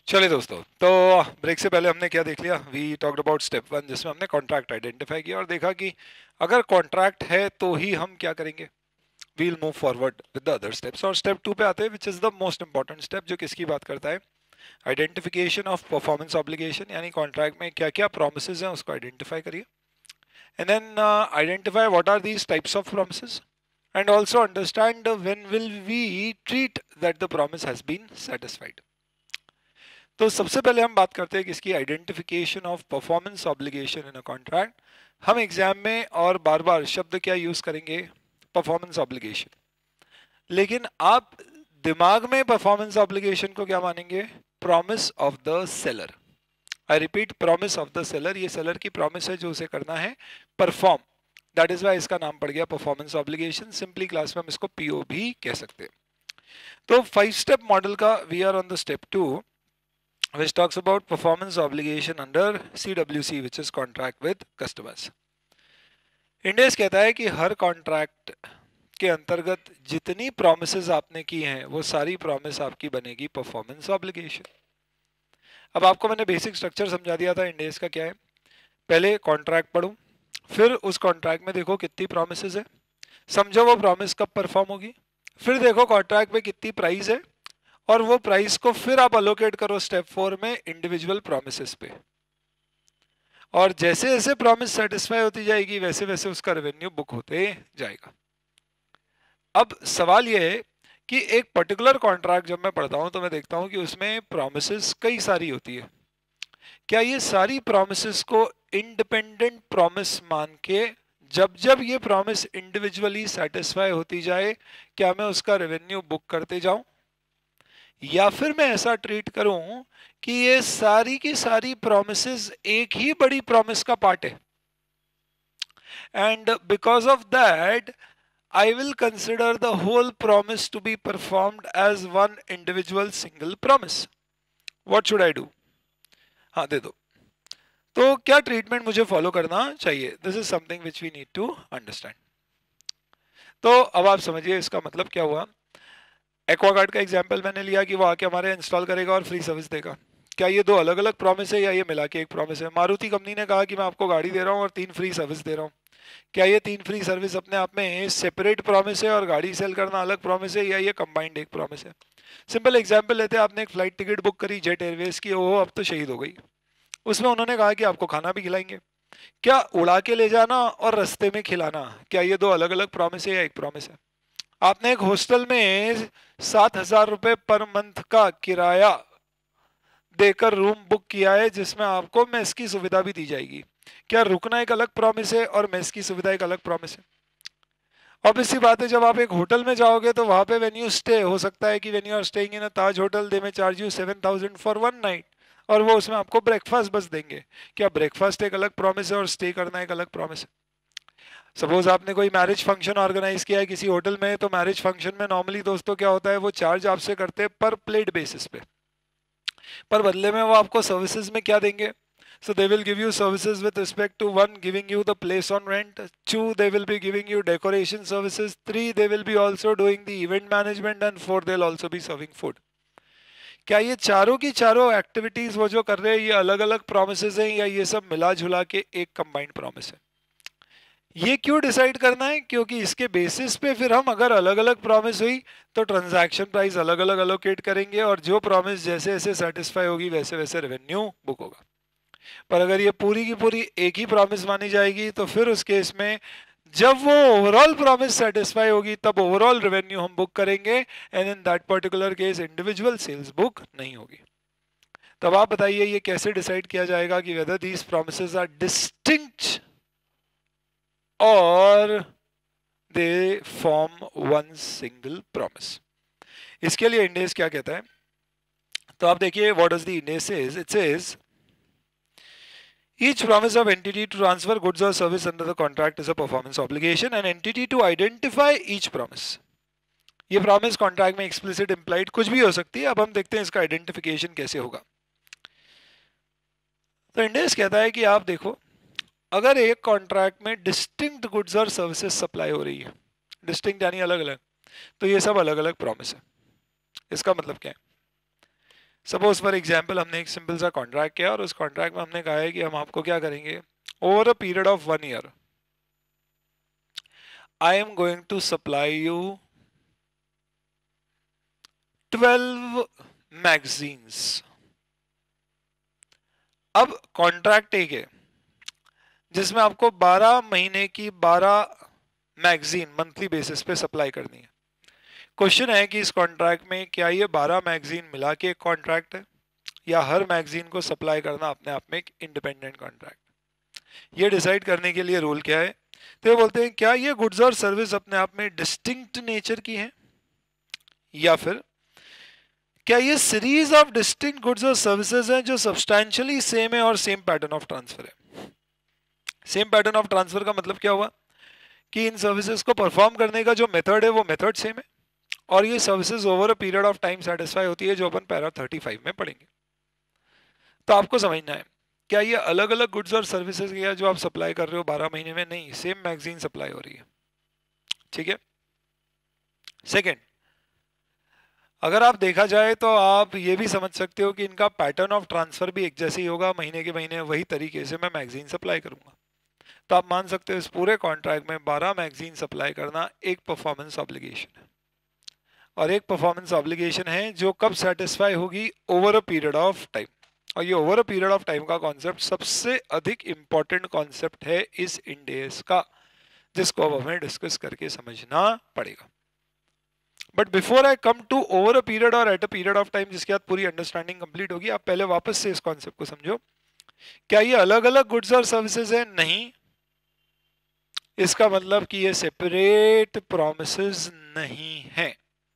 चलिए दोस्तों, तो ब्रेक से पहले हमने क्या देख लिया? We talked about step one, जिसमें हमने कॉन्ट्रैक्ट आइडेंटिफाई किया और देखा कि अगर कॉन्ट्रैक्ट है तो ही हम क्या करेंगे, we'll move forward with the other steps. और स्टेप टू पे आते हैं, which is the most important step, जो किसकी बात करता है? आइडेंटिफिकेशन ऑफ परफॉर्मेंस ऑब्लिगेशन, यानी कॉन्ट्रैक्ट में क्या क्या प्रोमिसेस हैं उसको आइडेंटिफाई करिए, and then identify what are these types of promises, and also understand when will we treat that the promise has been satisfied. तो सबसे पहले हम बात करते हैं किसकी? Identification of performance obligation in a contract. हम एग्जाम में और बार बार शब्द क्या यूज करेंगे? Performance obligation. लेकिन आप दिमाग में परफॉर्मेंस ऑब्लिगेशन को क्या मानेंगे? Promise of the seller. I repeat, promise of the seller. ये सेलर की प्रॉमिस है जो उसे करना है परफॉर्म। दैट इज वाई इसका नाम पड़ गया परफॉर्मेंस ऑब्लिगेशन। सिंपली क्लास में हम इसको पीओ भी कह सकते हैं। तो 5 स्टेप मॉडल का we are on the step 2, which talks about performance obligation under CWC, which is contract with customers. Ind AS कहता है कि हर कॉन्ट्रैक्ट के अंतर्गत जितनी प्रोमिसेस आपने की हैं वो सारी प्रॉमिस आपकी बनेगी परफॉर्मेंस ऑब्लिगेशन। अब आपको मैंने बेसिक स्ट्रक्चर समझा दिया था इंडेस का क्या है। पहले कॉन्ट्रैक्ट पढ़ो, फिर उस कॉन्ट्रैक्ट में देखो कितनी प्रोमिसेस है, समझो वो प्रॉमिस कब परफॉर्म होगी, फिर देखो कॉन्ट्रैक्ट में कितनी प्राइस है, और वो प्राइस को फिर आप अलोकेट करो स्टेप 4 में इंडिविजुअल प्रोमिसेस पे। और जैसे जैसे प्रॉमिस सेटिस्फाई होती जाएगी वैसे वैसे उसका रेवेन्यू बुक होते जाएगा। अब सवाल यह है कि एक पर्टिकुलर कॉन्ट्रैक्ट जब मैं पढ़ता हूं तो मैं देखता हूं कि उसमें प्रॉमिसेस कई सारी होती है। क्या ये सारी प्रॉमिसेस को इंडिपेंडेंट प्रॉमिस मान के जब जब ये प्रॉमिस इंडिविजुअली सेटिस्फाई होती जाए क्या मैं उसका रेवेन्यू बुक करते जाऊं, या फिर मैं ऐसा ट्रीट करूं कि ये सारी की सारी प्रॉमिसेस एक ही बड़ी प्रॉमिस का पार्ट है, and because of that I will consider the whole promise to be performed as one individual single promise. What should I do? हाँ दे दो। तो क्या ट्रीटमेंट मुझे फॉलो करना चाहिए? This is something which we need to understand. तो अब आप समझिए इसका मतलब क्या हुआ। एक्वागार्ड का एग्जाम्पल मैंने लिया कि वो आके हमारे इंस्टॉल करेगा और फ्री सर्विस देगा। क्या ये दो अलग अलग प्रॉमिस है या ये मिला के एक प्रॉमिस है? मारुति कंपनी ने कहा कि मैं आपको गाड़ी दे रहा हूँ और 3 फ्री सर्विस दे रहा हूँ। क्या ये 3 फ्री सर्विस अपने आप में सेपरेट प्रॉमिस है और गाड़ी सेल करना अलग प्रॉमिस है, या ये कंबाइंड एक प्रॉमिस है? सिंपल एग्जांपल लेते हैं, आपने एक फ्लाइट टिकट बुक करी जेट एयरवेज की, ओहो अब तो शहीद हो गई। उसमें उन्होंने कहा कि आपको खाना भी खिलाएंगे। क्या उड़ा के ले जाना और रास्ते में खिलाना, क्या ये दो अलग अलग प्रॉमिस है या एक प्रॉमिस है? आपने एक हॉस्टल में 7,000 रुपए पर मंथ का किराया देकर रूम बुक किया है जिसमें आपको मेस की सुविधा भी दी जाएगी। क्या रुकना एक अलग प्रॉमिस है और मेस की सुविधा एक अलग प्रॉमिस है? अब इसी बात है, जब आप एक होटल में जाओगे तो वहां पे वेन यू स्टे, हो सकता है कि when you are staying in a Taj hotel they में चार्ज यू 7,000 फॉर 1 नाइट, और वो उसमें आपको ब्रेकफास्ट बस देंगे। क्या ब्रेकफास्ट एक अलग प्रॉमिस है और स्टे करना एक अलग प्रॉमिस है? सपोज आपने कोई मैरिज फंक्शन ऑर्गेनाइज किया है किसी होटल में, तो मैरिज फंक्शन में नॉर्मली दोस्तों क्या होता है, वो चार्ज आपसे करते हैं पर प्लेट बेसिस पे, पर बदले में वो आपको सर्विसेज में क्या देंगे? So they will give you services with respect to, 1, giving you the place on rent, 2, they will be giving you decoration services, 3, they will be also doing the event management, and 4, they'll also be serving food. क्या ये चारों की चारों activities वो जो कर रहे हैं ये अलग अलग प्रोमिसेस हैं, या ये सब मिला जुला के एक कंबाइंड प्रॉमिस है? ये क्यों डिसाइड करना है? क्योंकि इसके बेसिस पे फिर हम अगर अलग अलग प्रॉमिस हुई तो ट्रांजैक्शन प्राइस अलग अलग अलोकेट करेंगे, और जो प्रॉमिस जैसे जैसे सेटिस्फाई होगी वैसे वैसे रेवेन्यू बुक होगा। पर अगर ये पूरी की पूरी एक ही प्रॉमिस मानी जाएगी तो फिर उस केस में जब वो ओवरऑल प्रॉमिस सेटिस्फाई होगी तब ओवरऑल रेवेन्यू हम बुक करेंगे, and in that particular case individual sales book नहीं होगी। तब आप बताइए ये कैसे डिसाइड किया जाएगा कि whether these promises are distinct और they form one single promise? इसके लिए इंडेस क्या कहता है, तो आप देखिए what does the Ind AS says. It says each promise of entity to transfer goods or service under the contract is a performance obligation, and entity to identify each promise. ये promise contract में explicit implied कुछ भी हो सकती है। अब हम देखते हैं इसका आइडेंटिफिकेशन कैसे होगा। तो इंडेस कहता है कि आप देखो, अगर एक कॉन्ट्रैक्ट में डिस्टिंक्ट गुड्स और सर्विसेज सप्लाई हो रही है, डिस्टिंक्ट यानी अलग अलग, तो ये सब अलग अलग प्रॉमिस है। इसका मतलब क्या है? सपोज फॉर एग्जाम्पल हमने एक सिंपल सा कॉन्ट्रैक्ट किया और उस कॉन्ट्रैक्ट में हमने कहा है कि हम आपको क्या करेंगे, over a period of 1 year I am going to supply you 12 magazines. अब कॉन्ट्रैक्ट एक है जिसमें आपको 12 महीने की 12 मैगजीन मंथली बेसिस पे सप्लाई करनी है। क्वेश्चन है कि इस कॉन्ट्रैक्ट में क्या ये 12 मैगजीन मिला के एक कॉन्ट्रैक्ट है या हर मैगजीन को सप्लाई करना अपने आप में एक इंडिपेंडेंट कॉन्ट्रैक्ट। ये डिसाइड करने के लिए रूल क्या है, तो ये बोलते हैं क्या ये गुड्स और सर्विस अपने आप में डिस्टिंक्ट नेचर की है या फिर क्या ये सीरीज ऑफ डिस्टिंक्ट गुड्स और सर्विसेज हैं जो सब्सटैंशियली सेम है और सेम पैटर्न ऑफ ट्रांसफर है। सेम पैटर्न ऑफ ट्रांसफर का मतलब क्या हुआ कि इन सर्विसेज को परफॉर्म करने का जो मेथड है वो मेथड सेम है और ये services over a period of time satisfy होती है, जो अपन पैरा 35 में पढ़ेंगे। तो आपको समझना है क्या ये अलग अलग गुड्स और सर्विसेज या जो आप सप्लाई कर रहे हो 12 महीने में, नहीं, सेम मैगजीन सप्लाई हो रही है। ठीक है। सेकेंड, अगर आप देखा जाए तो आप ये भी समझ सकते हो कि इनका पैटर्न ऑफ ट्रांसफर भी एक जैसे ही होगा, महीने के महीने वही तरीके से मैं मैगजीन सप्लाई करूंगा। तो आप मान सकते हो इस पूरे कॉन्ट्रैक्ट में 12 मैगजीन सप्लाई करना एक परफॉर्मेंस ऑब्लिगेशन है और एक परफॉर्मेंस ऑब्लिगेशन है जो कब सेटिस्फाई होगी, over a period of time. और ये over a period of time का कॉन्सेप्ट सबसे अधिक इंपॉर्टेंट कॉन्सेप्ट है इस इंडेस का, जिसको अब हमें डिस्कस करके समझना पड़ेगा। But before I come to over a period और at a period of time, जिसके बाद पूरी अंडरस्टैंडिंग कंप्लीट होगी, आप पहले वापस से इस कॉन्सेप्ट को समझो। क्या ये अलग अलग गुड्स और सर्विसेज है? नहीं। इसका मतलब कि ये सेपरेट प्रोमिसेस नहीं है।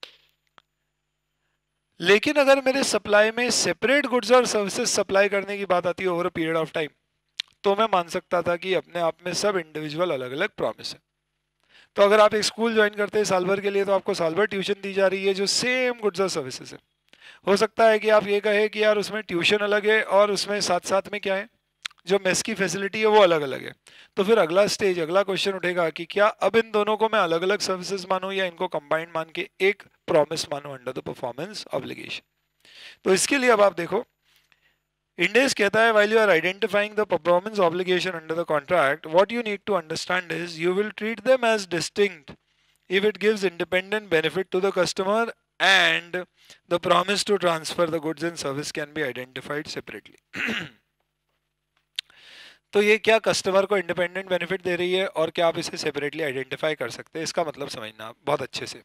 लेकिन अगर मेरे सप्लाई में सेपरेट गुड्स और सर्विसेज सप्लाई करने की बात आती है over a period of time, तो मैं मान सकता था कि अपने आप में सब इंडिविजुअल अलग अलग प्रॉमिस है। तो अगर आप एक स्कूल ज्वाइन करते हैं साल भर के लिए, तो आपको साल भर ट्यूशन दी जा रही है जो सेम गुड्स और सर्विसेज है। हो सकता है कि आप ये कहे कि यार उसमें ट्यूशन अलग है और उसमें साथ साथ में क्या है, जो मेस की फैसिलिटी है वो अलग अलग है। तो फिर अगला स्टेज, अगला क्वेश्चन उठेगा कि क्या अब इन दोनों को मैं अलग अलग सर्विसेज मानूं या इनको कंबाइंड मान के एक प्रॉमिस मानूं अंडर द परफॉर्मेंस ऑब्लिगेशन। तो इसके लिए अब आप देखो, इंडेस कहता है while you are identifying the performance obligation under the contract, what you need to understand is you will treat them as distinct if it gives independent benefit to the customer and the promise to transfer the goods and service can be identified separately. तो ये क्या customer को independent benefit दे रही है और क्या आप इसे सेपरेटली आइडेंटिफाई कर सकते हैं, इसका मतलब समझना बहुत अच्छे से।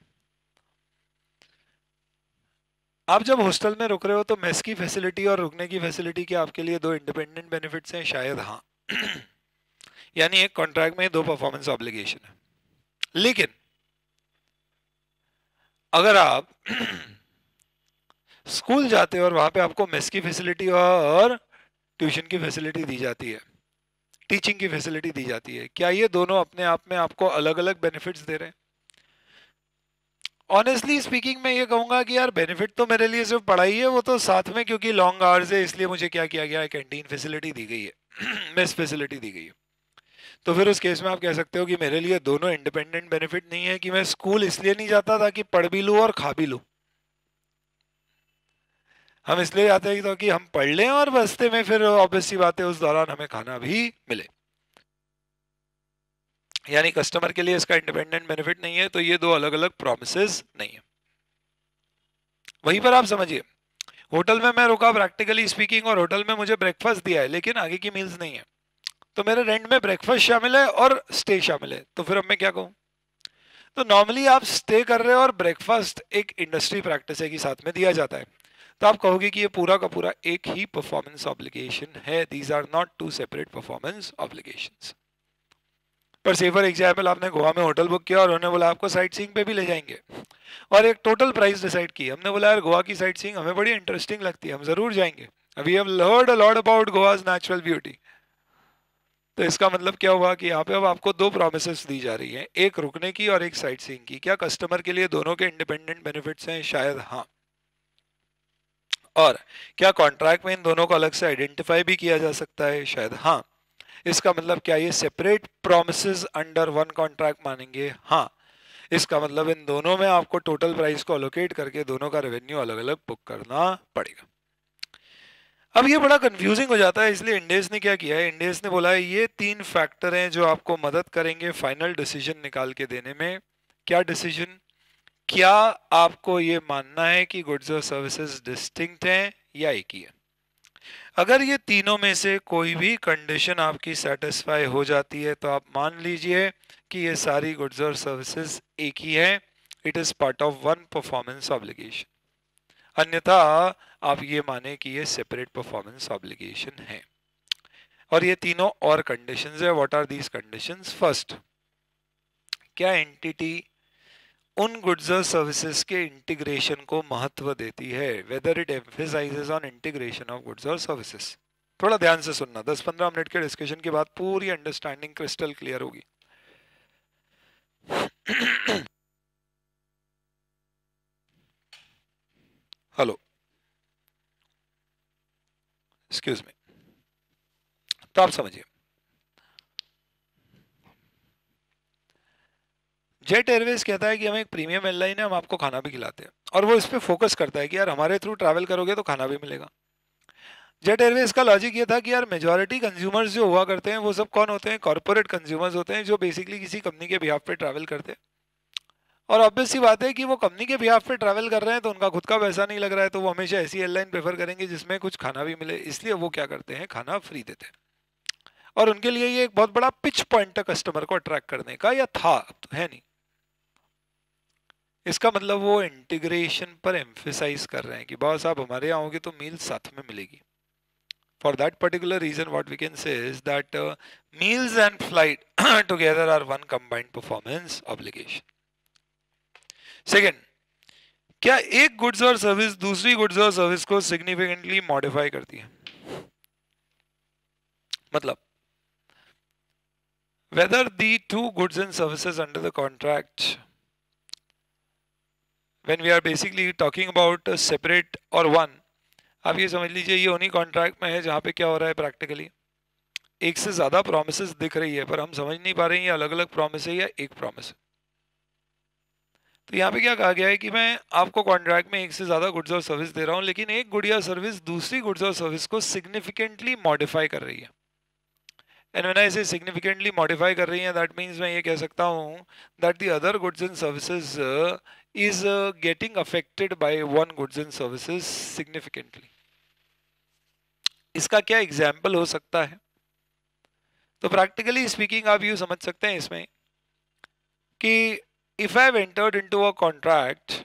आप जब हॉस्टल में रुक रहे हो तो मेस की फैसिलिटी और रुकने की फैसिलिटी के आपके लिए दो इंडिपेंडेंट बेनिफिट्स हैं, शायद हाँ। यानी एक कॉन्ट्रैक्ट में दो परफॉर्मेंस ऑब्लिगेशन है। लेकिन अगर आप स्कूल जाते हो और वहां पे आपको मेस की फैसिलिटी और ट्यूशन की फैसिलिटी दी जाती है, टीचिंग की फैसिलिटी दी जाती है, क्या ये दोनों अपने आप में आपको अलग अलग बेनिफिट्स दे रहे हैं? ऑनेस्टली स्पीकिंग मैं ये कहूंगा कि यार बेनिफिट तो मेरे लिए सिर्फ पढ़ाई है, वो तो साथ में क्योंकि लॉन्ग आवर्स है इसलिए मुझे क्या किया गया है, कैंटीन फैसिलिटी दी गई है, मेस फैसिलिटी दी गई है। तो फिर उस केस में आप कह सकते हो कि मेरे लिए दोनों इंडिपेंडेंट बेनिफिट नहीं है कि मैं स्कूल इसलिए नहीं जाता था कि पढ़ भी लूँ और खा भी लूँ। हम इसलिए जाते हैं तो कि हम पढ़ लें और बस्ते में फिर ऑब्वियस सी बात है उस दौरान हमें खाना भी मिले। यानी कस्टमर के लिए इसका इंडिपेंडेंट बेनिफिट नहीं है, तो ये दो अलग अलग प्रोमिसेस नहीं है। वहीं पर आप समझिए, होटल में मैं रुका प्रैक्टिकली स्पीकिंग और होटल में मुझे ब्रेकफास्ट दिया है लेकिन आगे की मील्स नहीं है, तो मेरे रेंट में ब्रेकफास्ट शामिल है और स्टे शामिल है, तो फिर अब मैं क्या कहूँ? तो नॉर्मली आप स्टे कर रहे हो और ब्रेकफास्ट एक इंडस्ट्री प्रैक्टिस है कि साथ में दिया जाता है, तो आप कहोगे कि ये पूरा का पूरा एक ही परफॉर्मेंस ऑब्लिगेशन है। These are not two separate performance obligations. पर से फॉर एग्जाम्पल आपने गोवा में होटल बुक किया और उन्होंने बोला आपको साइट सीइंग पे भी ले जाएंगे और एक टोटल प्राइस डिसाइड की, हमने बोला यार गोवा की साइट सीइंग हमें बड़ी इंटरेस्टिंग लगती है, हम जरूर जाएंगे, we have heard a lot about Goa's natural beauty. तो इसका मतलब क्या हुआ कि यहाँ पे अब आपको दो प्रोमिसेस दी जा रही हैं, एक रुकने की और एक साइट सीइंग की। क्या कस्टमर के लिए दोनों के इंडिपेंडेंट बेनिफिट्स हैं? शायद हाँ। और क्या कॉन्ट्रैक्ट में इन दोनों को अलग से आइडेंटिफाई भी किया जा सकता है? शायद हाँ। इसका मतलब क्या ये separate promises under one contract मानेंगे? हाँ। इसका मतलब इन दोनों में आपको टोटल प्राइस को अलोकेट करके दोनों का रेवेन्यू अलग अलग बुक करना पड़ेगा। अब ये बड़ा कंफ्यूजिंग हो जाता है, इसलिए इंडेस ने क्या किया है, इंडेस ने बोला है ये 3 फैक्टर हैं जो आपको मदद करेंगे फाइनल डिसीजन निकाल के देने में। क्या डिसीजन? क्या आपको ये मानना है कि गुड्स और सर्विसेज डिस्टिंक्ट हैं या एक ही है? अगर ये तीनों में से कोई भी कंडीशन आपकी सेटिस्फाई हो जाती है तो आप मान लीजिए कि ये सारी गुड्स और सर्विसेज एक ही है, it is part of one performance obligation. अन्यथा आप ये माने कि ये सेपरेट परफॉर्मेंस ऑब्लिगेशन है। और ये तीनों और कंडीशंस है। What are these conditions? First, क्या एंटिटी उन गुड्स और सर्विसेज के इंटीग्रेशन को महत्व देती है, whether it emphasizes on integration of goods और सर्विसेज। थोड़ा ध्यान से सुनना, 10-15 मिनट के डिस्कशन के बाद पूरी अंडरस्टैंडिंग क्रिस्टल क्लियर होगी। Hello, excuse me. तो आप समझिए, जेट एयरवेज कहता है कि हम एक प्रीमियम एयरलाइन है, हम आपको खाना भी खिलाते हैं, और वो इस पे फोकस करता है कि यार हमारे थ्रू ट्रैवल करोगे तो खाना भी मिलेगा। जेट एयरवेज का लॉजिक ये था कि यार मेजॉरिटी कंज्यूमर्स जो हुआ करते हैं वो सब कौन होते हैं? कॉर्पोरेट कंज्यूमर्स होते हैं, जो बेसिकली किसी कंपनी के बिहाफ पे ट्रैवल करते हैं। और ऑब्वियस सी बात है कि वो कंपनी के बिहाफ पे ट्रैवल कर रहे हैं तो उनका खुद का पैसा नहीं लग रहा है, तो वो हमेशा ऐसी एयरलाइन प्रेफर करेंगे जिसमें कुछ खाना भी मिले, इसलिए वो क्या करते हैं, खाना फ्री देते हैं। और उनके लिए ये एक बहुत बड़ा पिच पॉइंट है कस्टमर को अट्रैक्ट करने का, या था, अब तो है नहीं। इसका मतलब वो इंटीग्रेशन पर एम्फेसाइज कर रहे हैं कि बॉस आप हमारे यहाँ आओगे तो मील साथ में मिलेगी। For that particular reason, what we can say is that meals and flight together are one combined performance obligation. Second, क्या एक गुड्स और सर्विस दूसरी गुड्स और सर्विस को सिग्निफिकेंटली मॉडिफाई करती है? मतलब whether the two goods and services under the contract, when we are basically talking about a separate or one, आप ये समझ लीजिए ये उन्हीं कॉन्ट्रैक्ट में है जहां पे क्या हो रहा है, प्रैक्टिकली एक से ज्यादा प्रोमिसेस दिख रही है पर हम समझ नहीं पा रहे हैं ये अलग अलग प्रॉमिस है या एक प्रॉमिस है। तो यहाँ पे क्या कहा गया है कि मैं आपको कॉन्ट्रैक्ट में एक से ज्यादा गुड्स और सर्विस दे रहा हूँ, लेकिन एक गुड या सर्विस दूसरी गुड्स और सर्विस को सिग्निफिकेंटली मॉडिफाई कर रही है। एंड व्हेन आई से सिग्निफिकेंटली मॉडिफाई कर रही है, दैट मीन्स मैं ये कह सकता हूँ that the other goods and services is getting affected by one goods and services significantly. इसका क्या एग्जाम्पल हो सकता है? तो प्रैक्टिकली स्पीकिंग आप यूं समझ सकते हैं इसमें कि if I have entered into a contract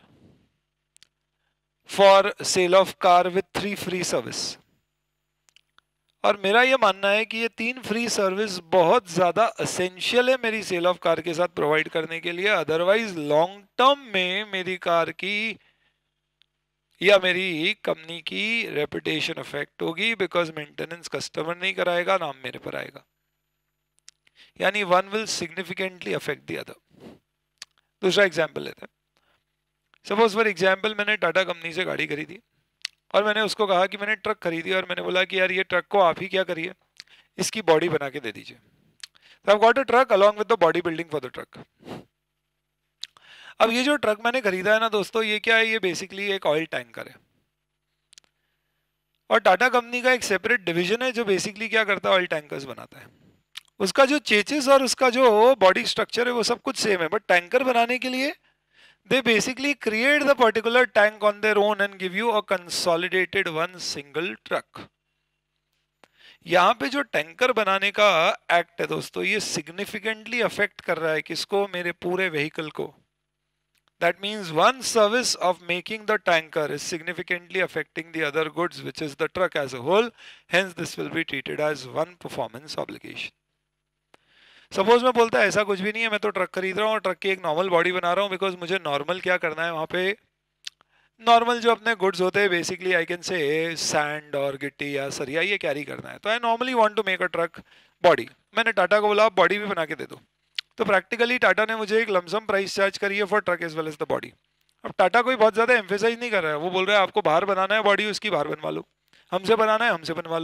for sale of car with 3 free service, और मेरा ये मानना है कि ये 3 फ्री सर्विस बहुत ज्यादा असेंशियल है मेरी सेल ऑफ कार के साथ प्रोवाइड करने के लिए, अदरवाइज लॉन्ग टर्म में मेरी कार की या मेरी कंपनी की रेपुटेशन अफेक्ट होगी, बिकॉज मेंटेनेंस कस्टमर नहीं कराएगा, नाम मेरे पर आएगा। यानी one will significantly affect the other. दूसरा एग्जांपल लेते हैं। सपोज फॉर एग्जांपल मैंने टाटा कंपनी से गाड़ी खरीदी और मैंने उसको कहा कि मैंने ट्रक खरीदी, और मैंने बोला कि यार ये ट्रक को आप ही क्या करिए, इसकी बॉडी बना के दे दीजिए। तो I got a truck along with the body building for the truck. अब ये जो ट्रक मैंने खरीदा है ना दोस्तों, ये क्या है, ये बेसिकली एक ऑयल टैंकर है। और टाटा कंपनी का एक सेपरेट डिवीजन है जो बेसिकली क्या करता है, ऑयल टैंकर्स बनाता है। उसका जो चेचिस और उसका जो बॉडी स्ट्रक्चर है वो सब कुछ सेम है, बट टैंकर बनाने के लिए they basically create the particular tank on their own and give you a consolidated one single truck. यहाँ पे जो टैंकर बनाने का एक्ट है दोस्तों, ये सिग्निफिकेंटली अफेक्ट कर रहा है किसको, मेरे पूरे व्हीकल को। That means one service of making the tanker is significantly affecting the other goods, which is the truck as a whole. Hence, this will be treated as one performance obligation. Suppose मैं बोलता है ऐसा कुछ भी नहीं है, मैं तो ट्रक खरीद रहा हूँ और ट्रक की एक नॉर्मल बॉडी बना रहा हूँ, बिकॉज मुझे नॉर्मल क्या करना है, वहाँ पे नॉर्मल जो अपने गुड्स होते हैं basically I can say sand और गिट्टी या सरिया ये कैरी करना है। तो I normally want to make a truck body. मैंने टाटा को बोला आप बॉडी भी बना के दे दो, तो प्रैक्टिकली टाटा ने मुझे एक लमसम प्राइस चार्ज करी है for truck as well as the body. अब टाटा कोई बहुत ज़्यादा एम्फेसाइज नहीं कर रहा है, वो बोल रहा है आपको बाहर बनाना है बॉडी, उसकी बाहर बनवा लो, हमसे बनाना है हमसे बनवा लो।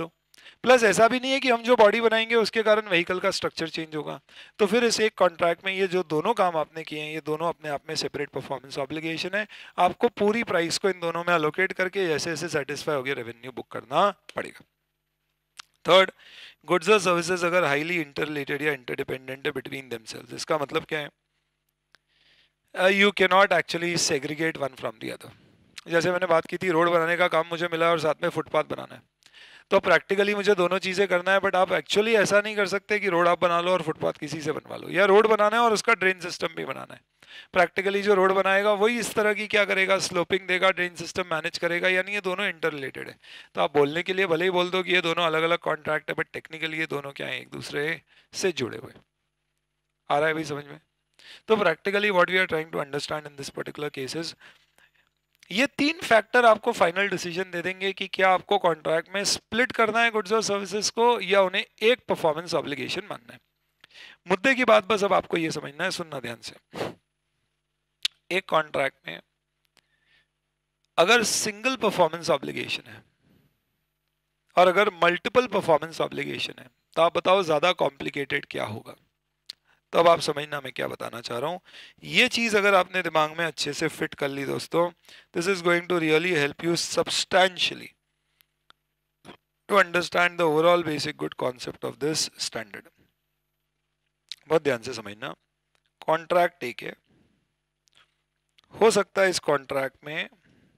प्लस ऐसा भी नहीं है कि हम जो बॉडी बनाएंगे उसके कारण व्हीकल का स्ट्रक्चर चेंज होगा। तो फिर इस एक कॉन्ट्रैक्ट में ये जो दोनों काम आपने किए हैं, ये दोनों अपने आप में सेपरेट परफॉर्मेंस ऑब्लिगेशन है। आपको पूरी प्राइस को इन दोनों में अलोकेट करके जैसे जैसे सेटिस्फाई हो गया रेवेन्यू बुक करना पड़ेगा। थर्ड, गुड्स और सर्विसेज अगर हाईली इंटर रिलेटेड या इंटरडिपेंडेंट है बिटवीन देमसेल्व्स, इसका मतलब क्या है? You can not actually segregate one from the other. जैसे मैंने बात की थी, रोड बनाने का काम मुझे मिला और साथ में फुटपाथ बनाना है, तो प्रैक्टिकली मुझे दोनों चीज़ें करना है, बट आप एक्चुअली ऐसा नहीं कर सकते कि रोड आप बना लो और फुटपाथ किसी से बनवा लो, या रोड बनाना है और उसका ड्रेन सिस्टम भी बनाना है। प्रैक्टिकली जो रोड बनाएगा वही इस तरह की क्या करेगा, स्लोपिंग देगा, ड्रेन सिस्टम मैनेज करेगा, यानी ये दोनों इंटर रिलेटेड है। तो आप बोलने के लिए भले ही बोल दो कि ये दोनों अलग अलग कॉन्ट्रैक्ट है, बट टेक्निकली ये दोनों क्या है, एक दूसरे से जुड़े हुए। आ रहा है भाई समझ में? तो practically what we are trying to understand in this particular cases, ये तीन फैक्टर आपको फाइनल डिसीजन दे देंगे कि क्या आपको कॉन्ट्रैक्ट में स्प्लिट करना है गुड्स और सर्विसेज को, या उन्हें एक परफॉर्मेंस ऑब्लिगेशन मानना है। मुद्दे की बात बस अब आपको ये समझना है, सुनना ध्यान से। एक कॉन्ट्रैक्ट में अगर सिंगल परफॉर्मेंस ऑब्लिगेशन है और अगर मल्टीपल परफॉर्मेंस ऑब्लिगेशन है, तो आप बताओ ज्यादा कॉम्प्लिकेटेड क्या होगा? तो अब आप समझना मैं क्या बताना चाह रहा हूं। ये चीज अगर आपने दिमाग में अच्छे से फिट कर ली दोस्तों, this is going to really help you substantially to understand the overall basic good concept of this standard. बहुत ध्यान से समझना। कॉन्ट्रैक्ट एक है, हो सकता है इस कॉन्ट्रैक्ट में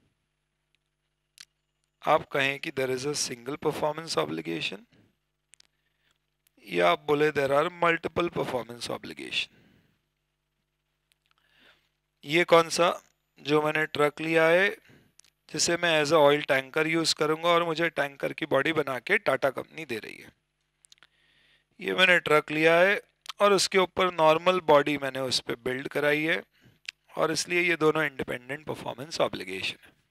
आप कहें कि there is a single performance obligation, या आप बोले there are multiple performance obligation. ये कौन सा? जो मैंने ट्रक लिया है, जिसे मैं as a oil tanker use करूंगा और मुझे टैंकर की बॉडी बना के टाटा कंपनी दे रही है। ये मैंने ट्रक लिया है और उसके ऊपर नॉर्मल बॉडी मैंने उस पर बिल्ड कराई है, और इसलिए ये दोनों इंडिपेंडेंट परफॉर्मेंस ऑब्लिगेशन है।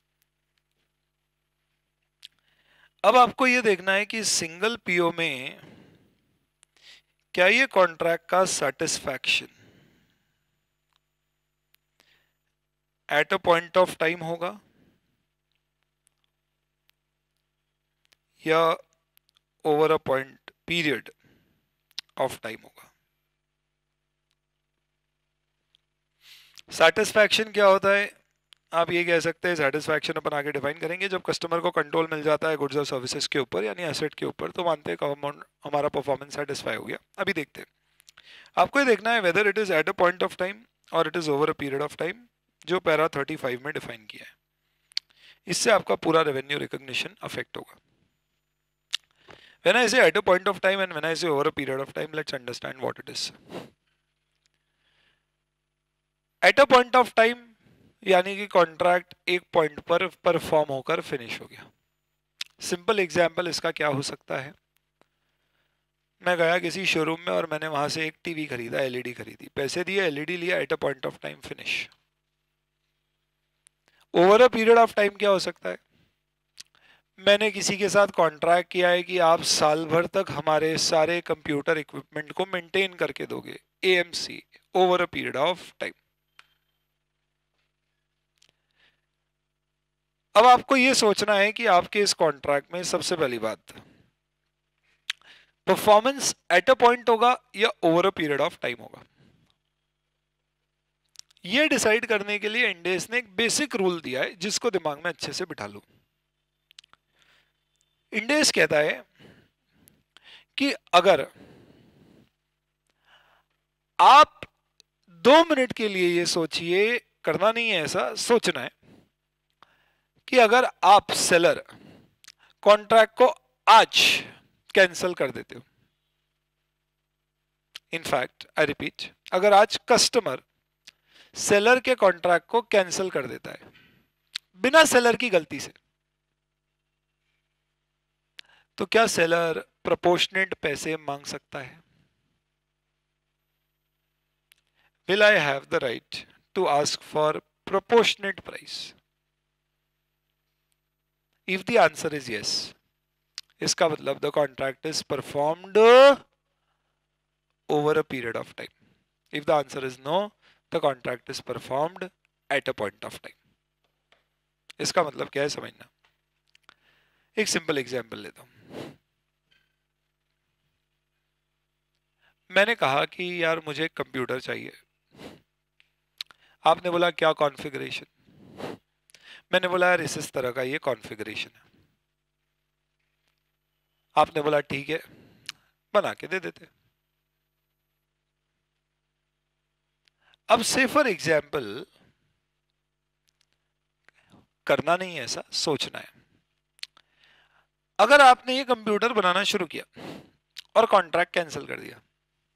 अब आपको ये देखना है कि सिंगल पीओ में क्या ये कॉन्ट्रैक्ट का satisfaction at a point of time होगा या over a point period of time होगा। सेटिस्फैक्शन क्या होता है? आप ये कह सकते हैं सेटिस्फैक्शन अपन आगे डिफाइन करेंगे, जब कस्टमर को कंट्रोल मिल जाता है गुड्स और सर्विसेज के ऊपर यानी एसेट के ऊपर, तो मानते हैं कि हमारा परफॉर्मेंस सेटिस्फाई हो गया। अभी देखते हैं, आपको ये देखना है whether it is at a point of time और it is over a period of time, जो पैरा 35 में डिफाइन किया है। इससे आपका पूरा रेवेन्यू रिकॉग्निशन अफेक्ट होगा। When I say at a point of time and when I say over a period of time, let's understand what it is. At a point of time यानी कि contract एक point पर perform होकर finish हो गया। Simple example इसका क्या हो सकता है? मैं गया किसी शोरूम में और मैंने वहां से एक टीवी खरीदा, एलईडी खरीदी, पैसे दिए, एलईडी लिया, at a point of time finish. Over a period of time क्या हो सकता है? मैंने किसी के साथ कॉन्ट्रैक्ट किया है कि आप साल भर तक हमारे सारे कंप्यूटर इक्विपमेंट को मेंटेन करके दोगे, AMC, over a period of time. अब आपको यह सोचना है कि आपके इस कॉन्ट्रैक्ट में सबसे पहली बात, परफॉर्मेंस एट अ पॉइंट होगा या over a period of time होगा। यह डिसाइड करने के लिए इंडेस ने एक बेसिक रूल दिया है, जिसको दिमाग में अच्छे से बिठा लो। इंडेस कहता है कि अगर आप 2 मिनट के लिए ये सोचिए, करना नहीं है ऐसा, सोचना है कि अगर आप सेलर कॉन्ट्रैक्ट को आज कैंसिल कर देते हो, इनफैक्ट आई रिपीट, अगर आज कस्टमर सेलर के कॉन्ट्रैक्ट को कैंसिल कर देता है बिना सेलर की गलती से, तो क्या सेलर प्रोपोर्शनेट पैसे मांग सकता है? Will I have the right to ask for proportionate price? If the answer is yes, इसका मतलब the contract is performed over a period of time. If the answer is no, the contract is performed at a point of time. इसका मतलब क्या है समझना। एक simple example लेता हूं। मैंने कहा कि यार मुझे कंप्यूटर चाहिए, आपने बोला क्या कॉन्फ़िगरेशन, मैंने बोला यार इस तरह का ये कॉन्फ़िगरेशन है, आपने बोला ठीक है बना के दे देते। अब से फॉर एग्जाम्पल करना नहीं है ऐसा, सोचना है। अगर आपने ये कंप्यूटर बनाना शुरू किया और कॉन्ट्रैक्ट कैंसिल कर दिया,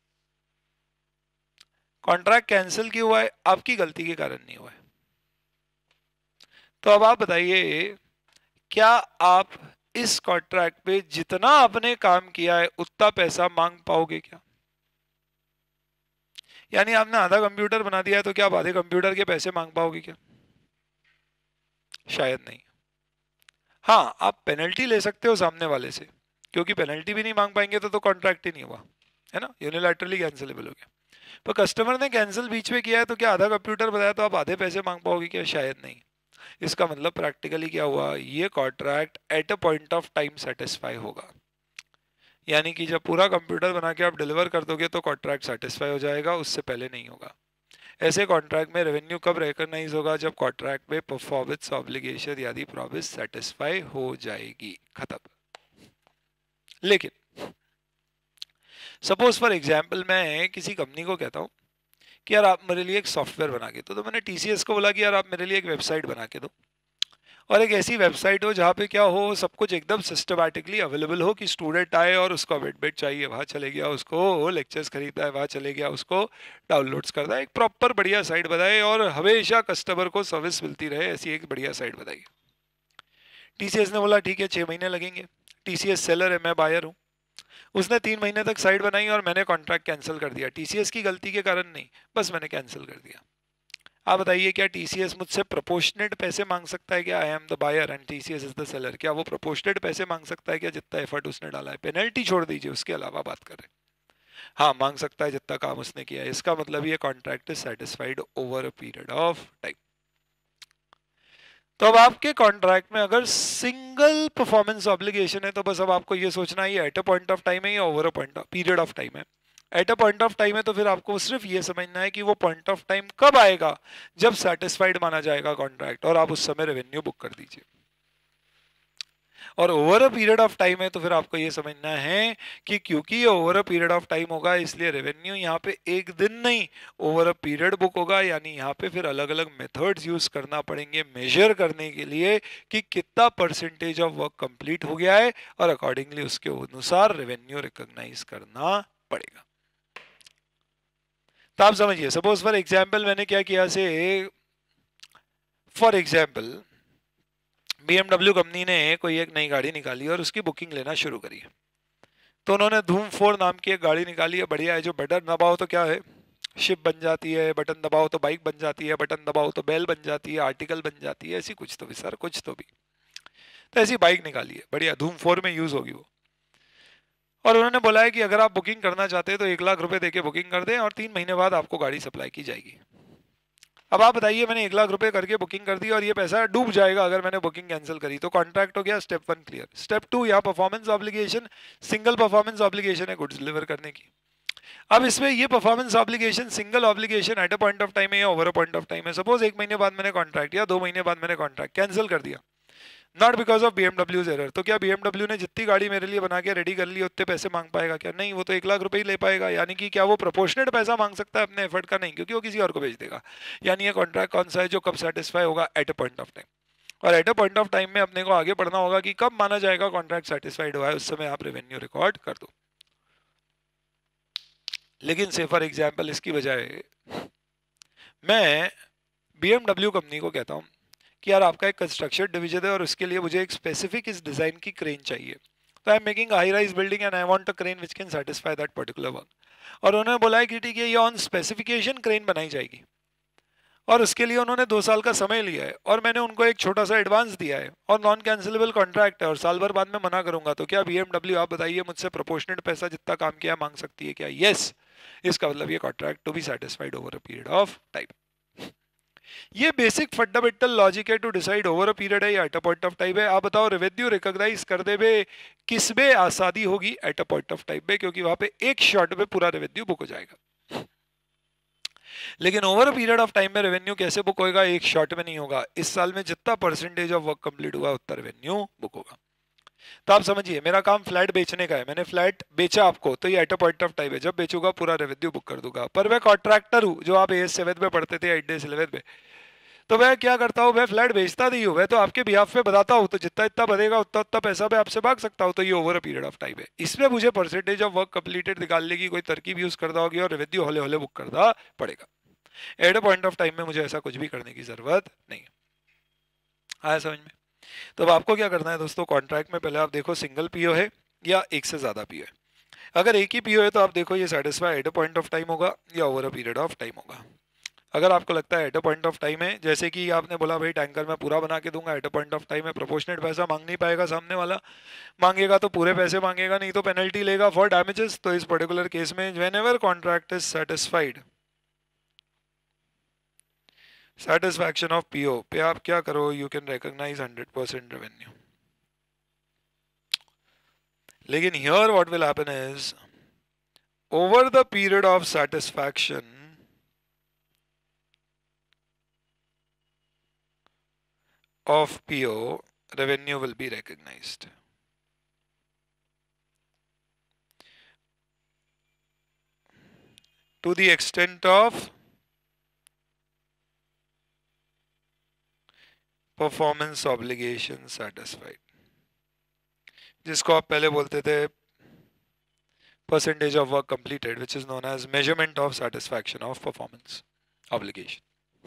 कॉन्ट्रैक्ट कैंसिल क्यों हुआ है? आपकी गलती के कारण नहीं हुआ है। तो अब आप बताइए, क्या आप इस कॉन्ट्रैक्ट पे जितना आपने काम किया है उतना पैसा मांग पाओगे क्या? यानी आपने आधा कंप्यूटर बना दिया है तो क्या आप आधे कंप्यूटर के पैसे मांग पाओगे क्या? शायद नहीं। हाँ, आप पेनल्टी ले सकते हो सामने वाले से, क्योंकि पेनल्टी भी नहीं मांग पाएंगे तो कॉन्ट्रैक्ट ही नहीं हुआ, है ना, यूनिलैटरली कैंसिलेबल हो गया। पर कस्टमर ने कैंसिल बीच में किया है तो क्या आधा कंप्यूटर बताया तो आप आधे पैसे मांग पाओगे क्या? शायद नहीं। इसका मतलब प्रैक्टिकली क्या हुआ, ये contract at a point of time satisfy होगा। यानी कि जब पूरा कंप्यूटर बना के आप डिलीवर कर दोगे तो कॉन्ट्रैक्ट सेटिस्फाई हो जाएगा, उससे पहले नहीं होगा। ऐसे कॉन्ट्रैक्ट में रेवेन्यू कब रिकॉग्नाइज होगा? जब कॉन्ट्रैक्ट में परफॉर्मेंस ऑब्लिगेशन यानी प्रॉमिस सेटिस्फाई हो जाएगी, खत्म। लेकिन सपोज फॉर एग्जांपल मैं किसी कंपनी को कहता हूँ कि यार आप मेरे लिए एक सॉफ्टवेयर बना के दो, तो मैंने टीसीएस को बोला कि यार आप मेरे लिए एक वेबसाइट बना के दो, और एक ऐसी वेबसाइट हो जहाँ पे क्या हो, सब कुछ एकदम सिस्टमैटिकली अवेलेबल हो कि स्टूडेंट आए और उसको अवेटमेंट चाहिए वहाँ चले गया, उसको लेक्चर्स खरीदना है वहाँ चले गया, उसको डाउनलोड्स करना है, एक प्रॉपर बढ़िया साइट बताए और हमेशा कस्टमर को सर्विस मिलती रहे, ऐसी एक बढ़िया साइट बताइए। टीसीएस ने बोला ठीक है 6 महीने लगेंगे। टीसीएस सेलर है, मैं बायर हूँ। उसने 3 महीने तक साइट बनाई और मैंने कॉन्ट्रैक्ट कैंसिल कर दिया, टीसीएस की गलती के कारण नहीं, बस मैंने कैंसिल कर दिया। आप बताइए, क्या टीसीएस मुझसे प्रोपोर्शनेट पैसे मांग सकता है क्या? I am the buyer and TCS is the seller, क्या वो प्रोपोर्शनेट पैसे मांग सकता है क्या जितना एफर्ट उसने डाला है? पेनल्टी छोड़ दीजिए, उसके अलावा बात कर रहे हैं। हाँ, मांग सकता है जितना काम उसने किया है। इसका मतलब ये contract is satisfied over a period of time. तो अब आपके कॉन्ट्रैक्ट में अगर सिंगल परफॉर्मेंस ऑब्लिगेशन है तो बस अब आपको ये सोचना है ये at a point of time है या over a point of period of time है। At a point of time है तो फिर आपको सिर्फ ये समझना है कि वो पॉइंट ऑफ टाइम कब आएगा, जब सेटिस्फाइड माना जाएगा कॉन्ट्रैक्ट, और आप उस समय रेवेन्यू बुक कर दीजिए। और over a period of time है तो फिर आपको ये समझना है कि क्योंकि ये over a period of time होगा इसलिए रेवेन्यू यहाँ पे एक दिन नहीं ओवर अ पीरियड बुक होगा। यानी यहाँ पे फिर अलग अलग मेथड्स यूज करना पड़ेंगे मेजर करने के लिए कि कितना परसेंटेज ऑफ वर्क कंप्लीट हो गया है, और अकॉर्डिंगली उसके अनुसार रेवेन्यू रिकॉग्नाइज करना पड़ेगा। तो आप समझिए, सपोज फॉर एग्जाम्पल मैंने क्या किया से, फॉर एग्जाम्पल BMW कंपनी ने कोई एक नई गाड़ी निकाली और उसकी बुकिंग लेना शुरू करी। तो उन्होंने धूम 4 नाम की एक गाड़ी निकाली है, बढ़िया है, जो बटन दबाओ तो क्या है, शिप बन जाती है, बटन दबाओ तो बाइक बन जाती है, बटन दबाओ तो बेल बन जाती है, आर्टिकल बन जाती है, ऐसी कुछ तो भी सर, कुछ तो भी। तो ऐसी बाइक निकाली है, बढ़िया, धूम 4 में यूज होगी वो। और उन्होंने बोला है कि अगर आप बुकिंग करना चाहते हैं तो 1 लाख रुपए देके बुकिंग कर दें और 3 महीने बाद आपको गाड़ी सप्लाई की जाएगी। अब आप बताइए, मैंने 1 लाख रुपए करके बुकिंग कर दी और ये पैसा डूब जाएगा अगर मैंने बुकिंग कैंसिल करी, तो कॉन्ट्रैक्ट हो गया स्टेप 1 क्लियर। स्टेप 2 यहाँ performance obligation, single performance obligation है गुड्स डिलीवर करने की। अब इसमें ये performance obligation single obligation at a point of time है या over a point of time है। सपोज 1 महीने बाद मैंने कॉन्ट्रैक्ट या 2 महीने बाद मैंने कॉन्ट्रैक्ट कैंसिल कर दिया, not because of BMW's error, तो क्या BMW ने जितनी गाड़ी मेरे लिए बना के रेडी कर ली उतने पैसे मांग पाएगा क्या? नहीं, वो तो 1 लाख रुपए ही ले पाएगा। यानी कि क्या वो प्रोपोर्शनेट पैसा मांग सकता है अपने एफर्ट का? नहीं, क्योंकि वो किसी और को भेज देगा। यानी ये कॉन्ट्रैक्ट कौन सा है जो कब सेटिस्फाई होगा? At a point of time. और at a point of time में अपने को आगे बढ़ना होगा कि कब माना जाएगा कॉन्ट्रैक्ट सेटिस्फाइड हुआ है, उस समय आप रेवेन्यू रिकॉर्ड कर दो। लेकिन से फॉर एग्जाम्पल इसकी बजाय मैं BMW कंपनी को कहता हूँ कि यार आपका एक कंस्ट्रक्शन डिवीजन है और उसके लिए मुझे एक स्पेसिफिक इस डिजाइन की क्रेन चाहिए, तो I am making high rise building and I want a crane which can satisfy that particular work. और उन्होंने बोला है कि ठीक है, ये ऑन स्पेसिफिकेशन क्रेन बनाई जाएगी, और उसके लिए उन्होंने 2 साल का समय लिया है और मैंने उनको एक छोटा सा एडवांस दिया है और नॉन कैंसिलेबल कॉन्ट्रैक्ट है और साल भर बाद में मना करूंगा, तो क्या BMW आप बताइए मुझसे प्रोपोर्शनेट पैसा जितना काम किया मांग सकती है क्या? यस। इसका मतलब ये contract to be satisfied over a period of time. ये बेसिक फंडामेंटल लॉजिक है to decide over a period है या at a point of time है। आप बताओ रेवेन्यू रिकॉग्नाइज कर दे बे किस में आसानी होगी? At a point of time में, क्योंकि वहां पे एक शॉट में पूरा रेवेन्यू बुक हो जाएगा। लेकिन over a period of time में रेवेन्यू कैसे बुक होगा? एक शॉट में नहीं होगा। इस साल में जितना परसेंटेज ऑफ वर्क कंप्लीट हुआ उतना रेवेन्यू बुक होगा। तो आप समझिए, मेरा काम फ्लैट बेचने का है, मैंने फ्लैट बेचा आपको, तो ये at a point of time है, जब बेचूंगा पूरा रेवेन्यू बुक कर दूंगा। पर मैं कॉन्ट्रैक्टर हूं, जो आप एएस 7 में पढ़ते थे, 8 डेज 11 में, तो मैं क्या करता हूँ, मैं फ्लैट बेचता नहीं हूँ, मैं तो आपके बिहाफ पे बताता हूँ, तो जितना इतना बनेगा उतना उतना पैसा मैं आपसे मांग सकता हूँ। तो ये over a period of time है। इसमें मुझे परसेंटेज ऑफ वर्क कंप्लीटेड निकालने की कोई तरकीब यूज करना होगी और रेवेन्यू हौले हौले बुक करना पड़ेगा। At a point of time में मुझे ऐसा कुछ भी करने की जरूरत नहीं है। आया समझ में? तो अब आपको क्या करना है दोस्तों, कॉन्ट्रैक्ट में पहले आप देखो सिंगल पीओ है या एक से ज्यादा पीओ है। अगर एक ही पीओ है तो आप देखो ये satisfy at a point of time होगा या over a period of time होगा। अगर आपको लगता है at a point of time है, जैसे कि आपने बोला भाई टैंकर मैं पूरा बना के दूंगा, at a point of time में प्रोपोर्शनेट पैसा मांग नहीं पाएगा सामने वाला, मांगेगा तो पूरे पैसे मांगेगा, नहीं तो पेनल्टी लेगा फॉर डैमेजेस। तो इस पर्टिकुलर केस में whenever contract is satisfied, satisfaction of PO पे आप क्या करो, यू कैन रिकॉग्नाइज 100% रेवेन्यू। लेकिन here what will happen is, over the period of satisfaction of PO, revenue will be recognized. To the extent of performance obligation satisfied, जिसको आप पहले बोलते थे percentage of work completed, which is known as measurement of satisfaction of performance obligation.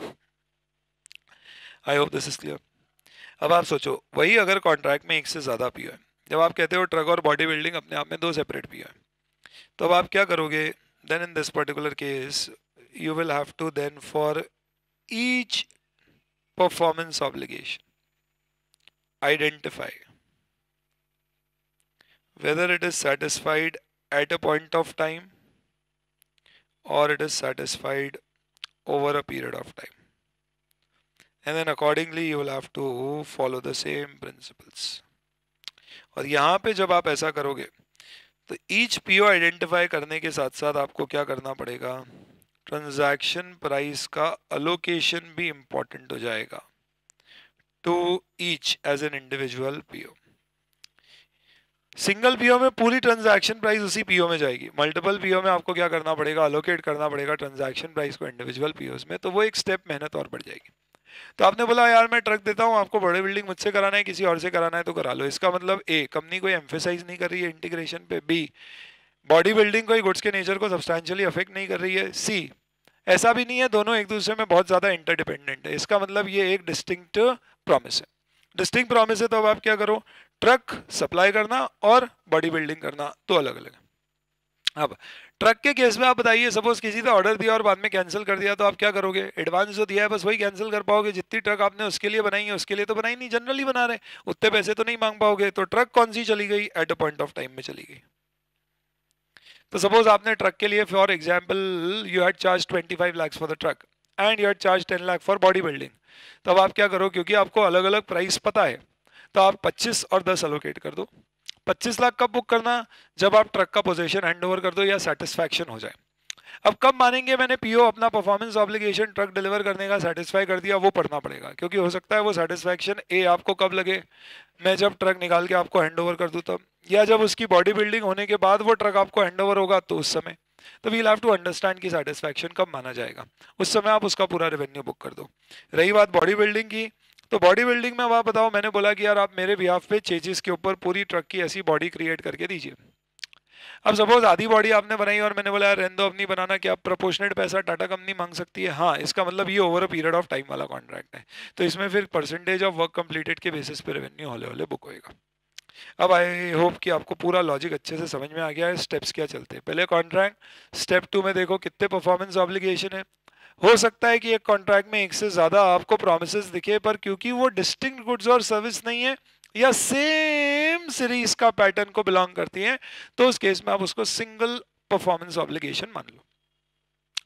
I hope this is clear. अब आप सोचो, वही अगर कॉन्ट्रैक्ट में एक से ज्यादा पीओ है, जब आप कहते हो ट्रक और बॉडी बिल्डिंग अपने आप में दो सेपरेट पीओ है, तो अब आप क्या करोगे, then in this particular case you will have to then for each performance obligation identify whether it is satisfied at a point of time or it is satisfied over a period of time, and then accordingly you will have to follow the same principles. और यहाँ पे जब आप ऐसा करोगे तो each PO identify करने के साथ साथ आपको क्या करना पड़ेगा, ट्रांजैक्शन प्राइस का अलोकेशन भी इंपॉर्टेंट हो जाएगा to each as an individual PO. Single PO में पूरी ट्रांजैक्शन प्राइस उसी पीओ में जाएगी, मल्टीपल पीओ में आपको क्या करना पड़ेगा, अलोकेट करना पड़ेगा ट्रांजैक्शन प्राइस को इंडिविजुअल पीओस में, तो वो एक स्टेप मेहनत और बढ़ जाएगी। तो आपने बोला यार मैं ट्रक देता हूँ, आपको बड़ी बिल्डिंग मुझसे कराना है, किसी और से कराना है तो करा लो। इसका मतलब ए, कंपनी कोई एम्फेसाइज नहीं कर रही है इंटीग्रेशन पे, बी, बॉडी बिल्डिंग कोई गुड्स के नेचर को सब्सटैंशियली अफेक्ट नहीं कर रही है, सी, ऐसा भी नहीं है दोनों एक दूसरे में बहुत ज्यादा इंटरडिपेंडेंट है। इसका मतलब ये एक डिस्टिंक्ट प्रॉमिस है। डिस्टिंक्ट प्रॉमिस है तो अब आप क्या करो, ट्रक सप्लाई करना और बॉडी बिल्डिंग करना तो अलग अलग है। अब ट्रक के केस में आप बताइए, सपोज किसी ने ऑर्डर दिया और बाद में कैंसिल कर दिया, तो आप क्या करोगे, एडवांस जो दिया है बस वही कैंसिल कर पाओगे, जितनी ट्रक आपने उसके लिए बनाई है उसके लिए तो बनाई नहीं, जनरली बना रहे, उतने पैसे तो नहीं मांग पाओगे। तो ट्रक कौन सी चली गई, at a point of time में चली गई। तो सपोज आपने ट्रक के लिए for example you had charge 25 lakh for the truck and you had charge 10 lakh for body building. तो अब आप क्या करो, क्योंकि आपको अलग अलग प्राइस पता है, तो आप 25 और 10 अलोकेट कर दो। 25 लाख कब बुक करना, जब आप ट्रक का पोजीशन हैंड ओवर कर दो या सेटिस्फैक्शन हो जाए। अब कब मानेंगे मैंने पीओ अपना परफॉर्मेंस ऑब्लिगेशन ट्रक डिलीवर करने का सेटिस्फाई कर दिया, वो पढ़ना पड़ेगा, क्योंकि हो सकता है वो सेटिस्फैक्शन ए आपको कब लगे, मैं जब ट्रक निकाल के आपको हैंड ओवर कर दूं तब, या जब उसकी बॉडी बिल्डिंग होने के बाद वो ट्रक आपको हैंड ओवर होगा तो उस समय। तो वील हैव टू अंडरस्टैंड कि सेटिस्फैक्शन कब माना जाएगा, उस समय आप उसका पूरा रेवेन्यू बुक कर दो। रही बात बॉडी बिल्डिंग की, तो बॉडी बिल्डिंग में अब आप बताओ, मैंने बोला कि यार आप मेरे बिहाफ पे चेजिस के ऊपर पूरी ट्रक की ऐसी बॉडी क्रिएट करके दीजिए। अब सपोज आधी बॉडी आपने बनाई और मैंने बोला यार रहने दो, अपनी बनाना, क्या प्रोपोर्शनेट पैसा टाटा कंपनी मांग सकती है, हाँ, इसका मतलब ये over a period of time वाला कॉन्ट्रैक्ट है, तो इसमें फिर परसेंटेज ऑफ वर्क कंप्लीटेड के बेसिस पे रेवेन्यू हौले हौले बुक होएगा। अब आई होप कि आपको पूरा लॉजिक अच्छे से समझ में आ गया है। स्टेप्स क्या चलते हैं, पहले कॉन्ट्रैक्ट, स्टेप 2 में देखो कितने परफॉर्मेंस ऑब्लिगेशन है। हो सकता है कि एक कॉन्ट्रैक्ट में एक से ज्यादा आपको प्रोमिसेस दिखे, पर क्योंकि वो डिस्टिंक्ट गुड्स और सर्विस नहीं है या सेम सीरीज का पैटर्न को बिलोंग करती हैं, तो उस केस में आप उसको सिंगल परफॉर्मेंस ऑब्लिगेशन मान लो।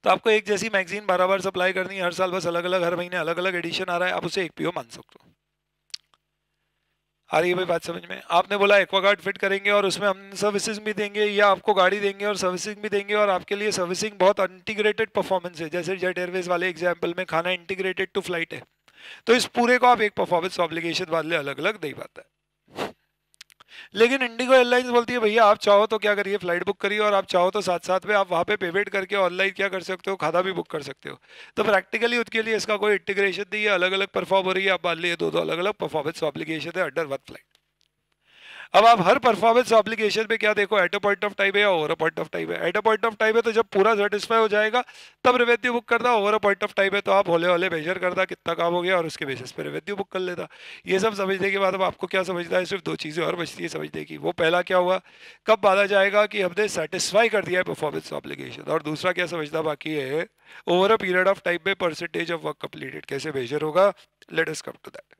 तो आपको एक जैसी मैगजीन 12 बार सप्लाई करनी है हर साल, बस अलग अलग हर महीने अलग अलग एडिशन आ रहा है, आप उसे एक पीओ मान सकते हो। आ रही है भाई बात समझ में? आपने बोला एक्वागार्ड फिट करेंगे और उसमें हम सर्विसिंग भी देंगे, या आपको गाड़ी देंगे और सर्विसिंग भी देंगे, और आपके लिए सर्विसिंग बहुत इंटीग्रेटेड परफॉर्मेंस है, जैसे जेट एयरवेज वाले एग्जाम्पल में खाना इंटीग्रेटेड टू फ्लाइट है, तो इस पूरे को आप एक परफॉर्मेंस ऑब्लिगेशन वाले अलग अलग दे पाता है। लेकिन इंडिगो एयरलाइंस बोलती है भैया आप चाहो तो क्या करिए, फ्लाइट बुक करिए, और आप चाहो तो साथ साथ में आप वहाँ पे पेमेंट करके ऑनलाइन क्या कर सकते हो, खाना भी बुक कर सकते हो। तो प्रैक्टिकली उसके लिए इसका कोई इंटीग्रेशन नहीं है, अलग अलग परफॉर्म हो रही है, आप मान लीजिए दो अलग अलग परफॉर्मेंस ऑब्लिगेशन है अंडर वन फ्लाइट। अब आप हर परफॉर्मेंस ऑब्लिगेशन में क्या देखो, at a point of time है या over a point of time है। At a point of time है तो जब पूरा सेटिस्फाई हो जाएगा तब रेवेन्यू बुक करता, over a point of time है तो आप होले होले मेजर करता कितना काम हो गया और उसके बेसिस पे रेवेन्यू बुक कर लेता। ये सब समझने के बाद अब आपको क्या समझना है, सिर्फ दो चीजें और बचती है समझने की। वो पहला क्या हुआ, कब माना जाएगा कि हमने सेटिस्फाई कर दिया है परफॉर्मेंस ऑब्लिगेशन, और दूसरा क्या समझना बाकी है, over a period of time में परसेंटेज ऑफ वर्क कंप्लीटेड कैसे मेजर होगा। Let us come to that.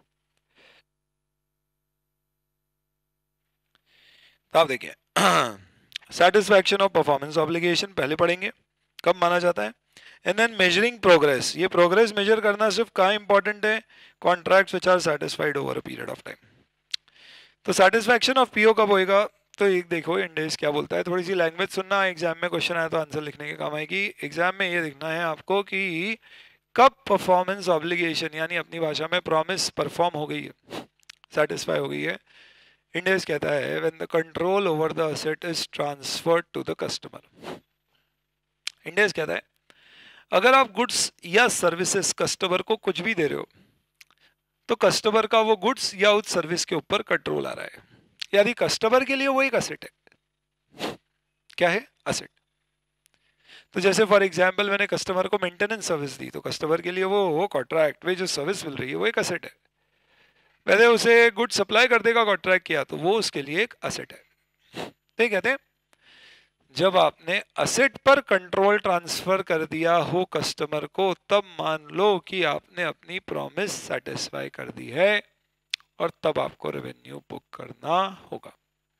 तो आप देखिए सेटिस्फैक्शन ऑफ परफॉर्मेंस ऑब्लिगेशन पहले पढ़ेंगे, कब माना जाता है। एंड देन मेजरिंग प्रोग्रेस, ये प्रोग्रेस मेजर करना सिर्फ कहाँ इंपॉर्टेंट है, contracts which are satisfied over a period of time. तो सेटिस्फैक्शन ऑफ पीओ कब होएगा, तो एक देखो इंडेक्स क्या बोलता है, थोड़ी सी लैंग्वेज सुनना, एग्जाम में क्वेश्चन आया तो आंसर लिखने के काम आएगी। एग्जाम में ये देखना है आपको कि कब परफॉर्मेंस ऑब्लिगेशन यानी अपनी भाषा में प्रॉमिस परफॉर्म हो गई है, सेटिस्फाई हो गई है। इंडेक्स कहता है when the control over the asset is transferred to the customer. Index कहता है अगर आप गुड्स या सर्विसेज कस्टमर को कुछ भी दे रहे हो तो कस्टमर का वो गुड्स या उस सर्विस के ऊपर कंट्रोल आ रहा है, यानी कस्टमर के लिए वो एक असेट है। क्या है, असेट। तो जैसे फॉर एग्जांपल मैंने कस्टमर को मेंटेनेंस सर्विस दी, तो कस्टमर के लिए वो कॉन्ट्रैक्ट में जो सर्विस मिल रही है वो एक असेट है। मैंने उसे गुड सप्लाई करने का कॉन्ट्रैक्ट किया तो वो उसके लिए एक असेट है। ठीक कहते हैं जब आपने असेट पर कंट्रोल ट्रांसफर कर दिया हो कस्टमर को, तब मान लो कि आपने अपनी प्रॉमिस सेटिस्फाई कर दी है और तब आपको रेवेन्यू बुक करना होगा।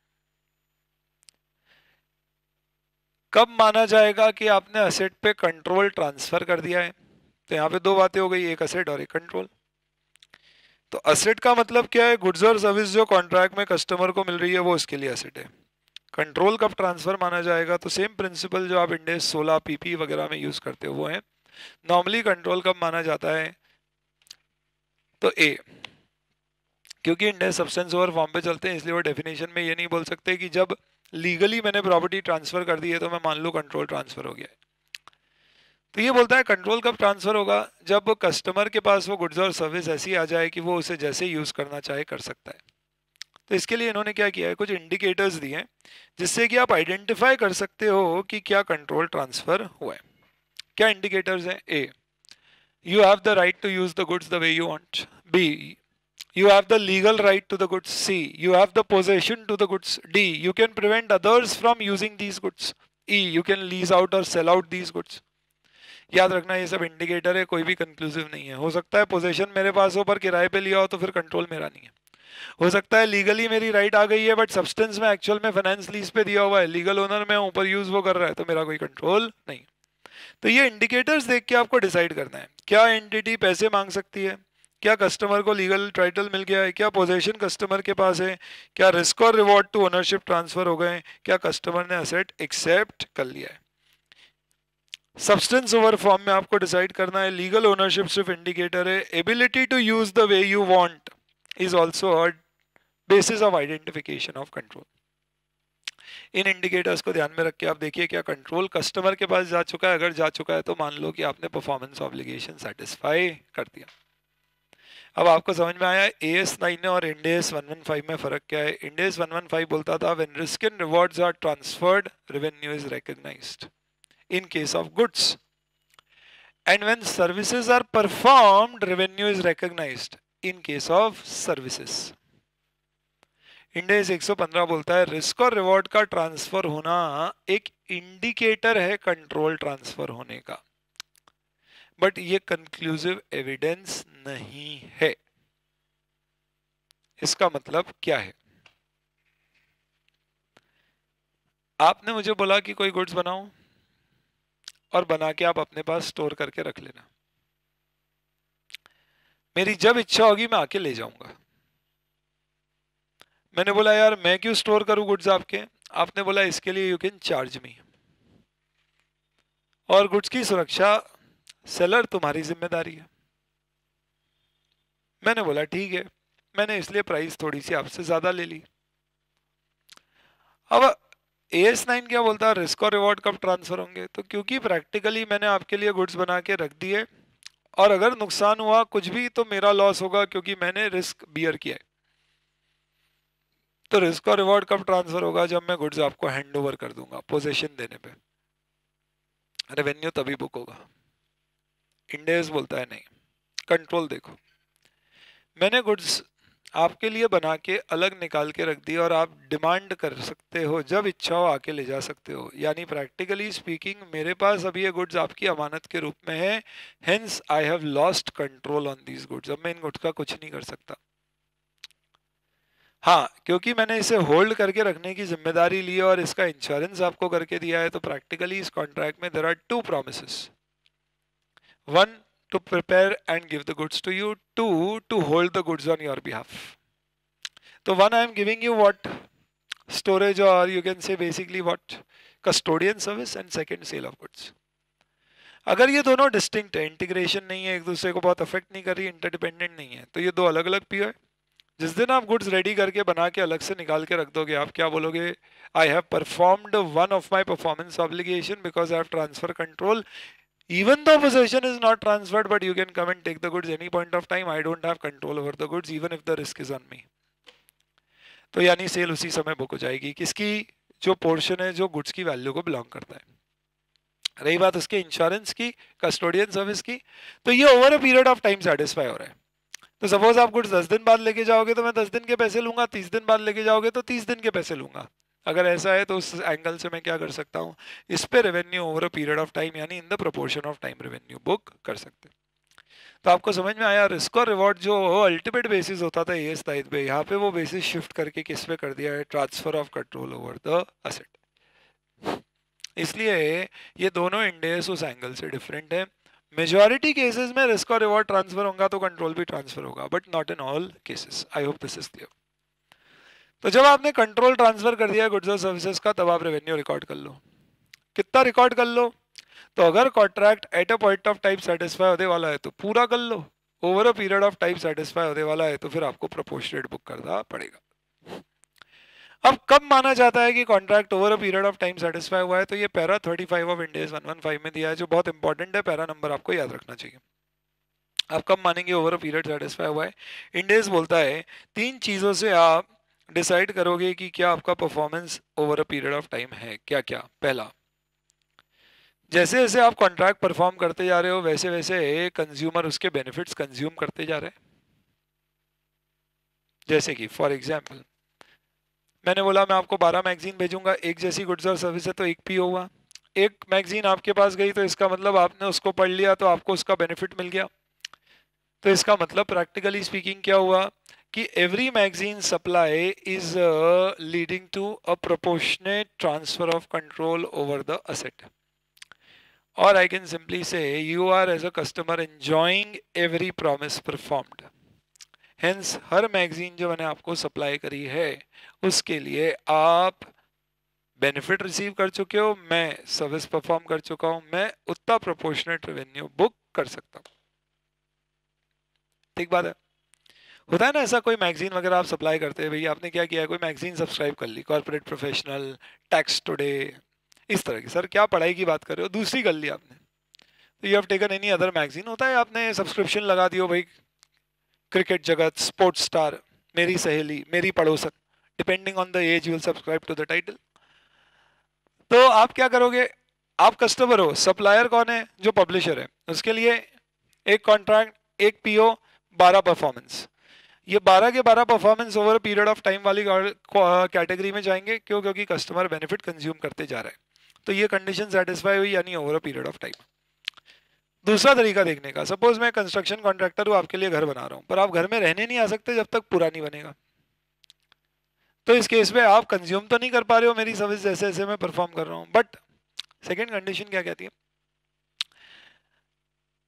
कब माना जाएगा कि आपने असेट पे कंट्रोल ट्रांसफर कर दिया है, तो यहां पे दो बातें हो गई, एक असेट और एक कंट्रोल। तो असेट का मतलब क्या है, गुड्स और सर्विस जो कॉन्ट्रैक्ट में कस्टमर को मिल रही है वो उसके लिए असेट है। कंट्रोल कब ट्रांसफर माना जाएगा, तो सेम प्रिंसिपल जो आप इंडेस 16 पीपी वगैरह में यूज करते हो वो है। नॉर्मली कंट्रोल कब माना जाता है, तो ए, क्योंकि इंडेस सब्सटेंस ओवर फॉर्म पे चलते हैं इसलिए वो डेफिनेशन में ये नहीं बोल सकते कि जब लीगली मैंने प्रॉपर्टी ट्रांसफर कर दी है तो मैं मान लूँ कंट्रोल ट्रांसफर हो गया है। तो ये बोलता है कंट्रोल कब ट्रांसफर होगा, जब कस्टमर के पास वो गुड्स और सर्विस ऐसी आ जाए कि वो उसे जैसे यूज करना चाहे कर सकता है। तो इसके लिए इन्होंने क्या किया है, कुछ इंडिकेटर्स दिए हैं जिससे कि आप आइडेंटिफाई कर सकते हो कि क्या कंट्रोल ट्रांसफर हुआ है। क्या इंडिकेटर्स हैं, A, you have the right to use the goods the way you want, B, you have the legal right to the goods, C, you have the possession to the goods, D, you can prevent others from using these goods, E, you can lease out or sell out these goods। याद रखना ये सब indicator है, कोई भी conclusive नहीं है। हो सकता है पोजेशन मेरे पास हो पर किराए पे लिया हो तो फिर कंट्रोल मेरा नहीं है। हो सकता है लीगली मेरी राइट आ गई है बट सब्सटेंस में एक्चुअल में फाइनेंस लीज पे दिया हुआ है, लीगल ओनर में हूं पर यूज वो कर रहा है, तो मेरा कोई कंट्रोल नहीं। तो ये इंडिकेटर्स देख के आपको डिसाइड करना है, क्या एंटिटी पैसे मांग सकती है, क्या कस्टमर को लीगल टाइटल मिल गया है, क्या पोजीशन कस्टमर के पास है, क्या रिस्क और रिवॉर्ड टू ओनरशिप ट्रांसफर हो गए, क्या कस्टमर ने असेट एक्सेप्ट कर लिया है। सब्सटेंस ओवर फॉर्म में आपको डिसाइड करना है, लीगल ओनरशिप सिर्फ इंडिकेटर है, ability to use the way you want is also a basis of identification of control. इन इंडिकेटर्स को ध्यान में रख के आप देखिए क्या कंट्रोल कस्टमर के पास जा चुका है, अगर जा चुका है तो मान लो कि आपने परफॉर्मेंस ऑब्लिगेशन सेटिस्फाई कर दिया। अब आपको समझ में आया AS 9 और इंडेस 115 में फर्क क्या है। इंडेस 115 बोलता था when risk and rewards are transferred revenue is recognized in case of goods, and when services are performed revenue is recognized in case of services. Ind AS 115 बोलता है रिस्क और रिवॉर्ड का ट्रांसफर होना एक इंडिकेटर है कंट्रोल ट्रांसफर होने का, but ये कंक्लूसिव एविडेंस नहीं है। इसका मतलब क्या है, आपने मुझे बोला कि कोई गुड्स बनाओ और बना के आप अपने पास स्टोर करके रख लेना। मेरी जब इच्छा होगी मैं आके ले जाऊंगा। मैंने बोला यार मैं क्यों स्टोर करूं गुड्स आपके? आपने बोला इसके लिए यू कैन चार्ज मी, और गुड्स की सुरक्षा सेलर तुम्हारी जिम्मेदारी है। मैंने बोला ठीक है, मैंने इसलिए प्राइस थोड़ी सी आपसे ज्यादा ले ली। अब AS9 क्या बोलता है, रिस्क और रिवॉर्ड कब ट्रांसफर होंगे? तो क्योंकि प्रैक्टिकली मैंने आपके लिए गुड्स बना के रख दिए, और अगर नुकसान हुआ कुछ भी तो मेरा लॉस होगा क्योंकि मैंने रिस्क बियर किया है। तो रिस्क और रिवॉर्ड कब ट्रांसफर होगा? जब मैं गुड्स आपको हैंड ओवर कर दूंगा पोजीशन देने पे, रेवेन्यू तभी बुक होगा। इंडेस बोलता है नहीं, कंट्रोल देखो, मैंने गुड्स आपके लिए बना के अलग निकाल के रख दिया और आप डिमांड कर सकते हो, जब इच्छा हो आके ले जा सकते हो। यानी प्रैक्टिकली स्पीकिंग मेरे पास अभी ये गुड्स आपकी अमानत के रूप में है, hence I have lost control on these goods. अब मैं इन गुड्स का कुछ नहीं कर सकता। हाँ, क्योंकि मैंने इसे होल्ड करके रखने की जिम्मेदारी ली है और इसका इंश्योरेंस आपको करके दिया है, तो प्रैक्टिकली इस कॉन्ट्रैक्ट में there are two promises, one to prepare and give the goods to you, two to hold the goods on your behalf. So one I am giving you what storage, or you can say basically what custodian service, and second sale of goods. अगर ये दोनों distinct है, integration नहीं है, एक दूसरे को बहुत अफेक्ट नहीं कर रही, इंटरडिपेंडेंट नहीं है, तो ये दो अलग अलग पीओ है। जिस दिन आप गुड्स रेडी करके बना के अलग से निकाल के रख दोगे, आप क्या बोलोगे? I have performed one of my performance obligation because I have transfer control. Even though possession is not transferred, but you can come and take the goods any point of time. I don't have control over the goods, even if the risk is on me. तो यानी cell उसी समय book हो जाएगी। किसकी? जो portion है जो गुड्स की वैल्यू को बिलोंग करता है। रही बात उसके इंश्योरेंस की, कस्टोडियन सर्विस की, तो ये over a period of time satisfy हो रहा है। तो सपोज आप गुड्स 10 दिन बाद लेके जाओगे तो मैं 10 दिन के पैसे लूंगा, 30 दिन बाद लेके जाओगे तो 30 दिन के पैसे लूंगा। अगर ऐसा है तो उस एंगल से मैं क्या कर सकता हूँ, इस पे revenue over a period of time यानी in the proportion of time revenue book कर सकते हैं। तो आपको समझ में आया, रिस्क और रिवॉर्ड जो अल्टीमेट बेसिस होता था एएस टाइप पे, यहाँ पे वो बेसिस शिफ्ट करके किस पे कर दिया है, transfer of control over the asset. इसलिए ये दोनों इंडेस उस एंगल से डिफरेंट है। मेजॉरिटी केसेस में रिस्क और रिवॉर्ड ट्रांसफर होगा तो कंट्रोल भी ट्रांसफर होगा, but not in all cases. I hope this is clear. तो जब आपने कंट्रोल ट्रांसफर कर दिया गुड्स और सर्विसेज का, तब आप रेवेन्यू रिकॉर्ड कर लो। कितना रिकॉर्ड कर लो? तो अगर contract at a point of time satisfy होने वाला है तो पूरा कर लो, over a period of time satisfy होने वाला है तो फिर आपको प्रोपोर्शनेट बुक करना पड़ेगा। अब कब माना जाता है कि contract over a period of time satisfy हुआ है? तो ये पैरा 35 ऑफ इंडेस 115 में दिया है, जो बहुत इंपॉर्टेंट है, पैरा नंबर आपको याद रखना चाहिए। आप कब मानेंगे ओवर अ पीरियड सेटिस्फाई हुआ है? इंडेस बोलता है 3 चीजों से आप डिसाइड करोगे कि क्या आपका performance over a period of time है। क्या क्या? पहला, जैसे जैसे आप कॉन्ट्रैक्ट परफॉर्म करते जा रहे हो वैसे वैसे कंज्यूमर उसके बेनिफिट्स कंज्यूम करते जा रहे हैं। जैसे कि फॉर एग्जांपल मैंने बोला मैं आपको 12 मैगजीन भेजूंगा, एक जैसी गुड्स और सर्विस है तो एक पीओ हुआ। एक मैगजीन आपके पास गई तो इसका मतलब आपने उसको पढ़ लिया तो आपको उसका बेनिफिट मिल गया। तो इसका मतलब प्रैक्टिकली स्पीकिंग क्या हुआ कि every magazine supply is leading to a proportionate transfer of control over the asset. और I can simply say you are as a customer enjoying every promise performed. Hence हर magazine जो मैंने आपको supply करी है उसके लिए आप बेनिफिट रिसीव कर चुके हो, मैं सर्विस परफॉर्म कर चुका हूं, मैं उतना प्रोपोर्शनेट रेवेन्यू बुक कर सकता हूं। ठीक बात है। होता है ना ऐसा, कोई मैगजीन वगैरह आप सप्लाई करते हैं, भैया आपने क्या किया, कोई मैगजीन सब्सक्राइब कर ली, कॉर्पोरेट प्रोफेशनल, टैक्स टुडे, इस तरह की। सर क्या पढ़ाई की बात कर रहे हो, दूसरी कर ली आपने, तो you have taken any other magazine. होता है आपने सब्सक्रिप्शन लगा दियो, भाई क्रिकेट जगत, स्पोर्ट्स स्टार, मेरी सहेली, मेरी पड़ोसन, depending on the age you will subscribe to the title. तो आप क्या करोगे, आप कस्टमर हो, सप्लायर कौन है, जो पब्लिशर है, उसके लिए एक कॉन्ट्रैक्ट, एक पीओ, 12 परफॉर्मेंस। ये 12 के 12 performance over period of time वाली कैटेगरी में जाएंगे। क्यों? क्योंकि कस्टमर बेनिफिट कंज्यूम करते जा रहा है, तो ये कंडीशन सेटिस्फाई हुई यानी over a period of time. दूसरा तरीका देखने का, सपोज मैं कंस्ट्रक्शन कॉन्ट्रैक्टर हूँ, आपके लिए घर बना रहा हूँ, पर आप घर में रहने नहीं आ सकते जब तक पूरा नहीं बनेगा। तो इस केस में आप कंज्यूम तो नहीं कर पा रहे हो मेरी सर्विस जैसे जैसे मैं परफॉर्म कर रहा हूँ, बट सेकेंड कंडीशन क्या कहती है,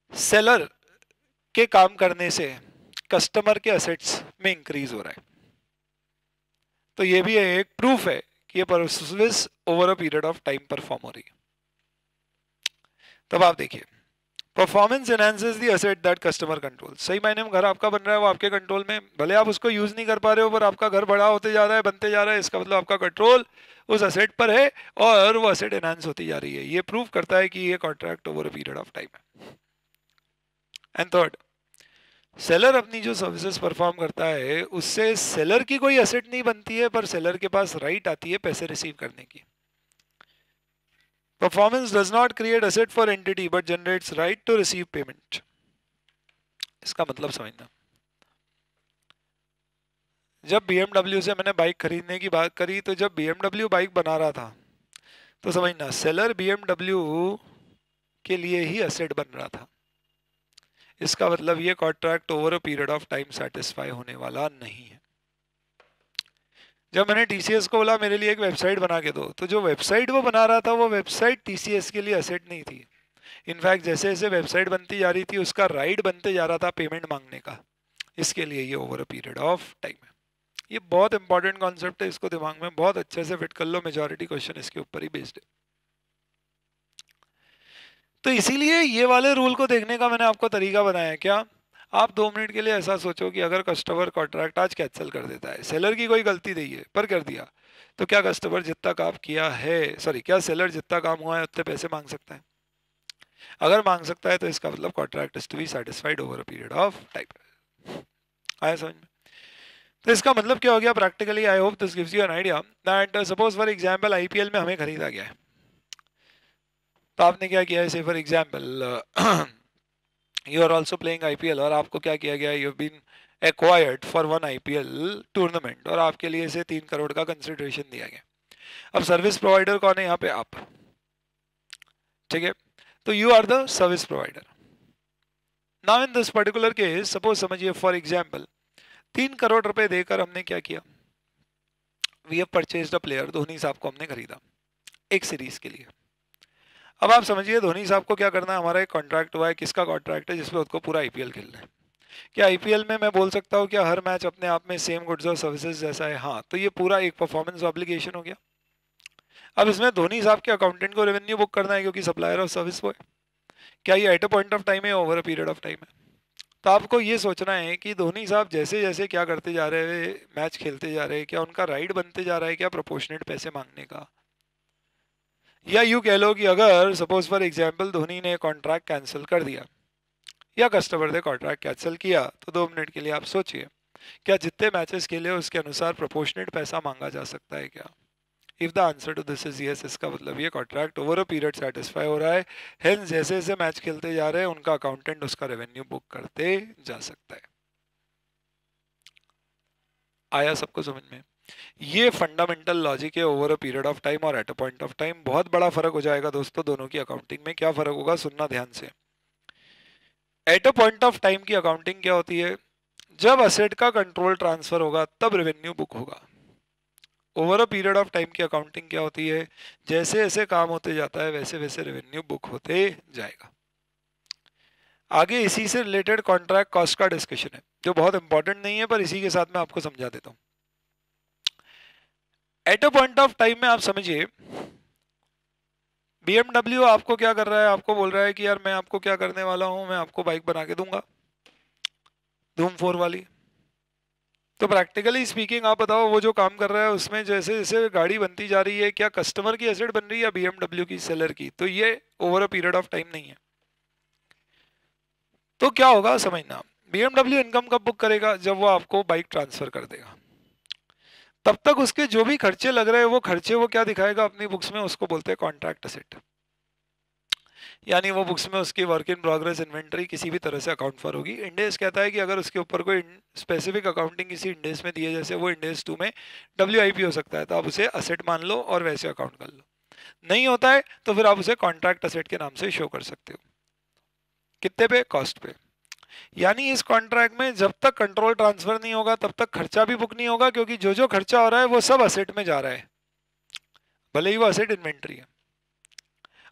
सेलर के काम करने से कस्टमर के असेट्स में इंक्रीज हो रहा है। तो ये भी एक प्रूफ है कि ये service over a period of time perform हो रही है। तब आप देखिए, performance enhances the asset that customer control. सही मायने में घर आपका बन रहा है, वो आपके कंट्रोल में, भले आप उसको यूज नहीं कर पा रहे हो, पर आपका घर बड़ा होते जा रहा है, बनते जा रहा है, इसका मतलब आपका कंट्रोल उस एसेट पर है और वो एसेट एनहांस होती जा रही है। ये प्रूव करता है कि ये contract over a period of time है। एंड थर्ड, सेलर अपनी जो सर्विसेज परफॉर्म करता है उससे सेलर की कोई एसेट नहीं बनती है, पर सेलर के पास राइट आती है पैसे रिसीव करने की। Performance does not create asset for entity but generates right to receive payment. इसका मतलब समझना, जब BMW से मैंने बाइक खरीदने की बात करी, तो जब BMW बाइक बना रहा था तो समझना सेलर BMW के लिए ही एसेट बन रहा था। इसका मतलब ये contract over a period of time satisfy होने वाला नहीं है। जब मैंने TCS को बोला मेरे लिए एक वेबसाइट बना के दो, तो जो वेबसाइट वो बना रहा था वो वेबसाइट TCS के लिए एसेट नहीं थी। इनफैक्ट जैसे जैसे वेबसाइट बनती जा रही थी उसका राइट बनते जा रहा था पेमेंट मांगने का। इसके लिए ये over a period of time है। ये बहुत इंपॉर्टेंट कॉन्सेप्ट है, इसको दिमाग में बहुत अच्छे से फिट कर लो, मेजॉरिटी क्वेश्चन इसके ऊपर ही बेस्ड है। तो इसीलिए ये वाले रूल को देखने का मैंने आपको तरीका बनाया। क्या आप 2 मिनट के लिए ऐसा सोचो कि अगर कस्टमर कॉन्ट्रैक्ट आज कैंसिल कर देता है, सेलर की कोई गलती नहीं है पर कर दिया, तो क्या कस्टमर जितना काम किया है, सॉरी क्या सेलर जितना काम हुआ है उतने पैसे मांग सकता है? अगर मांग सकता है तो इसका मतलब contract is to be satisfied over a period of time. आया समझ में? तो इसका मतलब क्या हो गया practically? I hope this gives you an idea that suppose for example IPL में हमें खरीदा गया है, तो आपने क्या किया है, say for example you are also playing IPL और आपको क्या किया गया, you have been acquired for 1 IPL tournament और आपके लिए से 3 करोड़ का कंसिडरेशन दिया गया। अब सर्विस प्रोवाइडर कौन है यहाँ पे? आप, ठीक है? तो you are the service provider. Now in this particular case suppose समझिए फॉर एग्जांपल 3 करोड़ रुपए देकर हमने क्या किया, we have purchased a player, Dhoni साहब को हमने खरीदा एक सीरीज के लिए। अब आप समझिए धोनी साहब को क्या करना है, हमारा एक कॉन्ट्रैक्ट हुआ है, किसका कॉन्ट्रैक्ट है? जिसमें उसको पूरा IPL खेलना है। क्या IPL में मैं बोल सकता हूँ क्या हर मैच अपने आप में सेम गुड्स और सर्विसेज जैसा है? हाँ, तो ये पूरा एक परफॉर्मेंस ऑब्लिगेशन हो गया। अब इसमें धोनी साहब के अकाउंटेंट को रेवेन्यू बुक करना है क्योंकि सप्लायर ऑफ सर्विस वो है। क्या ये at a point of time है, over a period of time है? तो आपको ये सोचना है कि धोनी साहब जैसे जैसे क्या करते जा रहे हैं, मैच खेलते जा रहे हैं, क्या उनका राइट बनते जा रहा है क्या प्रोपोर्शनेट पैसे मांगने का? या यूं कह लो कि अगर सपोज फॉर एग्जांपल धोनी ने कॉन्ट्रैक्ट कैंसिल कर दिया या कस्टमर ने कॉन्ट्रैक्ट कैंसिल किया, तो 2 मिनट के लिए आप सोचिए क्या जितने मैचेस खेले उसके अनुसार प्रोपोर्शनेट पैसा मांगा जा सकता है क्या? If the answer to this is yes, इसका मतलब ये contract over a period satisfy हो रहा है। हेंस जैसे जैसे मैच खेलते जा रहे हैं उनका अकाउंटेंट उसका रेवेन्यू बुक करते जा सकता है। आया सबको समझ में? ये फंडामेंटल लॉजिक है over a period of time और at a point of time. बहुत बड़ा फर्क हो जाएगा दोस्तों दोनों की अकाउंटिंग में। क्या फर्क होगा, सुनना ध्यान से। At a point of time की अकाउंटिंग क्या होती है? जब असेट का कंट्रोल ट्रांसफर होगा तब रेवेन्यू बुक होगा। Over a period of time की अकाउंटिंग क्या होती है? जैसे जैसे काम होते जाता है वैसे वैसे रेवेन्यू बुक होते जाएगा। आगे इसी से रिलेटेड कॉन्ट्रैक्ट कॉस्ट का डिस्कशन है जो बहुत इंपॉर्टेंट नहीं है, पर इसी के साथ मैं आपको समझा देता हूँ। At a point of time में आप समझिए BMW आपको क्या कर रहा है, आपको बोल रहा है कि यार मैं आपको क्या करने वाला हूं, मैं आपको बाइक बना के दूंगा धूम 4 वाली। तो प्रैक्टिकली स्पीकिंग आप बताओ वो जो काम कर रहा है उसमें जैसे जैसे गाड़ी बनती जा रही है, क्या कस्टमर की एसेट बन रही है या BMW की, सेलर की? तो ये over a period of time नहीं है। तो क्या होगा समझना, BMW इनकम कब बुक करेगा? जब वो आपको बाइक ट्रांसफर कर देगा। तब तक उसके जो भी खर्चे लग रहे हैं वो खर्चे वो क्या दिखाएगा अपनी बुक्स में, उसको बोलते हैं कॉन्ट्रैक्ट एसेट। यानी वो बुक्स में उसकी वर्क इन प्रोग्रेस इन्वेंटरी किसी भी तरह से अकाउंट फॉर होगी। इंडेस कहता है कि अगर उसके ऊपर कोई स्पेसिफिक अकाउंटिंग किसी इंडेस में दिए, जैसे वो इंडेस 2 में WIP हो सकता है, तो आप उसे असेट मान लो और वैसे अकाउंट कर लो। नहीं होता है तो फिर आप उसे कॉन्ट्रैक्ट असेट के नाम से शो कर सकते हो। कितने पे? कॉस्ट पे। यानी इस कॉन्ट्रैक्ट में जब तक कंट्रोल ट्रांसफर नहीं होगा तब तक खर्चा भी बुक नहीं होगा, क्योंकि जो जो खर्चा हो रहा है वो सब असेट में जा रहा है, भले ही वो असेट इन्वेंट्री है।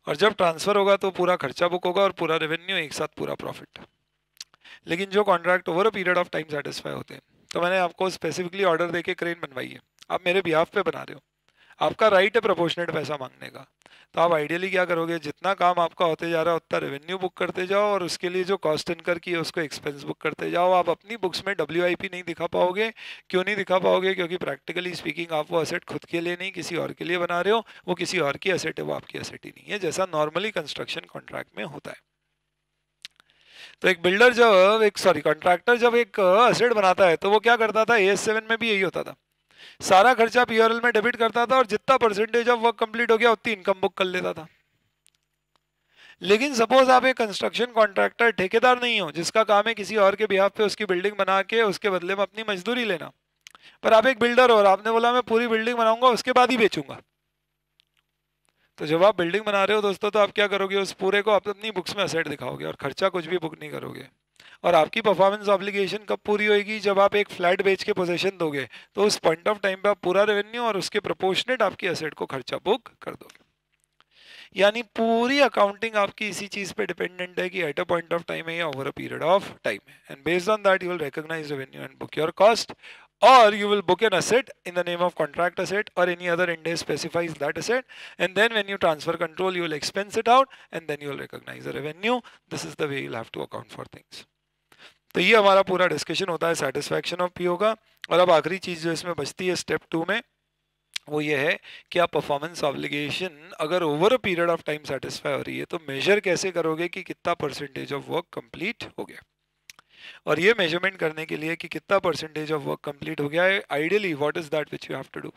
और जब ट्रांसफर होगा तो पूरा खर्चा बुक होगा और पूरा रेवेन्यू एक साथ पूरा प्रॉफिट। लेकिन जो contract over a period of time satisfy होते हैं, तो मैंने आपको स्पेसिफिकली ऑर्डर देके क्रेन बनवाई है, आप मेरे बिहाफ पे बना रहे हो, आपका राइट है प्रोपोर्शनेट पैसा मांगने का। तो आप आइडियली क्या करोगे, जितना काम आपका होते जा रहा है उतना रेवेन्यू बुक करते जाओ और उसके लिए जो कॉस्ट इनकर की है उसको एक्सपेंस बुक करते जाओ। आप अपनी बुक्स में WIP नहीं दिखा पाओगे। क्यों नहीं दिखा पाओगे? क्योंकि प्रैक्टिकली स्पीकिंग आप वो असेट खुद के लिए नहीं किसी और के लिए बना रहे हो, वो किसी और की असेट है, वो आपकी असेट ही नहीं है, जैसा नॉर्मली कंस्ट्रक्शन कॉन्ट्रैक्ट में होता है। तो एक बिल्डर जब एक सॉरी कॉन्ट्रैक्टर जब एक असेट बनाता है तो वो क्या करता था, AS7 में भी यही होता था, सारा खर्चा PRL में डेबिट करता था और जितना परसेंटेज ऑफ वर्क कंप्लीट हो गया उतनी इनकम बुक कर लेता था। लेकिन सपोज आप एक कंस्ट्रक्शन कॉन्ट्रैक्टर ठेकेदार नहीं हो, जिसका काम है किसी और के बिहाफ पे उसकी बिल्डिंग बना के उसके बदले में अपनी मजदूरी लेना, पर आप एक बिल्डर हो और आपने बोला मैं पूरी बिल्डिंग बनाऊंगा उसके बाद ही बेचूंगा। तो जब आप बिल्डिंग बना रहे हो दोस्तों, तो आप क्या करोगे, उस पूरे को आप अपनी बुक्स में असेट दिखाओगे और खर्चा कुछ भी बुक नहीं करोगे। और आपकी परफॉर्मेंस ऑब्लिगेशन कब पूरी होगी, जब आप एक फ्लैट बेच के पोजीशन दोगे, तो उस पॉइंट ऑफ टाइम पे आप पूरा रेवेन्यू और उसके प्रोपोर्शनेट आपकी असेट को खर्चा बुक कर दोगे। यानी पूरी अकाउंटिंग आपकी इसी चीज पे डिपेंडेंट है कि at a point of time है या over a period of time है, and based on that you will recognise revenue and book your cost, or you will book an asset in the name of contract asset or any other Ind AS specifies that asset, and then when you transfer control you will expense it out and then you will recognize the revenue. This is the way you'll have to account for things. तो ये हमारा पूरा discussion होता है satisfaction of PO का। और अब आखिरी चीज जो इसमें बचती है स्टेप 2 में, वो ये है कि आप परफॉर्मेंस ऑब्लिगेशन अगर over a period of time satisfy हो रही है तो मेजर कैसे करोगे कि कितना परसेंटेज ऑफ वर्क कंप्लीट हो गया। और ये मेजरमेंट करने के लिए कि कितना परसेंटेज ऑफ वर्क कंप्लीट हो गया है, ideally what is that which you have to do.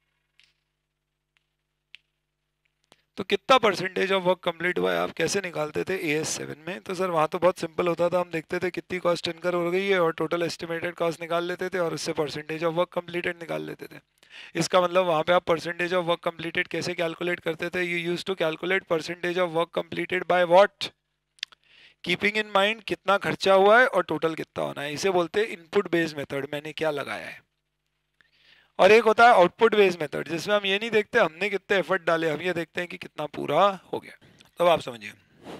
तो कितना परसेंटेज ऑफ वर्क कंप्लीट हुआ है आप कैसे निकालते थे AS7 में? तो सर वहाँ तो बहुत सिंपल होता था, हम देखते थे कितनी कॉस्ट इनकर हो गई है और टोटल एस्टिमेटेड कॉस्ट निकाल लेते थे और उससे परसेंटेज ऑफ वर्क कंप्लीटेड निकाल लेते थे। इसका मतलब वहाँ पे आप परसेंटेज ऑफ वर्क कंप्लीटेड कैसे कैलकुलेट करते थे? You use to calculate percentage of work completed by what, keeping in mind कितना खर्चा हुआ है और टोटल कितना होना है। इसे बोलते हैं इनपुट बेस्ड मेथड, मैंने क्या लगाया है। और एक होता है आउटपुट बेस्ड मेथड, जिसमें हम ये नहीं देखते हमने कितने एफर्ट डाले, हम ये देखते हैं कि कितना पूरा हो गया। तब आप समझिए,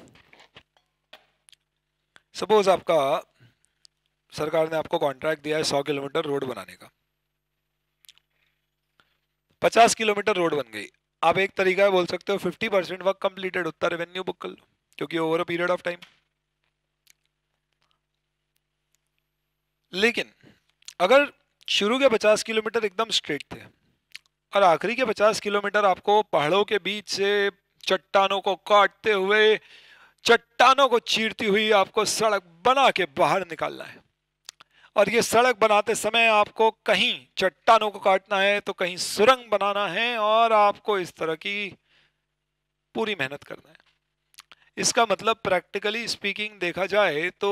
सपोज आपका सरकार ने आपको कॉन्ट्रैक्ट दिया है 100 किलोमीटर रोड बनाने का, 50 किलोमीटर रोड बन गई। आप एक तरीका है बोल सकते हो 50% वर्क कंप्लीटेड, उतना रेवेन्यू बुक कर लो क्योंकि over a period of time. लेकिन अगर शुरू के 50 किलोमीटर एकदम स्ट्रेट थे और आखिरी के 50 किलोमीटर आपको पहाड़ों के बीच से चट्टानों को काटते हुए, चट्टानों को चीरती हुई आपको सड़क बना के बाहर निकालना है, और ये सड़क बनाते समय आपको कहीं चट्टानों को काटना है तो कहीं सुरंग बनाना है, और आपको इस तरह की पूरी मेहनत करना है। इसका मतलब प्रैक्टिकली स्पीकिंग देखा जाए तो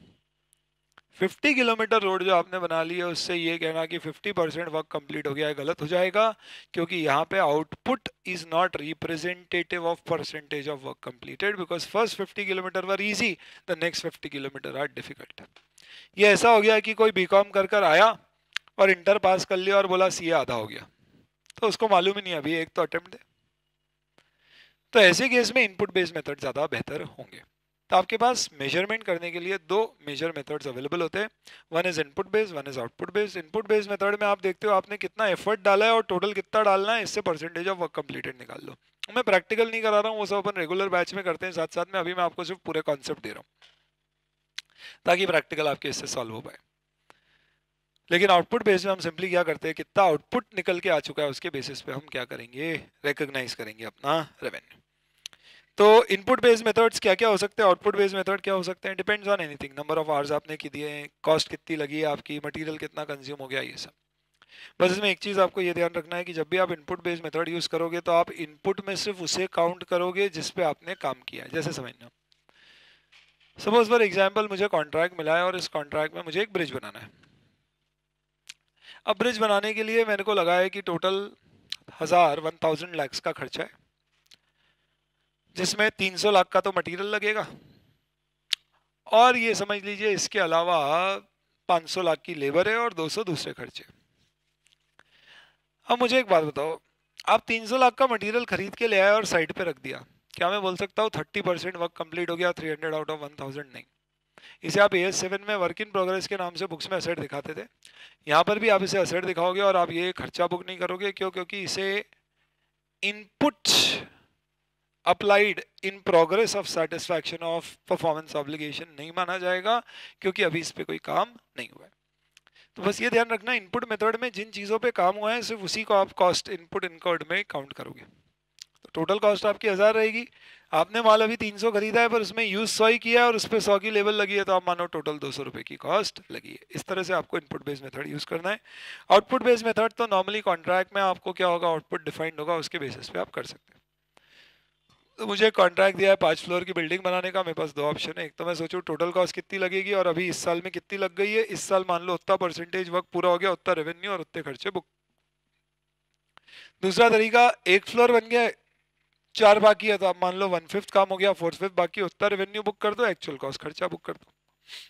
50 किलोमीटर रोड जो आपने बना ली है उससे ये कहना कि 50% वर्क कंप्लीट हो गया है गलत हो जाएगा, क्योंकि यहाँ पे output is not representative of percentage of work completed, because first 50 kilometre were easy, the next 50 kilometre are difficult. ये ऐसा हो गया कि कोई बीकॉम कर कर आया और इंटर पास कर लिया और बोला सीए आधा हो गया, तो उसको मालूम ही नहीं अभी एक तो अटेम्प्ट दे। तो ऐसे केस में इनपुट बेस्ड मेथड ज़्यादा बेहतर होंगे। तो आपके पास मेजरमेंट करने के लिए दो मेजर मेथड्स अवेलेबल होते हैं, one is input based, one is output based. Input based method में आप देखते हो आपने कितना एफर्ट डाला है और टोटल कितना डालना है, इससे परसेंटेज ऑफ वर्क कंप्लीटेड निकाल लो। मैं प्रैक्टिकल नहीं करा रहा हूँ, वो सब अपन रेगुलर बैच में करते हैं साथ साथ में, अभी मैं आपको सिर्फ पूरे कॉन्सेप्ट दे रहा हूँ ताकि प्रैक्टिकल आपके इससे सॉल्व हो पाए। लेकिन आउटपुट बेस्ड में हम सिंपली क्या करते हैं, कितना आउटपुट निकल के आ चुका है उसके बेसिस पे हम क्या करेंगे, रिकॉग्नाइज करेंगे अपना रेवेन्यू। तो इनपुट बेस्ड मेथड्स क्या क्या हो सकते हैं, आउटपुट बेस्ड मेथड क्या हो सकते हैं, depends on anything, number of hours आपने की दिए, कॉस्ट कितनी लगी है आपकी, मटेरियल कितना कंज्यूम हो गया, ये सब। बस इसमें एक चीज़ आपको ये ध्यान रखना है कि जब भी आप इनपुट बेस्ड मेथड यूज़ करोगे तो आप इनपुट में सिर्फ उसे काउंट करोगे जिस पे आपने काम किया है। जैसे समझना, सपोज फॉर एग्जाम्पल मुझे कॉन्ट्रैक्ट मिला है और इस कॉन्ट्रैक्ट में मुझे एक ब्रिज बनाना है। अब ब्रिज बनाने के लिए मेरे को लगा है कि टोटल 1000 लाख का खर्चा है, जिसमें 300 लाख का तो मटेरियल लगेगा और ये समझ लीजिए इसके अलावा 500 लाख की लेबर है और 200 दूसरे खर्चे। अब मुझे एक बात बताओ, आप 300 लाख का मटेरियल खरीद के ले आए और साइड पे रख दिया, क्या मैं बोल सकता हूँ 30% वर्क कंप्लीट हो गया 300 आउट ऑफ 1000? नहीं। इसे आप AS7 में वर्क इन प्रोग्रेस के नाम से बुक्स में असेट दिखाते थे, यहाँ पर भी आप इसे असेट दिखाओगे और आप ये खर्चा बुक नहीं करोगे। क्यों? क्योंकि इसे input applied in progress of satisfaction of performance obligation नहीं माना जाएगा, क्योंकि अभी इस पे कोई काम नहीं हुआ है। तो बस ये ध्यान रखना, इनपुट मेथड में जिन चीज़ों पे काम हुआ है सिर्फ उसी को आप कॉस्ट इनपुट इनकर्ड में काउंट करोगे। तो टोटल कॉस्ट आपकी 1000 रहेगी। आपने माल अभी 300 खरीदा है पर उसमें यूज 100 ही किया है और उस पर 100 की लेवल लगी है, तो आप मानो टोटल 200 रुपये की कॉस्ट लगी है। इस तरह से आपको इनपुट बेस्ड मेथड यूज करना है। आउटपुट बेस्ड मेथड तो नॉर्मली कॉन्ट्रैक्ट में आपको क्या होगा, आउटपुट डिफाइंड होगा, उसके बेसिस पे आप कर सकते हैं। तो मुझे कॉन्ट्रैक्ट दिया है 5 फ्लोर की बिल्डिंग बनाने का, मेरे पास 2 ऑप्शन है। एक तो मैं सोचूं टोटल कॉस्ट कितनी लगेगी और अभी इस साल में कितनी लग गई है। इस साल मान लो उतना परसेंटेज वर्क पूरा हो गया, उतना रेवेन्यू और उतने खर्चे बुक। दूसरा तरीका, एक फ्लोर बन गया है, 4 बाकी है, तो आप मान लो 1/5 काम हो गया, 4/5 बाकी, उतना रेवेन्यू बुक कर दो, एक्चुअल कॉस्ट खर्चा बुक कर दो।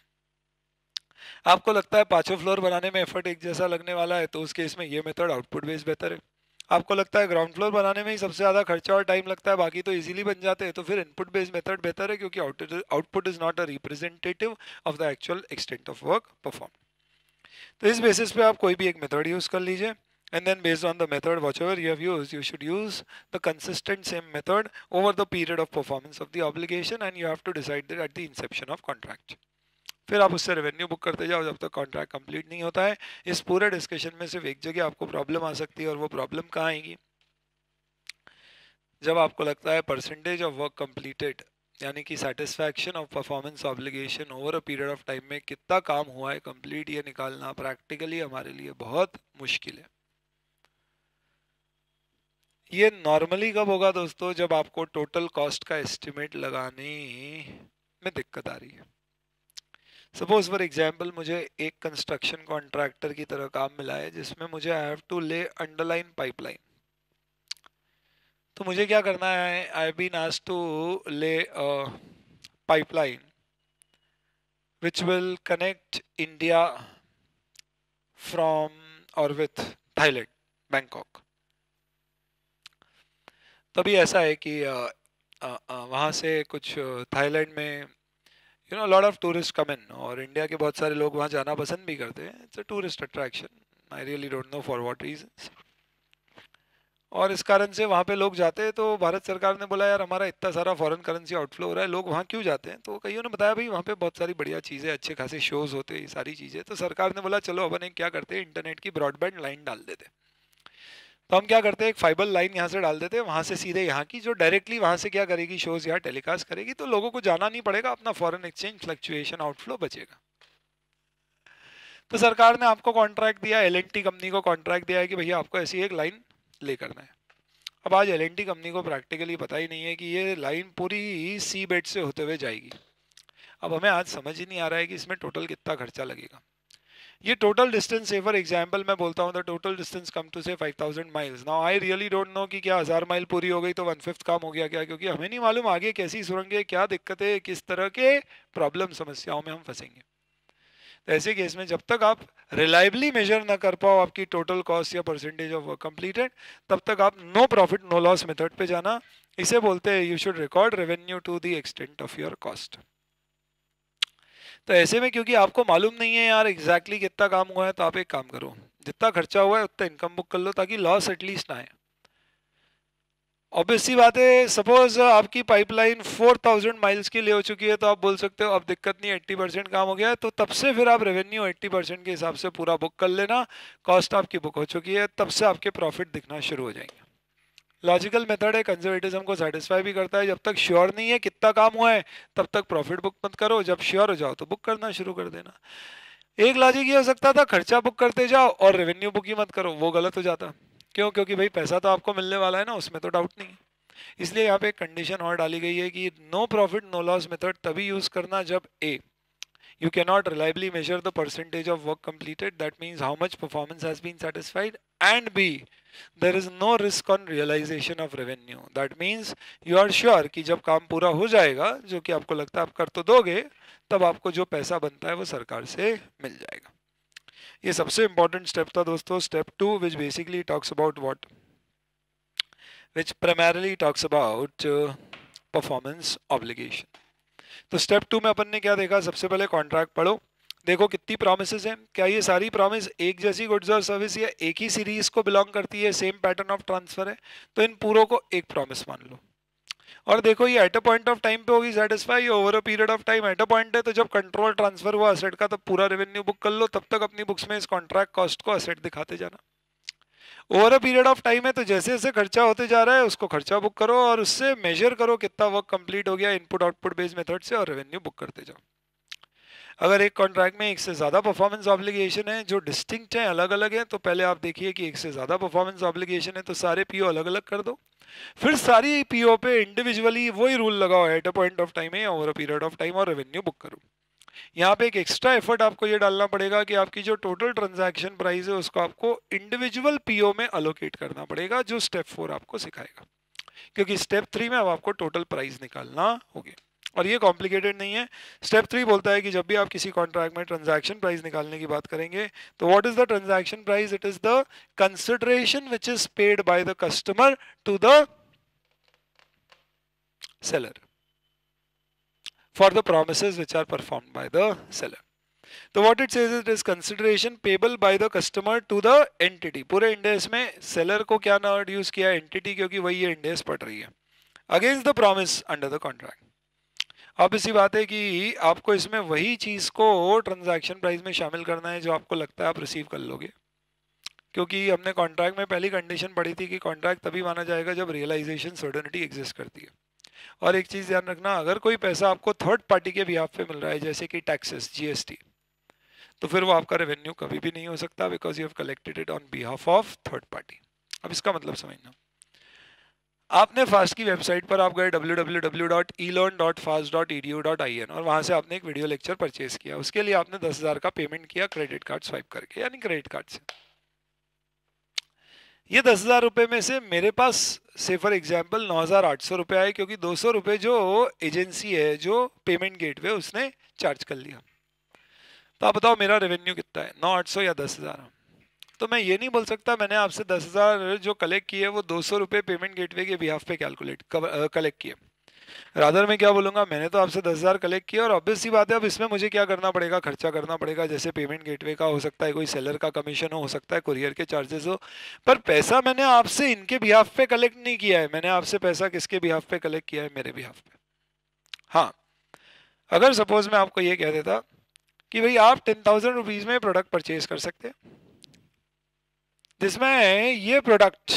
आपको लगता है 5 फ्लोर बनाने में एफर्ट एक जैसा लगने वाला है, तो उस केस में ये मेथड आउटपुट बेस्ड बेहतर है। आपको लगता है ग्राउंड फ्लोर बनाने में ही सबसे ज़्यादा खर्चा और टाइम लगता है, बाकी तो इजीली बन जाते हैं, तो फिर इनपुट बेस्ड मेथड बेहतर है, क्योंकि output is not a representative of the actual extent of work perform. तो इस बेसिस पे आप कोई भी एक मेथड यूज कर लीजिए, and then based on the method whatever you have used, you should use the consistent same method over the period of performance of the obligation, and you have to decide that at the inception of contract. फिर आप उससे revenue book करते जाओ जब तक contract complete नहीं होता है। इस पूरे डिस्कशन में सिर्फ एक जगह आपको प्रॉब्लम आ सकती है, और वो प्रॉब्लम कहाँ आएगी, जब आपको लगता है परसेंटेज ऑफ वर्क कंप्लीटेड, यानी कि satisfaction of performance obligation over a period of time में कितना काम हुआ है कंप्लीट, ये निकालना प्रैक्टिकली हमारे लिए बहुत मुश्किल है। ये नॉर्मली कब होगा दोस्तों, जब आपको टोटल कॉस्ट का एस्टिमेट लगाने में दिक्कत आ रही है। सपोज फॉर एग्जांपल मुझे एक कंस्ट्रक्शन कॉन्ट्रैक्टर की तरह काम मिला है, जिसमें मुझे I have to lay underline pipeline. तो मुझे क्या करना है, I have been asked to lay pipeline which will connect India from or with Thailand, Bangkok। तभी ऐसा है कि वहाँ से कुछ थाईलैंड में lot of tourist come in, और इंडिया के बहुत सारे लोग वहाँ जाना पसंद भी करते हैं। It's a tourist attraction, I really don't know for what reasons, और इस कारण से वहाँ पे लोग जाते हैं। तो भारत सरकार ने बोला यार हमारा इतना सारा फॉरेन करेंसी आउटफ्लो हो रहा है, लोग वहाँ क्यों जाते हैं। तो कईयों ने बताया भाई वहाँ पे बहुत सारी बढ़िया चीज़ें, अच्छे खासे शोज़ होते हैं, ये सारी चीज़ें। तो सरकार ने बोला चलो अपन एक क्या करते हैं, इंटरनेट की ब्रॉडबैंड लाइन डाल देते हैं। तो हम क्या करते हैं, एक फाइबर लाइन यहाँ से डाल देते हैं, वहाँ से सीधे यहाँ की, जो डायरेक्टली वहाँ से क्या करेगी, शोज़ यहाँ टेलीकास्ट करेगी, तो लोगों को जाना नहीं पड़ेगा, अपना फॉरेन एक्सचेंज फ्लक्चुएशन आउटफ्लो बचेगा। तो सरकार ने आपको कॉन्ट्रैक्ट दिया, L&T कंपनी को कॉन्ट्रैक्ट दिया है कि भैया आपको ऐसी एक लाइन ले करना है। अब आज L&T कंपनी को प्रैक्टिकली पता ही नहीं है कि ये लाइन पूरी सी बेड से होते हुए जाएगी। अब हमें आज समझ ही नहीं आ रहा है कि इसमें टोटल कितना खर्चा लगेगा। ये टोटल डिस्टेंस से फॉर एग्जांपल मैं बोलता हूँ, the total distance come to say 5000 miles. Now I really don't know कि क्या 1000 माइल पूरी हो गई तो 1/5 काम हो गया क्या, क्योंकि हमें नहीं मालूम आगे कैसी सुरंगें, क्या दिक्कतें, किस तरह के प्रॉब्लम समस्याओं में हम फंसेंगे। तो ऐसे केस में जब तक आप रिलायबली मेजर ना कर पाओ आपकी टोटल कॉस्ट या परसेंटेज ऑफ वर्क कंप्लीटेड, तब तक आप no profit no loss method पे जाना। इसे बोलते हैं you should record revenue to the extent of your cost. तो ऐसे में क्योंकि आपको मालूम नहीं है यार एग्जैक्टली कितना काम हुआ है, तो आप एक काम करो, जितना खर्चा हुआ है उतना इनकम बुक कर लो, ताकि लॉस एटलीस्ट ना आए। ऑब्वियस सी बात है, सपोज आपकी पाइपलाइन 4000 माइल्स की ले हो चुकी है, तो आप बोल सकते हो अब दिक्कत नहीं, 80% काम हो गया है, तो तब से फिर आप रेवेन्यू 80% के हिसाब से पूरा बुक कर लेना। कॉस्ट आपकी बुक हो चुकी है, तब से आपके प्रॉफिट दिखना शुरू हो जाएंगे। लॉजिकल मेथड है, कंजर्वेटिज्म को सेटिस्फाई भी करता है। जब तक श्योर नहीं है कितना काम हुआ है तब तक प्रॉफिट बुक मत करो, जब श्योर हो जाओ तो बुक करना शुरू कर देना। एक लॉजिक ये हो सकता था खर्चा बुक करते जाओ और रेवेन्यू बुक ही मत करो, वो गलत हो जाता। क्यों? क्योंकि भाई पैसा तो आपको मिलने वाला है ना, उसमें तो डाउट नहीं है। इसलिए यहाँ पे एक कंडीशन और डाली गई है कि no profit no loss method तभी यूज करना जब ए, you cannot reliably measure the percentage of work completed, that means how much performance has been satisfied, and B, there is no risk on realization of revenue, that means you are sure कि जब काम पूरा हो जाएगा, जो कि आपको लगता है आप कर तो दोगे, तब आपको जो पैसा बनता है वो सरकार से मिल जाएगा। ये सबसे इंपॉर्टेंट स्टेप था दोस्तों, step 2, which basically talks about what, which primarily talks about performance obligation. तो स्टेप 2 में अपन ने क्या देखा, सबसे पहले कॉन्ट्रैक्ट पढ़ो, देखो कितनी प्रॉमिसेस हैं, क्या ये सारी प्रॉमिस एक जैसी गुड्स और सर्विस या एक ही सीरीज को बिलोंग करती है, सेम पैटर्न ऑफ ट्रांसफर है, तो इन पूरों को एक प्रॉमिस मान लो। और देखो ये at a point of time पे होगी satisfy, over a period of time at a point है, तो जब कंट्रोल ट्रांसफर हुआ असेट का तब पूरा रेवेन्यू बुक कर लो, तब तक अपनी बुक्स में इस कॉन्ट्रैक्ट कॉस्ट को असेट दिखाते जाना। Over a period of time है तो जैसे जैसे खर्चा होते जा रहा है उसको खर्चा बुक करो और उससे मेजर करो कितना वर्क कंप्लीट हो गया इनपुट आउटपुट बेस्ड मेथड से, और रेवेन्यू बुक करते जाओ। अगर एक कॉन्ट्रैक्ट में एक से ज़्यादा परफॉर्मेंस ऑब्लिगेशन है जो डिस्टिंक्ट है, अलग अलग है, तो पहले आप देखिए कि एक से ज़्यादा परफॉर्मेंस ऑब्लिगेशन है तो सारे पीओ अलग अलग कर दो, फिर सारी पीओ पे इंडिविजुअली वही रूल लगाओ, at a point of time है या over a period of time, और रेवेन्यू बुक करो। यहाँ पे एक एक्स्ट्रा एफर्ट आपको ये डालना पड़ेगा कि आपकी जो टोटल ट्रांजैक्शन प्राइस है उसको आपको इंडिविजुअल पीओ में अलोकेट करना पड़ेगा, जो स्टेप 4 आपको सिखाएगा, क्योंकि स्टेप 3 में अब आपको टोटल प्राइस निकालना होगी और ये कॉम्प्लिकेटेड नहीं है। स्टेप 3 बोलता है कि जब भी आप किसी कॉन्ट्रैक्ट में ट्रांजैक्शन प्राइस निकालने की बात करेंगे तो what is the transaction price, it is the consideration which is paid by the customer to the seller for the promises which are performed by the seller. तो what it says is it is consideration payable by the customer to the entity। पूरे इंडेस में seller को क्या ना use किया, entity, क्योंकि वही ये इंडेस पढ़ रही है, against the promise under the contract. अब इसी बात है कि आपको इसमें वही चीज को ट्रांजैक्शन प्राइस में शामिल करना है जो आपको लगता है आप रिसीव कर लोगे, क्योंकि हमने कॉन्ट्रैक्ट में पहली कंडीशन पढ़ी थी कि कॉन्ट्रैक्ट तभी माना जाएगा जब रियलाइजेशन सर्टेनिटी एग्जिस्ट करती है। और एक चीज ध्यान रखना, अगर कोई पैसा आपको थर्ड पार्टी के बिहाफ पे मिल रहा है जैसे कि टैक्सेस, जीएसटी, तो फिर वो आपका रेवेन्यू कभी भी नहीं हो सकता, because you have collected it on behalf of third party. अब इसका मतलब समझना, आपने फास्ट की वेबसाइट पर आप गए www.elearn.fast.edu.in और वहां से आपने एक वीडियो लेक्चर परचेज किया, उसके लिए आपने 10,000 का पेमेंट किया क्रेडिट कार्ड स्वाइप करके, यानी क्रेडिट कार्ड से। ये 10,000 रुपए में से मेरे पास से फॉर एग्जाम्पल 9,800 रुपए आए, क्योंकि 200 रुपए जो एजेंसी है, जो पेमेंट गेटवे, उसने चार्ज कर लिया। तो आप बताओ मेरा रेवेन्यू कितना है, 9,800 या 10,000? तो मैं ये नहीं बोल सकता मैंने आपसे 10,000 जो कलेक्ट किए वो 200 रुपए पेमेंट गेटवे के बिहाफ पे कलेक्ट किए। रादर मैं क्या बोलूंगा, मैंने तो आपसे 10,000 कलेक्ट किया और ऑब्वियस सी बात है अब इसमें मुझे क्या करना पड़ेगा, खर्चा करना पड़ेगा, जैसे पेमेंट गेटवे का हो सकता है, कोई सेलर का कमीशन हो सकता है, कुरियर के चार्जेस हो, पर पैसा मैंने आपसे इनके बिहाफ पे कलेक्ट नहीं किया है, मैंने आपसे पैसा किसके बिहाफ पे कलेक्ट किया है, मेरे बिहाफ पे। हाँ, अगर सपोज मैं आपको ये कह देता कि भाई आप 10,000 रुपीज में प्रोडक्ट परचेज कर सकते हैं, जिसमें ये प्रोडक्ट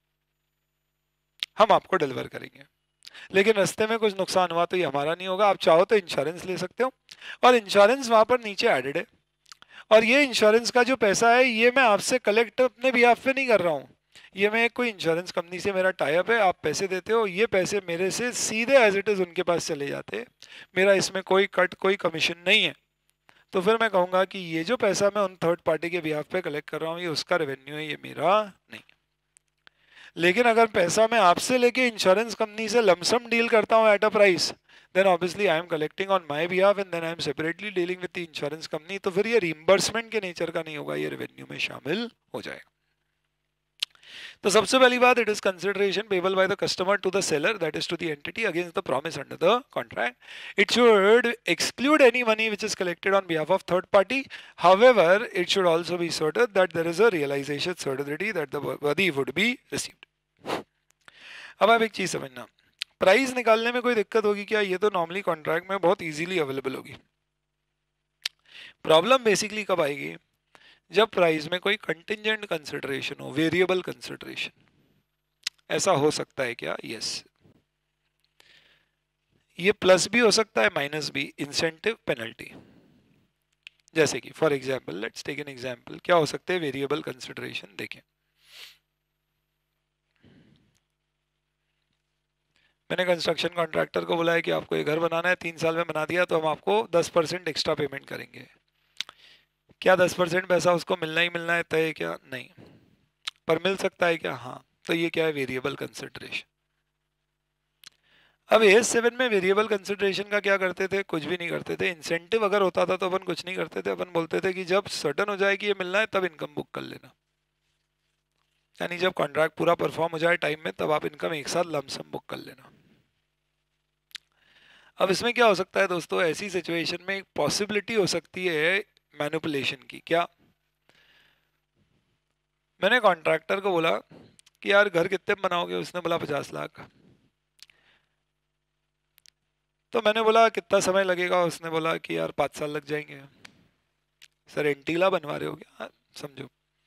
हम आपको डिलीवर करेंगे, लेकिन रास्ते में कुछ नुकसान हुआ तो ये हमारा नहीं होगा, आप चाहो तो इंश्योरेंस ले सकते हो, और इंश्योरेंस वहां पर नीचे एडेड है, और ये इंश्योरेंस का जो पैसा है ये मैं आपसे कलेक्ट अपने बिहाफ पे नहीं कर रहा हूँ, ये मैं कोई इंश्योरेंस कंपनी से मेरा टाई अप है, आप पैसे देते हो, ये पैसे मेरे से सीधे एज इट इज उनके पास चले जाते हैं, मेरा इसमें कोई कट कोई कमीशन नहीं है। तो फिर मैं कहूँगा कि ये जो पैसा मैं उन थर्ड पार्टी के बिहाफ पे कलेक्ट कर रहा हूँ ये उसका रेवेन्यू है, ये मेरा नहीं। लेकिन अगर पैसा मैं आपसे लेके इंश्योरेंस कंपनी से लमसम डील करता हूँ at a price, then obviously I am collecting on my behalf and then I am separately dealing with the insurance company, तो फिर ये रिइंबर्समेंट के नेचर का नहीं होगा, ये रेवेन्यू में शामिल हो जाएगा। तो सबसे पहली बात, it is consideration payable by the customer to the seller, that is to the entity against the promise under the contract. It should exclude any money which is collected on behalf of third party, however it should also be certain that there is a realisation certainty that the money would be received. अब आप एक चीज समझना, price निकालने में कोई दिक्कत होगी क्या, ये तो नॉर्मली कॉन्ट्रैक्ट में बहुत इजीली अवेलेबल होगी। प्रॉब्लम बेसिकली कब आएगी, जब प्राइस में कोई कंटिंजेंट कंसिडरेशन हो, वेरिएबल कंसिडरेशन। ऐसा हो सकता है क्या, यस, ये प्लस भी हो सकता है माइनस भी, इंसेंटिव पेनल्टी। जैसे कि for example let's take an example, क्या हो सकते हैं वेरिएबल कंसिडरेशन, देखें मैंने कंस्ट्रक्शन कॉन्ट्रैक्टर को बोला है कि आपको ये घर बनाना है, 3 साल में बना दिया तो हम आपको 10% एक्स्ट्रा पेमेंट करेंगे। क्या 10% पैसा उसको मिलना ही मिलना है, तय है क्या, नहीं, पर मिल सकता है क्या, हाँ, तो ये क्या है, वेरिएबल कंसिडरेशन। अब AS7 में वेरिएबल कंसिडरेशन का क्या करते थे, कुछ भी नहीं करते थे। इंसेंटिव अगर होता था तो अपन कुछ नहीं करते थे, अपन बोलते थे कि जब सर्टन हो जाए कि ये मिलना है तब इनकम बुक कर लेना, यानी जब कॉन्ट्रैक्ट पूरा परफॉर्म हो जाए टाइम में तब आप इनकम एक साथ लमसम बुक कर लेना। अब इसमें क्या हो सकता है दोस्तों, ऐसी सिचुएशन में एक पॉसिबिलिटी हो सकती है मैनिपुलेशन की। क्या? मैंने कॉन्ट्रैक्टर को बोला कि यार घर कितने में बनाओगे, उसने बोला 50 लाख। तो मैंने बोला कितना समय लगेगा, उसने बोला कि यार 5 साल लग जाएंगे। सर एंटीला बनवा रहे हो क्या? हाँ, समझो।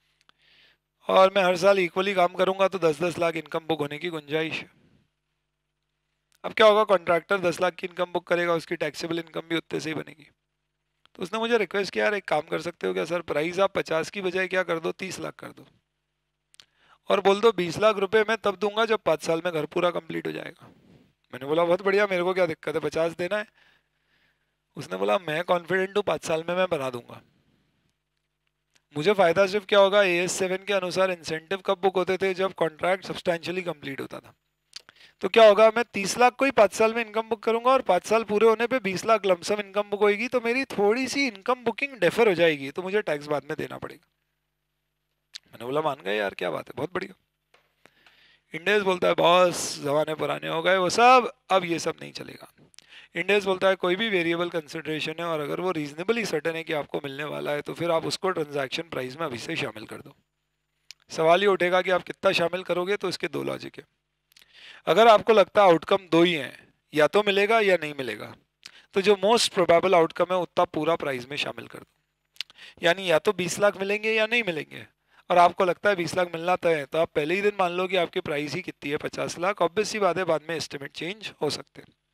और मैं हर साल इक्वली काम करूंगा तो 10-10 लाख इनकम बुक होने की गुंजाइश है। अब क्या होगा, कॉन्ट्रैक्टर 10 लाख की इनकम बुक करेगा, उसकी टैक्सेबल इनकम भी उतने से ही बनेगी। तो उसने मुझे रिक्वेस्ट किया, यार एक काम कर सकते हो क्या सर, प्राइस आप 50 की बजाय क्या कर दो, 30 लाख कर दो, और बोल दो 20 लाख रुपए मैं तब दूंगा जब 5 साल में घर पूरा कंप्लीट हो जाएगा। मैंने बोला बहुत बढ़िया, मेरे को क्या दिक्कत है, 50 देना है। उसने बोला मैं कॉन्फिडेंट हूँ 5 साल में मैं बना दूंगा। मुझे फायदा सिर्फ क्या होगा, AS7 के अनुसार इंसेंटिव कब बुक होते थे, जब कॉन्ट्रैक्ट सब्सटैंशियली कंप्लीट होता था। तो क्या होगा, मैं 30 लाख को ही 5 साल में इनकम बुक करूंगा और 5 साल पूरे होने पे 20 लाख लमसम इनकम बुक होगी, तो मेरी थोड़ी सी इनकम बुकिंग डेफर हो जाएगी, तो मुझे टैक्स बाद में देना पड़ेगा। मैंने बोला मान गए यार, क्या बात है, बहुत बढ़िया। इंडेस बोलता है बॉस जमाने पुराने हो गए वो सब, अब ये सब नहीं चलेगा। इंडेस बोलता है कोई भी वेरिएबल कंसिडरेशन है और अगर वो रीजनेबली सर्टेन है कि आपको मिलने वाला है, तो फिर आप उसको ट्रांजैक्शन प्राइस में अभी से शामिल कर दो। सवाल ये उठेगा कि आप कितना शामिल करोगे, तो इसके दो लॉजिक है। अगर आपको लगता है आउटकम दो ही हैं, या तो मिलेगा या नहीं मिलेगा, तो जो मोस्ट प्रोबेबल आउटकम है उतना पूरा प्राइस में शामिल कर दो। यानी या तो 20 लाख मिलेंगे या नहीं मिलेंगे, और आपको लगता है 20 लाख मिलना तय है, तो आप पहले ही दिन मान लो कि आपकी प्राइस ही कितनी है, 50 लाख। ऑब्वियस सी बात है बाद में एस्टिमेट चेंज हो सकते हैं।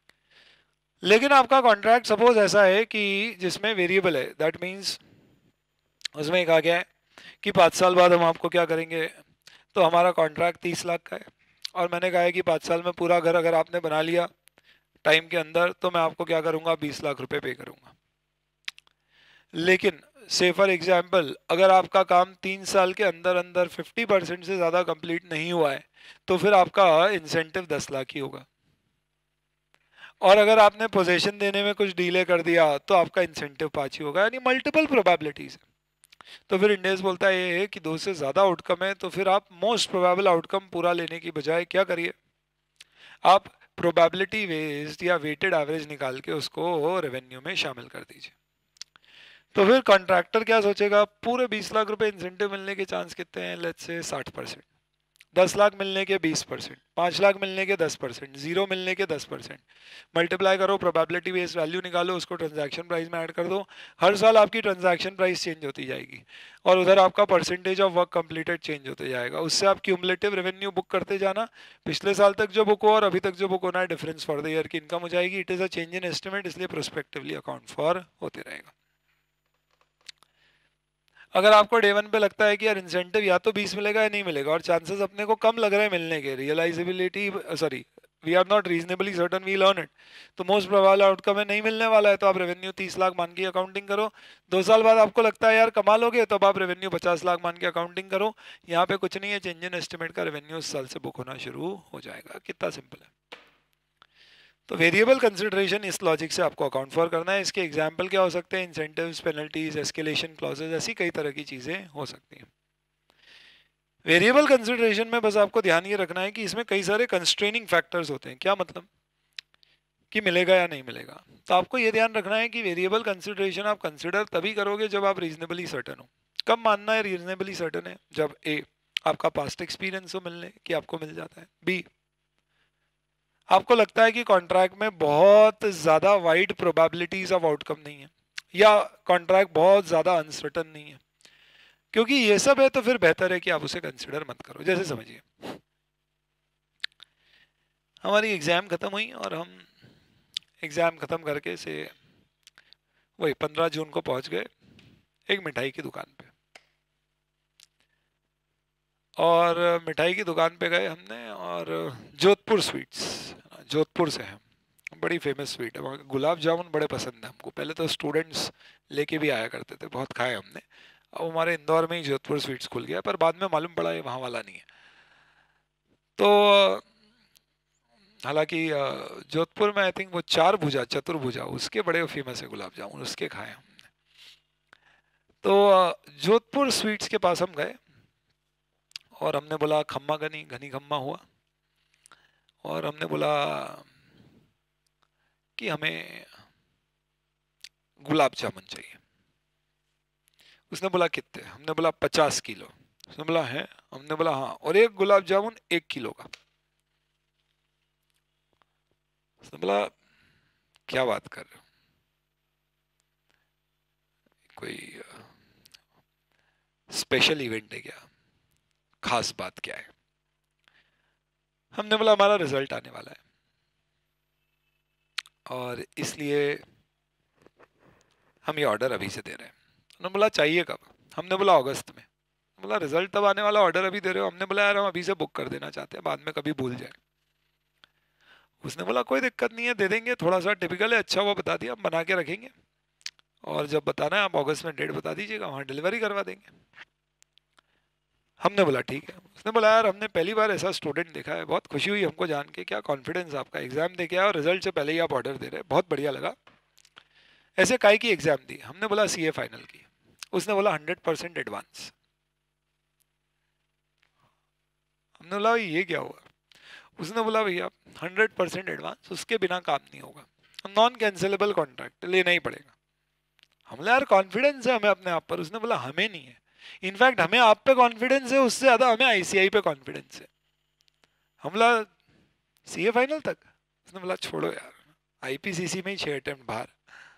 लेकिन आपका कॉन्ट्रैक्ट सपोज ऐसा है कि जिसमें वेरिएबल है, दैट मीन्स उसमें कहा गया है कि 5 साल बाद हम आपको क्या करेंगे, तो हमारा कॉन्ट्रैक्ट 30 लाख का है, और मैंने कहा है कि 5 साल में पूरा घर अगर आपने बना लिया टाइम के अंदर, तो मैं आपको क्या करूंगा, 20 लाख रुपए पे करूंगा। लेकिन से फॉर एग्जाम्पल अगर आपका काम 3 साल के अंदर अंदर 50% से ज़्यादा कंप्लीट नहीं हुआ है, तो फिर आपका इंसेंटिव 10 लाख ही होगा। और अगर आपने पोजीशन देने में कुछ डीले कर दिया तो आपका इंसेंटिव 5 ही होगा, यानी मल्टीपल प्रोबेबिलिटीज है। तो फिर इंडेक्स बोलता है ये है कि 2 से ज़्यादा आउटकम है, तो फिर आप मोस्ट प्रोबेबल आउटकम पूरा लेने की बजाय क्या करिए, आप प्रोबेबिलिटी वेस्ड या वेटेड एवरेज निकाल के उसको रेवेन्यू में शामिल कर दीजिए। तो फिर कॉन्ट्रैक्टर क्या सोचेगा, पूरे 20 लाख रुपए इंसेंटिव मिलने के चांस कितने हैं, लेट्स से 60%। 10 लाख मिलने के 20%, 5 लाख मिलने के 10%, जीरो मिलने के 10%। मल्टीप्लाई करो, प्रोबेबिलिटी बेस्ड वैल्यू निकालो, उसको ट्रांजैक्शन प्राइस में ऐड कर दो। हर साल आपकी ट्रांजैक्शन प्राइस चेंज होती जाएगी, और उधर आपका percentage of work completed change होते जाएगा। उससे आप क्यूमुलेटिव रेवेन्यू बुक करते जाना, पिछले साल तक जो बुक हो और अभी तक जो बुक होना है, डिफरेंस फॉर द ईयर की इनकम हो जाएगी। It is a change in estimate, इसलिए प्रोस्पेक्टिवली अकाउंट फॉर होते रहेगा। अगर आपको डे वन पे लगता है कि यार इंसेंटिव या तो 20 मिलेगा या नहीं मिलेगा, और चांसेस अपने को कम लग रहे हैं मिलने के, realisability sorry we are not reasonably certain we learn it, तो मोस्ट प्रोबेबल आउटकम है नहीं मिलने वाला है, तो आप रेवेन्यू 30 लाख मान के अकाउंटिंग करो। 2 साल बाद आपको लगता है यार कमा लोगे, तब आप रेवेन्यू 50 लाख मान के अकाउंटिंग करो। यहाँ पे कुछ नहीं है, चेंज इन एस्टिमेट का रेवेन्यू उस साल से बुक होना शुरू हो जाएगा। कितना सिंपल है। तो वेरिएबल कंसिडरेशन इस लॉजिक से आपको अकाउंट फॉर करना है। इसके एग्जाम्पल क्या हो सकते हैं, इंसेंटिव्स, पेनल्टीज, एस्केलेशन क्लॉजेज, ऐसी कई तरह की चीज़ें हो सकती हैं। वेरिएबल कंसिडरेशन में बस आपको ध्यान ये रखना है कि इसमें कई सारे कंस्ट्रेनिंग फैक्टर्स होते हैं। क्या मतलब कि मिलेगा या नहीं मिलेगा। तो आपको ये ध्यान रखना है कि वेरिएबल कंसिडरेशन आप कंसिडर तभी करोगे जब आप रीजनेबली सर्टन हो। कब मानना है रीजनेबली सर्टन है, जब ए आपका पास्ट एक्सपीरियंस हो मिलने कि आपको मिल जाता है, बी आपको लगता है कि कॉन्ट्रैक्ट में बहुत ज़्यादा वाइड प्रोबेबिलिटीज ऑफ आउटकम नहीं है, या कॉन्ट्रैक्ट बहुत ज़्यादा अनसर्टन नहीं है। क्योंकि ये सब है तो फिर बेहतर है कि आप उसे कंसिडर मत करो। जैसे समझिए हमारी एग्ज़ाम ख़त्म हुई और हम एग्ज़ाम ख़त्म करके से वही 15 जून को पहुंच गए एक मिठाई की दुकान पे, और मिठाई की दुकान पे गए हमने, और जोधपुर स्वीट्स, जोधपुर से हैं, बड़ी फेमस स्वीट है वहाँ के गुलाब जामुन बड़े पसंद है हमको। पहले तो स्टूडेंट्स लेके भी आया करते थे, बहुत खाए हमने। अब हमारे इंदौर में ही जोधपुर स्वीट्स खुल गया, पर बाद में मालूम पड़ा ये वहाँ वाला नहीं है। तो हालांकि जोधपुर में आई थिंक वो चार भुजा चतुर्भुजा उसके बड़े फेमस है गुलाब जामुन, उसके खाए हमने। तो जोधपुर स्वीट्स के पास हम गए और हमने बोला खम्मा घनी घनी खम्मा हुआ, और हमने बोला कि हमें गुलाब जामुन चाहिए। उसने बोला कितने? हमने बोला 50 किलो। उसने बोला है? हमने बोला हाँ, और एक गुलाब जामुन 1 किलो का। उसने बोला क्या बात कर रहे हो, कोई स्पेशल इवेंट है क्या, खास बात क्या है? हमने बोला हमारा रिजल्ट आने वाला है और इसलिए हम ये ऑर्डर अभी से दे रहे हैं। उन्होंने बोला चाहिए कब? हमने बोला अगस्त में। बोला रिजल्ट तब आने वाला, ऑर्डर अभी दे रहे हो? हमने बोला यार हम अभी से बुक कर देना चाहते हैं, बाद में कभी भूल जाए। उसने बोला कोई दिक्कत नहीं है, दे देंगे, थोड़ा सा टिपिकल है, अच्छा हुआ बता दिया, हम बना के रखेंगे और जब बताना है आप अगस्त में डेट बता दीजिएगा, वहाँ डिलीवरी करवा देंगे। हमने बोला ठीक है। उसने बोला यार हमने पहली बार ऐसा स्टूडेंट देखा है, बहुत खुशी हुई हमको जान के, क्या कॉन्फिडेंस आपका, एग्जाम दे के आया और रिजल्ट से पहले ही आप ऑर्डर दे रहे हैं, बहुत बढ़िया लगा। ऐसे काय की एग्जाम दी? हमने बोला सीए फाइनल की। उसने बोला 100% एडवांस। हमने बोला ये क्या हुआ? उसने बोला भैया 100% एडवांस, उसके बिना काम नहीं होगा, नॉन कैंसिलेबल कॉन्ट्रैक्ट, लेना ही पड़ेगा। हमने यार कॉन्फिडेंस है हमें अपने आप पर। उसने बोला हमें नहीं है, इनफैक्ट हमें आप पे कॉन्फिडेंस है, उससे ज्यादा हमें आईसीआई पे कॉन्फिडेंस है। हम बोला सीए फाइनल तक? उसने बोला छोड़ो यार, आईपीसीसी में ही 6 अटेम्प्ट बाहर।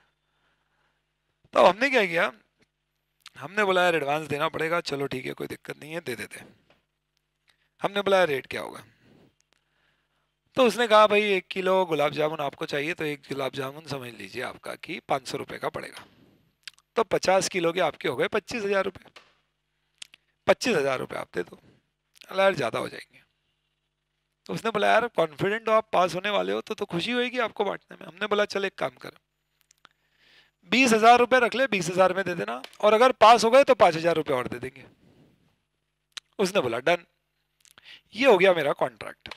तो हमने क्या किया, हमने बोला यार एडवांस देना पड़ेगा, चलो ठीक है कोई दिक्कत नहीं है, दे देते। हमने बोला रेट क्या होगा? तो उसने कहा भाई 1 किलो गुलाब जामुन आपको चाहिए तो एक गुलाब जामुन समझ लीजिए आपका कि 500 रुपये का पड़ेगा। तो 50 किलो के आपके हो गए 25,000 रुपये। 25,000 रुपये आप दे दो। अल्लाह यार ज़्यादा हो जाएंगे। तो उसने बोला यार कॉन्फिडेंट हो आप, पास होने वाले हो तो खुशी होगी आपको बांटने में। हमने बोला चल एक काम कर, 20,000 रुपये रख ले, 20,000 में दे देना, और अगर पास हो गए तो 5,000 रुपये और दे देंगे। उसने बोला डन। ये हो गया मेरा कॉन्ट्रैक्ट।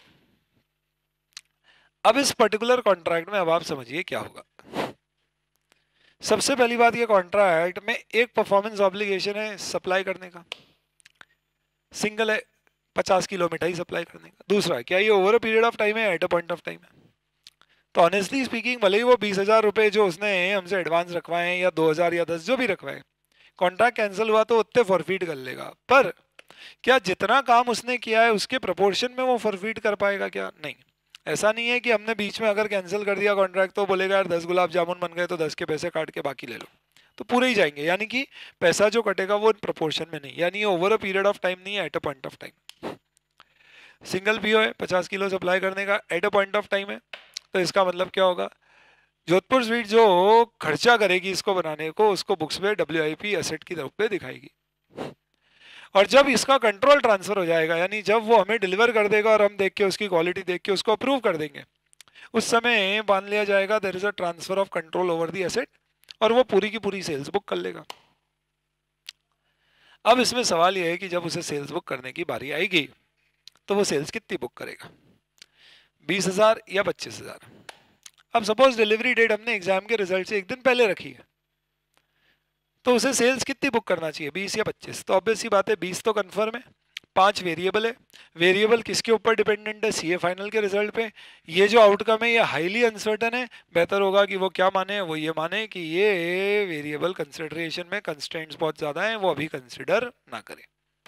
अब इस पर्टिकुलर कॉन्ट्रैक्ट में अब आप समझिए क्या होगा। सबसे पहली बात, ये कॉन्ट्रैक्ट में एक परफॉर्मेंस ऑब्लिगेशन है सप्लाई करने का, सिंगल है 50 किलो मिठाई सप्लाई करने का। दूसरा है क्या ये over a period of time है, at a point of time है। तो ऑनेस्टली स्पीकिंग भले ही वो 20,000 रुपये जो उसने हमसे एडवांस रखवाए हैं या 2,000 या 10 जो भी रखवाए, कॉन्ट्रैक्ट कैंसिल हुआ तो उतने फॉरफीट कर लेगा, पर क्या जितना काम उसने किया है उसके प्रोपोर्शन में वो फॉरफीट कर पाएगा क्या? नहीं। ऐसा नहीं है कि हमने बीच में अगर कैंसिल कर दिया कॉन्ट्रैक्ट तो बोलेगा यार 10 गुलाब जामुन बन गए तो 10 के पैसे काट के बाकी ले लो, तो पूरे ही जाएंगे। यानी कि पैसा जो कटेगा वो प्रोपोर्शन में नहीं, यानी ये over a period of time नहीं है, at a point of time. Single PO है 50 किलो सप्लाई करने का, at a point of time है। तो इसका मतलब क्या होगा, जोधपुर स्वीट जो खर्चा करेगी इसको बनाने को, उसको बुक्स में WIP एसेट की तरफ पे दिखाएगी। और जब इसका कंट्रोल ट्रांसफर हो जाएगा, यानी जब वो हमें डिलीवर कर देगा और हम देख के उसकी क्वालिटी देख के उसको अप्रूव कर देंगे, उस समय मान लिया जाएगा there is a transfer of control over the asset, और वो पूरी की पूरी सेल्स बुक कर लेगा। अब इसमें सवाल यह है कि जब उसे सेल्स बुक करने की बारी आएगी तो वो सेल्स कितनी बुक करेगा, 20,000 या 25,000? अब सपोज डिलीवरी डेट हमने एग्जाम के रिजल्ट से एक दिन पहले रखी है, तो उसे सेल्स कितनी बुक करना चाहिए, 20 या 25? तो ऑब्वियस सी बात है 20 तो कंफर्म है, 5 वेरिएबल है। वेरिएबल किसके ऊपर डिपेंडेंट है, सीए फाइनल के रिजल्ट पे। ये जो आउटकम है ये हाईली अनसर्टन है, बेहतर होगा कि वो क्या माने, वो ये माने कि ये वेरिएबल कंसिडरेशन में कंस्ट्रेंट्स बहुत ज्यादा हैं, वो अभी कंसिडर ना करें।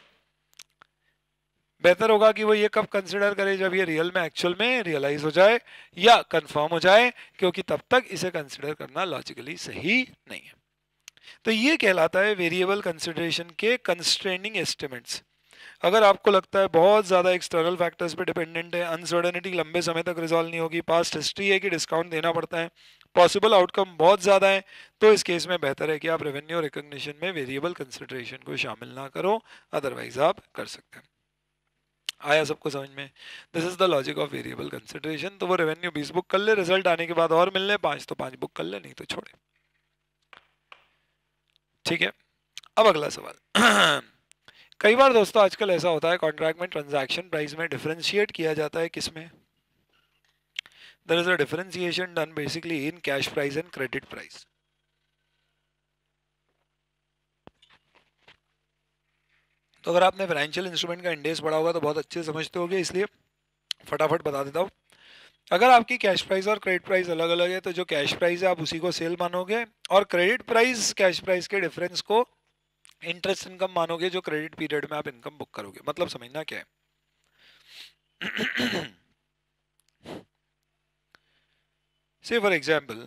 बेहतर होगा कि वो ये कब कंसिडर करे, जब ये रियल में एक्चुअल में रियलाइज हो जाए या कंफर्म हो जाए, क्योंकि तब तक इसे कंसिडर करना लॉजिकली सही नहीं है। तो ये कहलाता है वेरिएबल कंसिडरेशन के कंस्ट्रेनिंग एस्टिमेट्स। अगर आपको लगता है बहुत ज़्यादा एक्सटर्नल फैक्टर्स पे डिपेंडेंट है, अनसर्टेनिटी लंबे समय तक रिजॉल्व नहीं होगी, पास्ट हिस्ट्री है कि डिस्काउंट देना पड़ता है, पॉसिबल आउटकम बहुत ज़्यादा है, तो इस केस में बेहतर है कि आप रेवेन्यू रिकॉग्निशन में वेरिएबल कंसिडरेशन को शामिल ना करो, अदरवाइज आप कर सकते हैं। आया सबको समझ में? This is the logic of variable consideration. तो वो रेवेन्यू 20 बुक कर ले, रिजल्ट आने के बाद और मिलने 5 तो 5 बुक कर ले, नहीं तो छोड़े। ठीक है, अब अगला सवाल। कई बार दोस्तों आजकल ऐसा होता है कॉन्ट्रैक्ट में ट्रांजैक्शन प्राइस में डिफरेंशिएट किया जाता है, किसमें? There is a differentiation done basically in cash price and credit price. तो अगर आपने फाइनेंशियल इंस्ट्रूमेंट का इंडेक्स पढ़ा होगा तो बहुत अच्छे से समझते होगे, इसलिए फटाफट बता देता हूँ। अगर आपकी कैश प्राइस और क्रेडिट प्राइस अलग अलग है तो जो कैश प्राइस है आप उसी को सेल मानोगे, और क्रेडिट प्राइस कैश प्राइस के डिफरेंस को इंटरेस्ट इनकम मानोगे जो क्रेडिट पीरियड में आप इनकम बुक करोगे। मतलब समझना क्या है। Say for example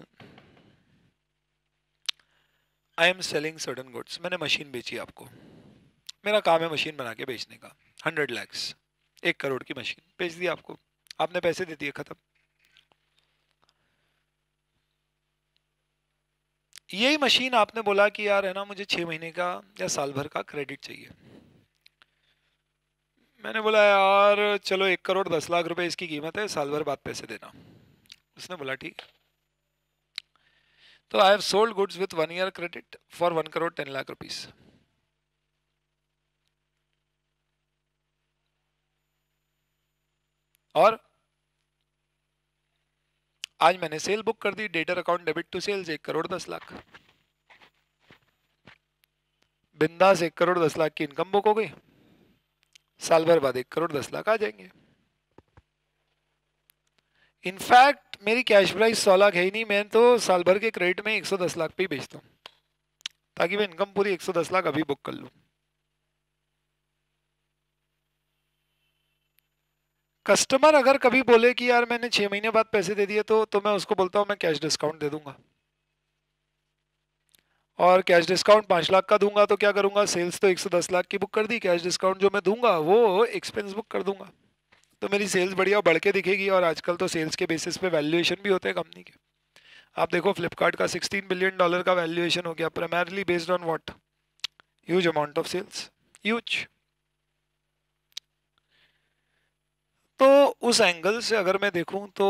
I am selling certain goods, मैंने मशीन बेची आपको, मेरा काम है मशीन बना के बेचने का, 100 lakhs, 1 करोड़ की मशीन बेच दी आपको, आपने पैसे दे दिए, खत्म। यही मशीन आपने बोला कि यार है ना मुझे 6 महीने का या साल भर का क्रेडिट चाहिए, मैंने बोला यार चलो 1 करोड़ 10 लाख रुपए इसकी कीमत है, साल भर बाद पैसे देना। उसने बोला ठीक। तो I have sold goods with 1 year credit for 1 crore 10 lakh rupees. और आज मैंने सेल बुक कर दी, debtor account debit to sales 1 crore 10 lakh, बिंदास 1 करोड़ 10 लाख की इनकम बुक हो गई, साल भर बाद 1 करोड़ 10 लाख आ जाएंगे। इनफैक्ट मेरी कैश प्राइस 100 लाख है ही नहीं, मैं तो साल भर के क्रेडिट में 110 लाख पे ही बेचता हूँ, ताकि मैं इनकम पूरी 110 लाख अभी बुक कर लूँ। कस्टमर अगर कभी बोले कि यार मैंने 6 महीने बाद पैसे दे दिए तो मैं उसको बोलता हूँ मैं कैश डिस्काउंट दे दूंगा, और कैश डिस्काउंट 5 लाख का दूंगा तो क्या करूंगा, सेल्स तो 110 लाख की बुक कर दी, कैश डिस्काउंट जो मैं दूंगा वो एक्सपेंस बुक कर दूंगा, तो मेरी सेल्स बढ़िया बढ़ के दिखेगी। और आजकल तो सेल्स के बेसिस पे वैल्यूएशन भी होते हैं कंपनी के। आप देखो फ्लिपकार्ट का $16 बिलियन का वैल्यूएशन हो गया, primarily based on what, huge amount of sales, huge. तो उस एंगल से अगर मैं देखूं तो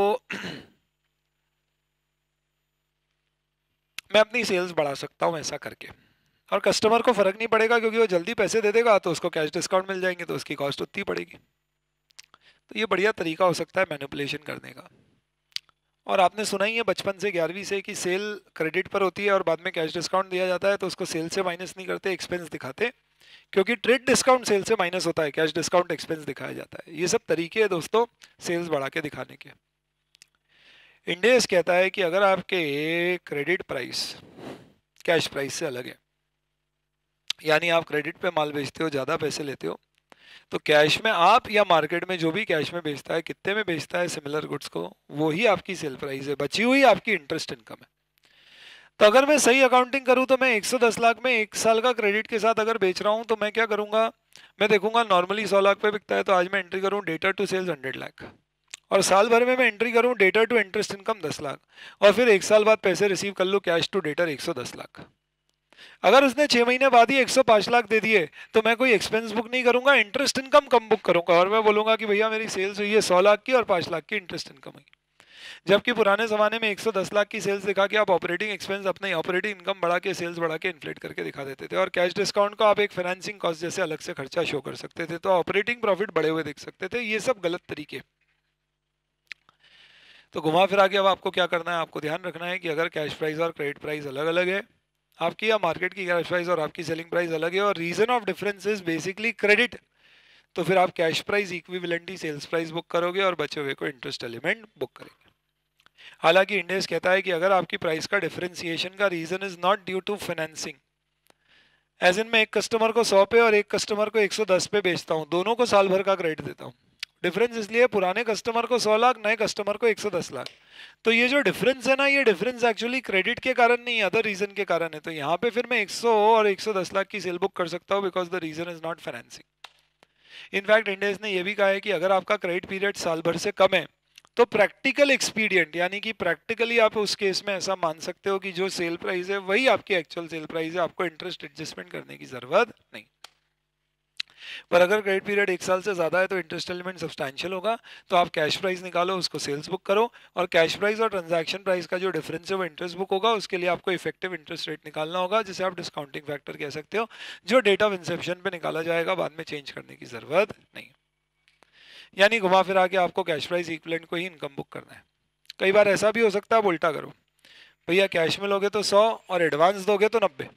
मैं अपनी सेल्स बढ़ा सकता हूं ऐसा करके, और कस्टमर को फर्क नहीं पड़ेगा क्योंकि वो जल्दी पैसे दे देगा तो उसको कैश डिस्काउंट मिल जाएंगे तो उसकी कॉस्ट उतनी पड़ेगी। तो ये बढ़िया तरीका हो सकता है मैनिपुलेशन करने का। और आपने सुना ही है बचपन से 11वीं से कि सेल क्रेडिट पर होती है और बाद में कैश डिस्काउंट दिया जाता है, तो उसको सेल से माइनस नहीं करते, एक्सपेंस दिखाते, क्योंकि ट्रेड डिस्काउंट सेल से माइनस होता है, कैश डिस्काउंट एक्सपेंस दिखाया जाता है। ये सब तरीके हैं दोस्तों सेल्स बढ़ा के दिखाने के। इंडेस कहता है कि अगर आपके क्रेडिट प्राइस कैश प्राइस से अलग है, यानी आप क्रेडिट पे माल बेचते हो, ज़्यादा पैसे लेते हो, तो कैश में आप या मार्केट में जो भी कैश में बेचता है, कितने में बेचता है सिमिलर गुड्स को, वो ही आपकी सेल प्राइस है, बची हुई आपकी इंटरेस्ट इनकम है। तो अगर मैं सही अकाउंटिंग करूं तो मैं 110 लाख में 1 साल का क्रेडिट के साथ अगर बेच रहा हूं तो मैं क्या करूंगा, मैं देखूंगा नॉर्मली 100 लाख पे बिकता है तो आज मैं एंट्री करूं डेटर टू सेल्स 100 लाख, और साल भर में मैं एंट्री करूं debtor to interest income 10 lakh, और फिर 1 साल बाद पैसे रिसीव कर लूं कैश टू डेटर 110 लाख। अगर उसने 6 महीने बाद ही 105 लाख दे दिए तो मैं कोई एक्सपेंस बुक नहीं करूंगा, इंटरेस्ट इनकम कम बुक करूंगा, और मैं बोलूंगा कि भैया मेरी सेल्स हुई है 100 लाख की और 5 लाख की इंटरेस्ट इनकम हुई। जबकि पुराने जमाने में 110 लाख की सेल्स दिखा के आप ऑपरेटिंग एक्सपेंस अपने ऑपरेटिंग इनकम बढ़ा के सेल्स बढ़ा के इन्फ्लेट करके दिखा देते थे, और कैश डिस्काउंट को आप एक फाइनेंसिंग कॉस्ट जैसे अलग से खर्चा शो कर सकते थे, तो ऑपरेटिंग प्रॉफिट बढ़े हुए दिख सकते थे। ये सब गलत तरीके। तो घुमा फिरा के अब आपको क्या करना है, आपको ध्यान रखना है कि अगर कैश प्राइस और क्रेडिट प्राइस अलग अलग है आपकी, या मार्केट की कैश प्राइस और आपकी सेलिंग प्राइस अलग है, और reason of difference is basically credit, तो फिर आप cash price equivalently sales price book करोगे और बचे हुए को इंटरेस्ट एलिमेंट बुक करेंगे। हालांकि इंडेक्स कहता है कि अगर आपकी प्राइस का डिफरेंशिएशन का reason is not due to financing, as in मैं एक कस्टमर को 100 पे और एक कस्टमर को 110 पे बेचता हूँ, दोनों को साल भर का क्रेडिट देता हूँ, डिफरेंस इसलिए पुराने कस्टमर को 100 लाख, नए कस्टमर को 110 लाख, तो ये जो डिफरेंस है ना, ये डिफरेंस एक्चुअली क्रेडिट के कारण नहीं, अदर रीजन के कारण है। तो यहाँ पे फिर मैं 100 और 110 लाख की सेल बुक कर सकता हूँ because the reason is not financing. In fact Ind AS ने यह भी कहा है कि अगर आपका क्रेडिट पीरियड साल भर से कम है तो प्रैक्टिकल एक्सपीडियंट, यानी कि प्रैक्टिकली आप उस केस में ऐसा मान सकते हो कि जो सेल प्राइस है वही आपकी एक्चुअल सेल प्राइस है, आपको इंटरेस्ट एडजस्टमेंट करने की जरूरत नहीं। पर अगर क्रेडिट पीरियड 1 साल से ज्यादा है तो इंटरेस्ट एलिमेंट सब्सटैंशियल होगा, तो आप कैश प्राइस निकालो, उसको सेल्स बुक करो, और कैश प्राइस और ट्रांजैक्शन प्राइस का जो डिफरेंस है वो इंटरेस्ट बुक होगा, उसके लिए आपको इफेक्टिव इंटरेस्ट रेट निकालना होगा, जिसे आप डिस्काउंटिंग फैक्टर कह सकते हो, जो डेट ऑफ इंसेप्शन पे निकाला जाएगा, बाद में चेंज करने की जरूरत नहीं। यानी घुमा फिरा के आपको कैश प्राइस इक्विवेलेंट को ही इनकम बुक करना है। कई बार ऐसा भी हो सकता है आप उल्टा करो, भैया कैश में लोगे तो 100 और एडवांस दोगे तो 90,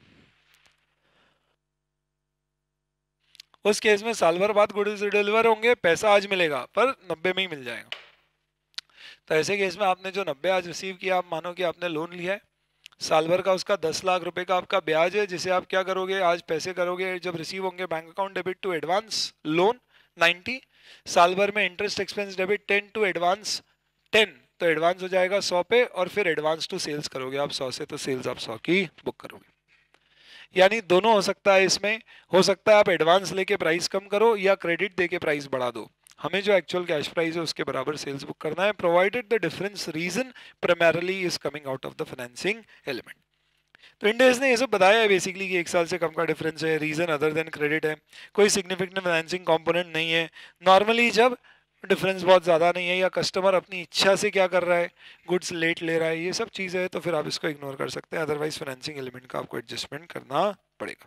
उस केस में साल भर बाद गुड्स डिलीवर होंगे, पैसा आज मिलेगा पर 90 में ही मिल जाएगा। तो ऐसे केस में आपने जो 90 आज रिसीव किया, आप मानो कि आपने लोन लिया है साल भर का, उसका 10 लाख रुपए का आपका ब्याज है, जिसे आप क्या करोगे, आज पैसे करोगे जब रिसीव होंगे bank account debit to advance loan 90, साल भर में interest expense debit 10 to advance 10, तो एडवांस हो जाएगा 100 पे, और फिर एडवांस टू सेल्स करोगे आप 100 से, तो सेल्स आप 100 की बुक करोगे। यानी दोनों हो सकता है इसमें, हो सकता है आप एडवांस लेके प्राइस कम करो या क्रेडिट देके प्राइस बढ़ा दो, हमें जो एक्चुअल कैश प्राइस है उसके बराबर सेल्स बुक करना है, provided the difference reason primarily is coming out of the financing element. तो इंडेस ने ये सब बताया है बेसिकली कि 1 साल से कम का डिफरेंस है, रीजन अदर देन क्रेडिट है, कोई सिग्निफिकेंट फाइनेंसिंग कंपोनेंट नहीं है, नॉर्मली जब डिफरेंस बहुत ज़्यादा नहीं है या कस्टमर अपनी इच्छा से क्या कर रहा है, गुड्स लेट ले रहा है, ये सब चीज़ें है, तो फिर आप इसको इग्नोर कर सकते हैं, अदरवाइज फाइनेंसिंग एलिमेंट का आपको एडजस्टमेंट करना पड़ेगा।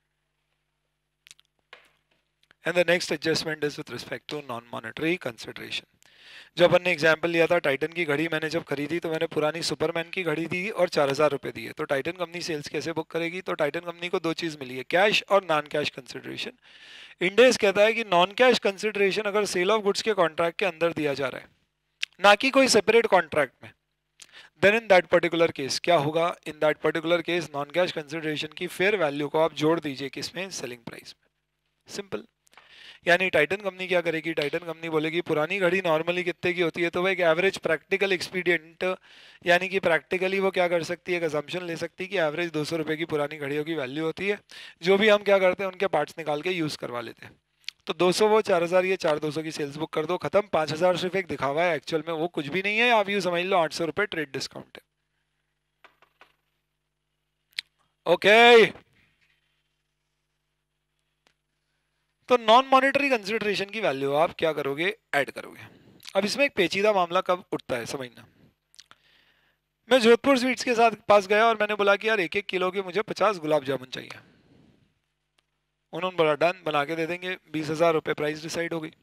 And the next adjustment is with respect to non monetary consideration. जो अपन ने एग्जाम्पल लिया था, टाइटन की घड़ी मैंने जब खरीदी तो मैंने पुरानी सुपरमैन की घड़ी दी और 4,000 रुपये दिए, तो टाइटन कंपनी सेल्स कैसे बुक करेगी, तो टाइटन कंपनी को दो चीज़ मिली है, कैश और नॉन कैश कंसिडरेशन। इंडेस कहता है कि नॉन कैश कंसिडरेशन अगर सेल ऑफ गुड्स के कॉन्ट्रैक्ट के अंदर दिया जा रहा है, ना कि कोई सेपरेट कॉन्ट्रैक्ट में, then in that particular case क्या होगा, in that particular case non cash consideration की फेयर वैल्यू को आप जोड़ दीजिए किसमें, सेलिंग प्राइस में, सिंपल। यानी टाइटन कंपनी क्या करेगी, टाइटन कंपनी बोलेगी पुरानी घड़ी नॉर्मली कितने की होती है, तो वो एक एवरेज प्रैक्टिकल एक्सपीडियंट, यानी कि प्रैक्टिकली वो क्या कर सकती है, एक असम्पशन ले सकती है कि एवरेज 200 रुपये की पुरानी घड़ियों की वैल्यू होती है, जो भी हम क्या करते हैं उनके पार्ट्स निकाल के यूज़ करवा लेते हैं, तो 200 वो 4,000 ये 4,200 की सेल्स बुक कर दो, खत्म। 5,000 सिर्फ एक दिखावा है, एक्चुअल में वो कुछ भी नहीं है, आप यूँ समझ लो 800 रुपये ट्रेड डिस्काउंट है। ओके तो नॉन मॉनेटरी कंसिडरेशन की वैल्यू आप क्या करोगे, ऐड करोगे। अब इसमें एक पेचीदा मामला कब उठता है समझना, मैं जोधपुर स्वीट्स के साथ पास गया और मैंने बोला कि यार 1-1 किलो के मुझे 50 गुलाब जामुन चाहिए, उन्होंने बोला डन, बना के दे देंगे, 20,000 रुपये प्राइस डिसाइड हो गई।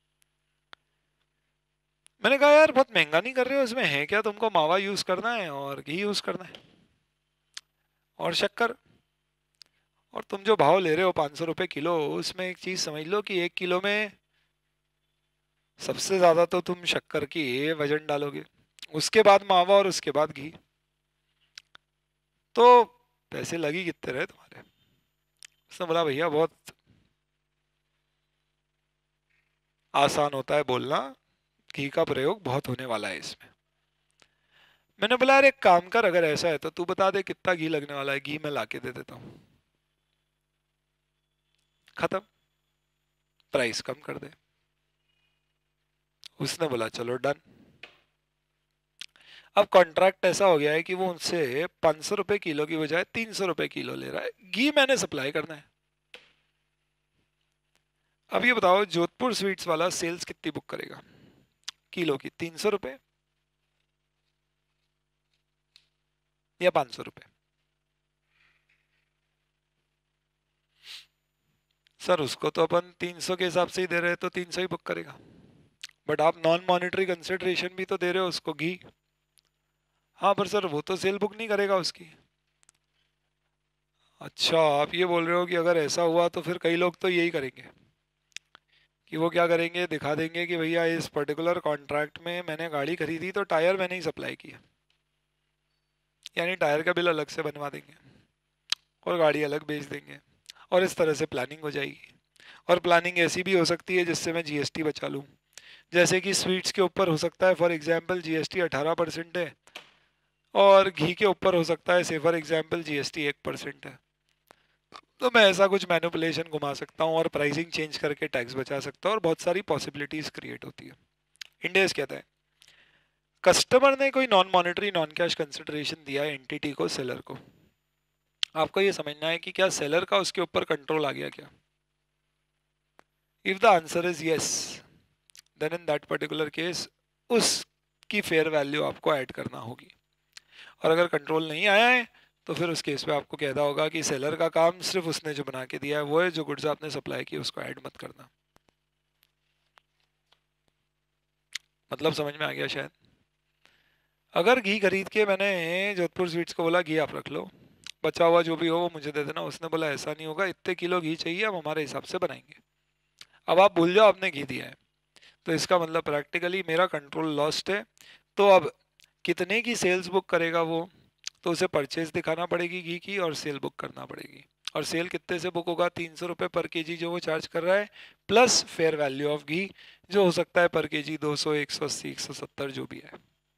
मैंने कहा यार बहुत महंगा नहीं कर रहे हो, इसमें है क्या, तुमको मावा यूज करना है और घी यूज करना है और शक्कर, और तुम जो भाव ले रहे हो 500 रुपये किलो, उसमें एक चीज समझ लो कि 1 किलो में सबसे ज्यादा तो तुम शक्कर की वजन डालोगे, उसके बाद मावा और उसके बाद घी, तो पैसे लगी कितने रहे तुम्हारे। उसने बोला भैया बहुत आसान होता है बोलना, घी का प्रयोग बहुत होने वाला है इसमें। मैंने बोला यार एक काम कर, अगर ऐसा है तो तू बता दे कितना घी लगने वाला है, घी मैं लाके दे देता हूँ, खत्म, प्राइस कम कर दे। उसने बोला चलो डन। अब कॉन्ट्रैक्ट ऐसा हो गया है कि वो उनसे 500 रुपये किलो की बजाय 300 रुपये किलो ले रहा है, घी मैंने सप्लाई करना है। अब ये बताओ जोधपुर स्वीट्स वाला सेल्स कितनी बुक करेगा, किलो की 300 रुपये या 500 रुपये। सर उसको तो अपन 300 के हिसाब से ही दे रहे हैं, तो 300 ही बुक करेगा, बट आप नॉन मॉनेटरी कंसिडरेशन भी तो दे रहे हो उसको, घी। हाँ पर सर वो तो सेल बुक नहीं करेगा उसकी। अच्छा आप ये बोल रहे हो कि अगर ऐसा हुआ तो फिर कई लोग तो यही करेंगे कि वो क्या करेंगे, दिखा देंगे कि भैया इस पर्टिकुलर कॉन्ट्रैक्ट में मैंने गाड़ी खरीदी तो टायर मैंने ही सप्लाई किया, यानी टायर का बिल अलग से बनवा देंगे और गाड़ी अलग बेच देंगे, और इस तरह से प्लानिंग हो जाएगी। और प्लानिंग ऐसी भी हो सकती है जिससे मैं जीएसटी बचा लूँ, जैसे कि स्वीट्स के ऊपर हो सकता है फॉर एग्जांपल जीएसटी 18% है, और घी के ऊपर हो सकता है से फॉर एग्जांपल जीएसटी 1% है, तो मैं ऐसा कुछ मैनिपुलेशन घुमा सकता हूँ और प्राइसिंग चेंज करके टैक्स बचा सकता हूँ, और बहुत सारी पॉसिबिलिटीज क्रिएट होती है। इंडेस कहता है कस्टमर ने कोई non monetary non cash consideration दिया है एंटिटी को, सेलर को, आपको ये समझना है कि क्या सेलर का उसके ऊपर कंट्रोल आ गया क्या। If the answer is yes, then in that particular case उसकी फेयर वैल्यू आपको ऐड करना होगी, और अगर कंट्रोल नहीं आया है तो फिर उस केस पे आपको कहना होगा कि सेलर का काम सिर्फ उसने जो बना के दिया है वो है, जो गुड्स आपने सप्लाई की उसको ऐड मत करना। मतलब समझ में आ गया शायद। अगर घी खरीद के मैंने जोधपुर स्वीट्स को बोला घी आप रख लो, बचा हुआ जो भी हो वो मुझे दे देना, उसने बोला ऐसा नहीं होगा, इतने किलो घी चाहिए, हम हमारे हिसाब से बनाएंगे, अब आप भूल जाओ आपने घी दिया है, तो इसका मतलब प्रैक्टिकली मेरा कंट्रोल लॉस्ट है, तो अब कितने की सेल्स बुक करेगा वो, तो उसे परचेज दिखाना पड़ेगी घी की और सेल बुक करना पड़ेगी। और सेल कितने से बुक होगा, 300 रुपये पर केजी जो वो चार्ज कर रहा है, plus fair value of ghee जो हो सकता है पर केजी 200, 180, 170 जो भी है।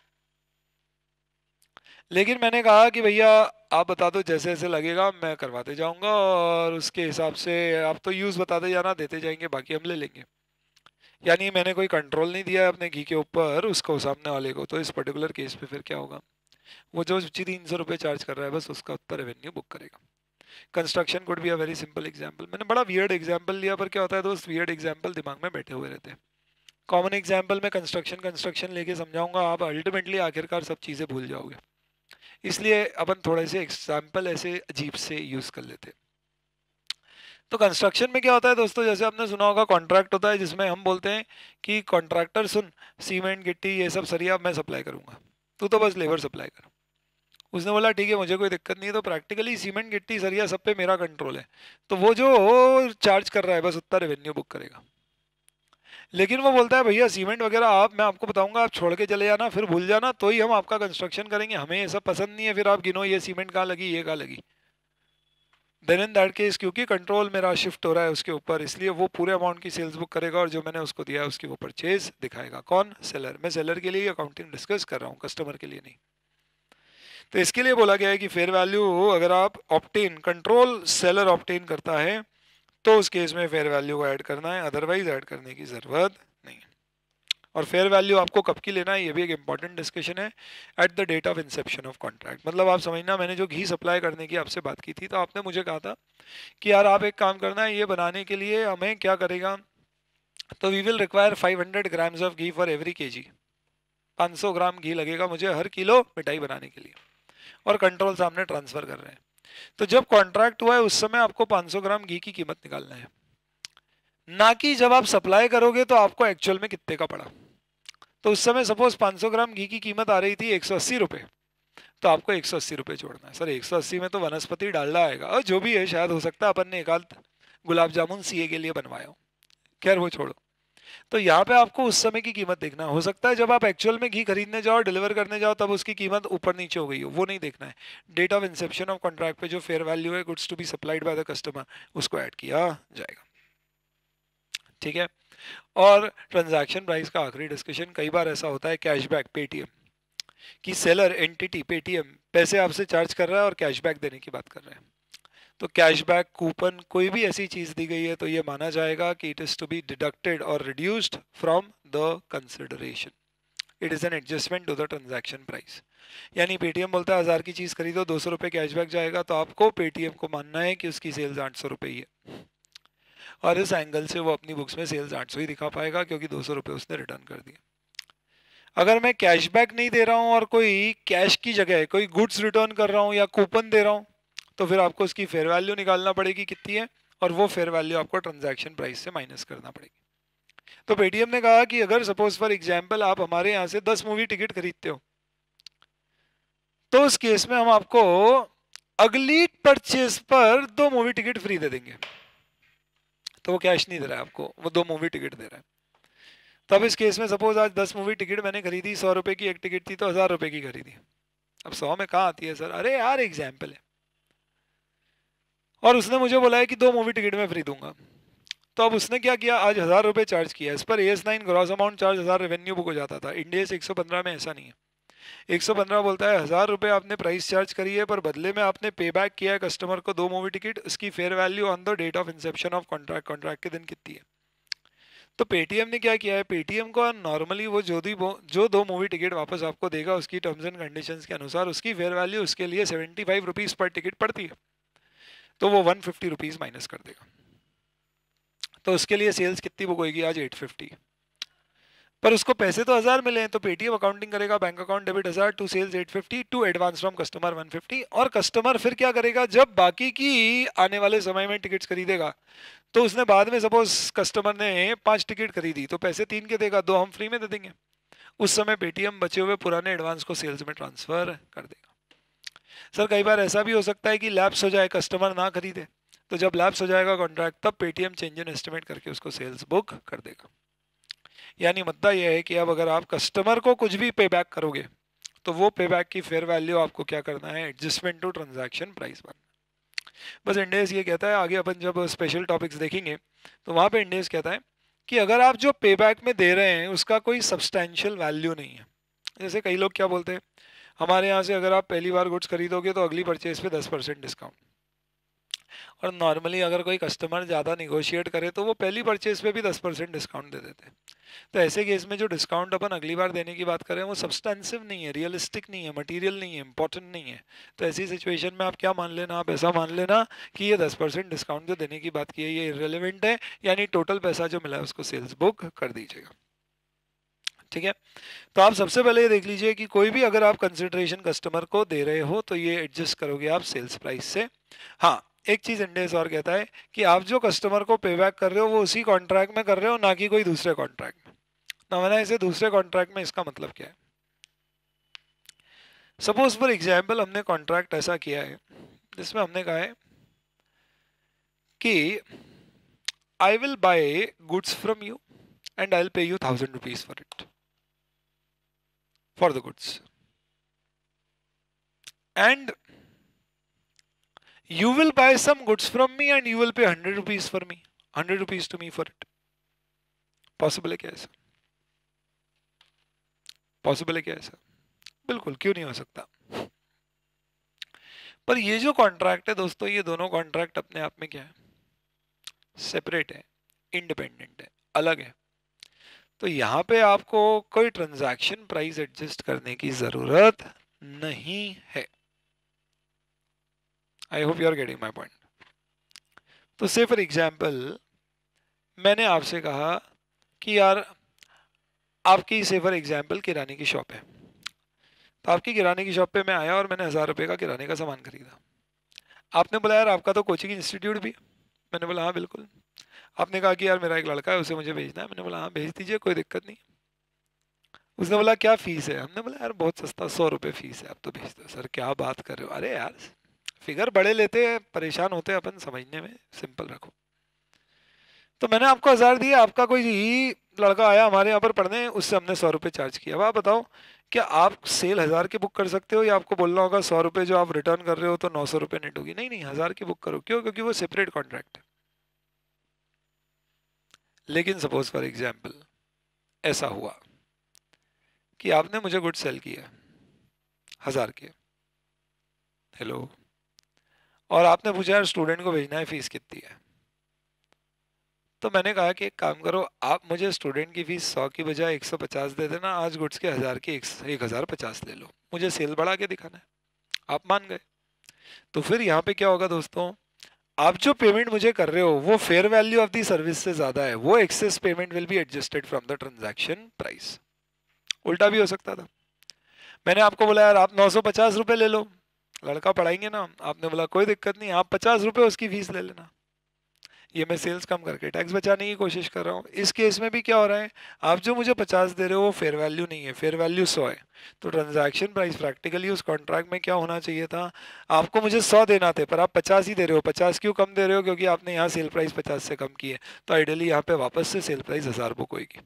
लेकिन मैंने कहा कि भैया आप बता दो जैसे जैसे लगेगा मैं करवाते जाऊंगा, और उसके हिसाब से आप तो यूज़ बताते जाना, देते जाएंगे, बाकी हम ले लेंगे। यानी मैंने कोई कंट्रोल नहीं दिया है अपने घी के ऊपर उसको, सामने वाले को। तो इस पर्टिकुलर केस पे फिर क्या होगा, वो जो 300 रुपये चार्ज कर रहा है बस उसका उतना रेवेन्यू बुक करेगा। Construction could be a very simple example. मैंने बड़ा वियर्ड एग्जांपल लिया, पर क्या होता है दोस्त, वियर्ड एग्जांपल दिमाग में बैठे हुए रहते हैं। कॉमन एग्जांपल में कंस्ट्रक्शन कंस्ट्रक्शन लेके समझाऊंगा, आप अल्टीमेटली आखिरकार सब चीज़ें भूल जाओगे। इसलिए अपन थोड़े से एग्जाम्पल ऐसे अजीब से यूज़ कर लेते हैं। तो कंस्ट्रक्शन में क्या होता है दोस्तों, जैसे आपने सुना होगा कॉन्ट्रैक्ट होता है जिसमें हम बोलते हैं कि कॉन्ट्रैक्टर सुन, सीमेंट गिट्टी ये सब सरिया मैं सप्लाई करूंगा, तू तो बस लेबर सप्लाई कर। उसने बोला ठीक है मुझे कोई दिक्कत नहीं है, तो प्रैक्टिकली सीमेंट गिट्टी सरिया सब पे मेरा कंट्रोल है, तो वो जो चार्ज कर रहा है बस उतना रेवेन्यू बुक करेगा। लेकिन वो बोलता है भैया सीमेंट वगैरह आप, मैं आपको बताऊंगा, आप छोड़ के चले जाना, फिर भूल जाना, तो ही हम आपका कंस्ट्रक्शन करेंगे, हमें ये सब पसंद नहीं है, फिर आप गिनो ये सीमेंट कहाँ लगी, ये कहाँ लगी। देन इन दैट केस क्योंकि कंट्रोल मेरा शिफ्ट हो रहा है उसके ऊपर, इसलिए वो पूरे अमाउंट की सेल्स बुक करेगा, और जो मैंने उसको दिया है उसकी वो परचेज दिखाएगा। कौन, सेलर। मैं सेलर के लिए अकाउंटिंग डिस्कस कर रहा हूँ, कस्टमर के लिए नहीं। तो इसके लिए बोला गया है कि फेयर वैल्यू अगर आप ऑप्टेन, कंट्रोल सेलर ऑप्टेन करता है, तो उस केस में फेयर वैल्यू को ऐड करना है, अदरवाइज ऐड करने की जरूरत नहीं है। और फेयर वैल्यू आपको कब की लेना है, ये भी एक इंपॉर्टेंट डिस्कशन है, at the date of inception of contract. मतलब आप समझना, मैंने जो घी सप्लाई करने की आपसे बात की थी, तो आपने मुझे कहा था कि यार आप एक काम करना है, ये बनाने के लिए हमें क्या करेगा, तो we will require 500 grams of ghee for every KG. 500 gram घी लगेगा मुझे हर किलो मिठाई बनाने के लिए, और कंट्रोल सामने ट्रांसफर कर रहे हैं। तो जब कॉन्ट्रैक्ट हुआ है उस समय आपको 500 ग्राम घी की कीमत निकालना है, ना कि जब आप सप्लाई करोगे तो आपको एक्चुअल में कितने का पड़ा। तो उस समय सपोज 500 ग्राम घी की कीमत आ रही थी 180 रुपये, तो आपको 180 रुपये जोड़ना है। सर 180 में तो वनस्पति डालडा आएगा, और जो भी है, शायद हो सकता है अपन ने एक आध गुलाब जामुन सीए के लिए बनवाया हो, खैर वो छोड़ो। तो यहाँ पे आपको उस समय की कीमत देखना, हो सकता है जब आप एक्चुअल में घी खरीदने जाओ, डिलीवर करने जाओ, तब उसकी कीमत ऊपर नीचे हो गई हो, वो नहीं देखना है। Date of inception of contract पे जो फेयर वैल्यू है goods to be supplied by the customer, उसको ऐड किया जाएगा। ठीक है। और ट्रांजैक्शन प्राइस का आखिरी डिस्कशन, कई बार ऐसा होता है कैशबैक, पेटीएम, कि सेलर एंटिटी पेटीएम पैसे आपसे चार्ज कर रहा है और कैशबैक देने की बात कर रहे हैं। तो कैशबैक, कूपन, कोई भी ऐसी चीज दी गई है तो ये माना जाएगा कि it is to be deducted और reduced from the consideration. It is an adjustment to the transaction price. यानी पेटीएम बोलता है 1000 की चीज खरीदो 200 रुपये कैशबैक जाएगा, तो आपको पेटीएम को मानना है कि उसकी सेल्स 800 रुपये ही है, और इस एंगल से वो अपनी बुक्स में सेल्स 800 ही दिखा पाएगा, क्योंकि 200 रुपये उसने रिटर्न कर दिए। अगर मैं कैशबैक नहीं दे रहा हूँ और कोई कैश की जगह कोई गुड्स रिटर्न कर रहा हूँ या कूपन दे रहा हूँ, तो फिर आपको उसकी फेयर वैल्यू निकालना पड़ेगी कितनी है, और वो फेयर वैल्यू आपको ट्रांजैक्शन प्राइस से माइनस करना पड़ेगी। तो पेटीएम ने कहा कि अगर सपोज फॉर एग्जांपल आप हमारे यहाँ से 10 मूवी टिकट खरीदते हो, तो उस केस में हम आपको अगली परचेज पर 2 मूवी टिकट फ्री दे देंगे। तो वो कैश नहीं दे रहा है आपको, वो 2 मूवी टिकट दे रहा है। तब इस केस में सपोज आज 10 मूवी टिकट मैंने खरीदी, 100 रुपए की एक टिकट थी, तो 1000 रुपए की खरीदी। अब 100 में कहाँ आती है सर, अरे यार एग्जाम्पल है। और उसने मुझे बोला है कि 2 मूवी टिकट में फ्री दूंगा। तो अब उसने क्या किया, आज 1000 रुपये चार्ज किया, इस पर AS9 gross amount charge 1000 revenue book हो जाता था। इंडिया से 115 में ऐसा नहीं है। 115 बोलता है 1000 रुपये आपने प्राइस चार्ज करी है, पर बदले में आपने पे बैक किया है कस्टमर को 2 मूवी टिकट, उसकी fair value on the date of inception of contract, contract के दिन कितनी है। तो पेटीएम ने क्या किया है, पेटीएम को नॉर्मली वो जो 2 मूवी टिकट वापस आपको देगा उसकी टर्म्स एंड कंडीशंस के अनुसार उसकी फेयर वैल्यू उसके लिए 75 रुपीज़ पर टिकट पड़ती है, तो वो 150 रुपीज़ माइनस कर देगा। तो उसके लिए सेल्स कितनी बुक होगी आज, 850, पर उसको पैसे तो 1000 मिले हैं, तो पेटीएम अकाउंटिंग करेगा bank account debit 1000 to sales 850 to advance from customer 150। और कस्टमर फिर क्या करेगा, जब बाकी की आने वाले समय में टिकट्स खरीदेगा, तो उसने बाद में सपोज कस्टमर ने 5 टिकट खरीदी, तो पैसे 3 के देगा, 2 हम फ्री में दे देंगे। उस समय पेटीएम बचे हुए पुराने एडवांस को सेल्स में ट्रांसफर कर देगा। सर कई बार ऐसा भी हो सकता है कि लैप्स हो जाए, कस्टमर ना खरीदे, तो जब लैप्स हो जाएगा कॉन्ट्रैक्ट, तब पेटीएम चेंज इन एस्टिमेट करके उसको सेल्स बुक कर देगा। यानी मुद्दा यह है कि अब अगर आप कस्टमर को कुछ भी पे बैक करोगे तो वो पे बैक की फेयर वैल्यू आपको क्या करना है, एडजस्टमेंट टू ट्रांजैक्शन प्राइस बनना। बस इंडेस ये कहता है, आगे अपन जब स्पेशल टॉपिक्स देखेंगे तो वहाँ पे इंडेस कहता है कि अगर आप जो पे बैक में दे रहे हैं उसका कोई सब्सटैंशियल वैल्यू नहीं है। जैसे कई लोग क्या बोलते हैं, हमारे यहाँ से अगर आप पहली बार गुड्स खरीदोगे तो अगली परचेज पे 10% डिस्काउंट, और नॉर्मली अगर कोई कस्टमर ज़्यादा निगोशिएट करे तो वो पहली परचेज पे भी 10% डिस्काउंट दे देते हैं। तो ऐसे केस में जो डिस्काउंट अपन अगली बार देने की बात करें वो सब्सटेंसिव नहीं है, रियलिस्टिक नहीं है, मटेरियल नहीं है, इंपॉर्टेंट नहीं है। तो ऐसी सिचुएशन में आप क्या मान लेना, आप ऐसा मान लेना कि ये 10% डिस्काउंट जो देने की बात की है ये इररिलेवेंट है, यानी टोटल पैसा जो मिला है उसको सेल्स बुक कर दीजिएगा। ठीक है, तो आप सबसे पहले ये देख लीजिए कि कोई भी अगर आप कंसिडरेशन कस्टमर को दे रहे हो तो ये एडजस्ट करोगे आप सेल्स प्राइस से। हाँ, एक चीज इंडेस और कहता है कि आप जो कस्टमर को पे बैक कर रहे हो वो उसी कॉन्ट्रैक्ट में कर रहे हो, ना कि कोई दूसरे कॉन्ट्रैक्ट में। ना मैंने इसे दूसरे कॉन्ट्रैक्ट में, इसका मतलब क्या है, सपोज फॉर एग्जाम्पल हमने कॉन्ट्रैक्ट ऐसा किया है जिसमें हमने कहा है कि I will buy goods from you and I will pay you 1000 rupees for it, for the goods, and you will buy some goods from me and you will pay 100 rupees for me, 100 rupees to me for it. Possible है क्या ऐसा? Possible है क्या ऐसा? बिल्कुल, क्यों नहीं हो सकता। पर ये जो कॉन्ट्रैक्ट है दोस्तों, ये दोनों कॉन्ट्रैक्ट अपने आप में क्या है, सेपरेट है, इंडिपेंडेंट है, अलग है। तो यहाँ पे आपको कोई ट्रांजैक्शन प्राइस एडजस्ट करने की जरूरत नहीं है। I hope you are getting my point. तो से फॉर एग्जाम्पल मैंने आपसे कहा कि यार आपकी से फॉर एग्जाम्पल किराने की शॉप है, तो आपकी किराने की शॉप पे मैं आया और मैंने 1000 रुपये का किराने का सामान खरीदा। आपने बोला यार आपका तो कोचिंग इंस्टीट्यूट भी है, मैंने बोला हाँ बिल्कुल। आपने कहा कि यार मेरा एक लड़का है उसे मुझे भेजना है, मैंने बोला हाँ भेज दीजिए कोई दिक्कत नहीं। उसने बोला क्या फीस है, हमने बोला यार बहुत सस्ता 100 रुपये फीस है, आप तो भेज दो। सर क्या बात कर रहे हो, अरे यार फिगर बड़े लेते हैं, परेशान होते हैं अपन समझने में, सिंपल रखो। तो मैंने आपको 1000 दिया, आपका कोई ही लड़का आया हमारे यहाँ पर पढ़ने, उससे हमने 100 रुपये चार्ज किया। अब आप बताओ क्या आप सेल 1000 की बुक कर सकते हो, या आपको बोलना होगा 100 रुपये जो आप रिटर्न कर रहे हो तो 900 रुपये नेट होगी? नहीं नहीं, 1000 की बुक करो। क्यों? क्योंकि वो सेपरेट कॉन्ट्रैक्ट है। लेकिन सपोज फॉर एग्जाम्पल ऐसा हुआ कि आपने मुझे गुड सेल किया 1000 के, हेलो, और आपने पूछा यार स्टूडेंट को भेजना है, फीस कितनी है? तो मैंने कहा कि एक काम करो, आप मुझे स्टूडेंट की फीस 100 की बजाय 150 दे देना, आज गुड्स के 1000 की 1050 ले लो, मुझे सेल बढ़ा के दिखाना है। आप मान गए। तो फिर यहाँ पे क्या होगा दोस्तों, आप जो पेमेंट मुझे कर रहे हो वो fair value of the service से ज्यादा है, वो excess payment will be adjusted from the transaction price. उल्टा भी हो सकता था, मैंने आपको बोला यार आप 950 रुपये ले लो, लड़का पढ़ाएंगे ना, आपने बोला कोई दिक्कत नहीं, आप 50 रुपये उसकी फीस ले लेना। ये मैं सेल्स कम करके टैक्स बचाने की कोशिश कर रहा हूँ। इस केस में भी क्या हो रहा है, आप जो मुझे 50 दे रहे हो वो फेयर वैल्यू नहीं है, फेयर वैल्यू 100 है। तो ट्रांजैक्शन प्राइस प्रैक्टिकली उस कॉन्ट्रैक्ट में क्या होना चाहिए था, आपको मुझे 100 देना थे पर आप 50 ही दे रहे हो। 50 क्यों कम दे रहे हो? क्योंकि आपने यहाँ सेल प्राइस 50 से कम की है। तो आइडियली यहाँ पे वापस से सेल प्राइस 1000 बुक होगी,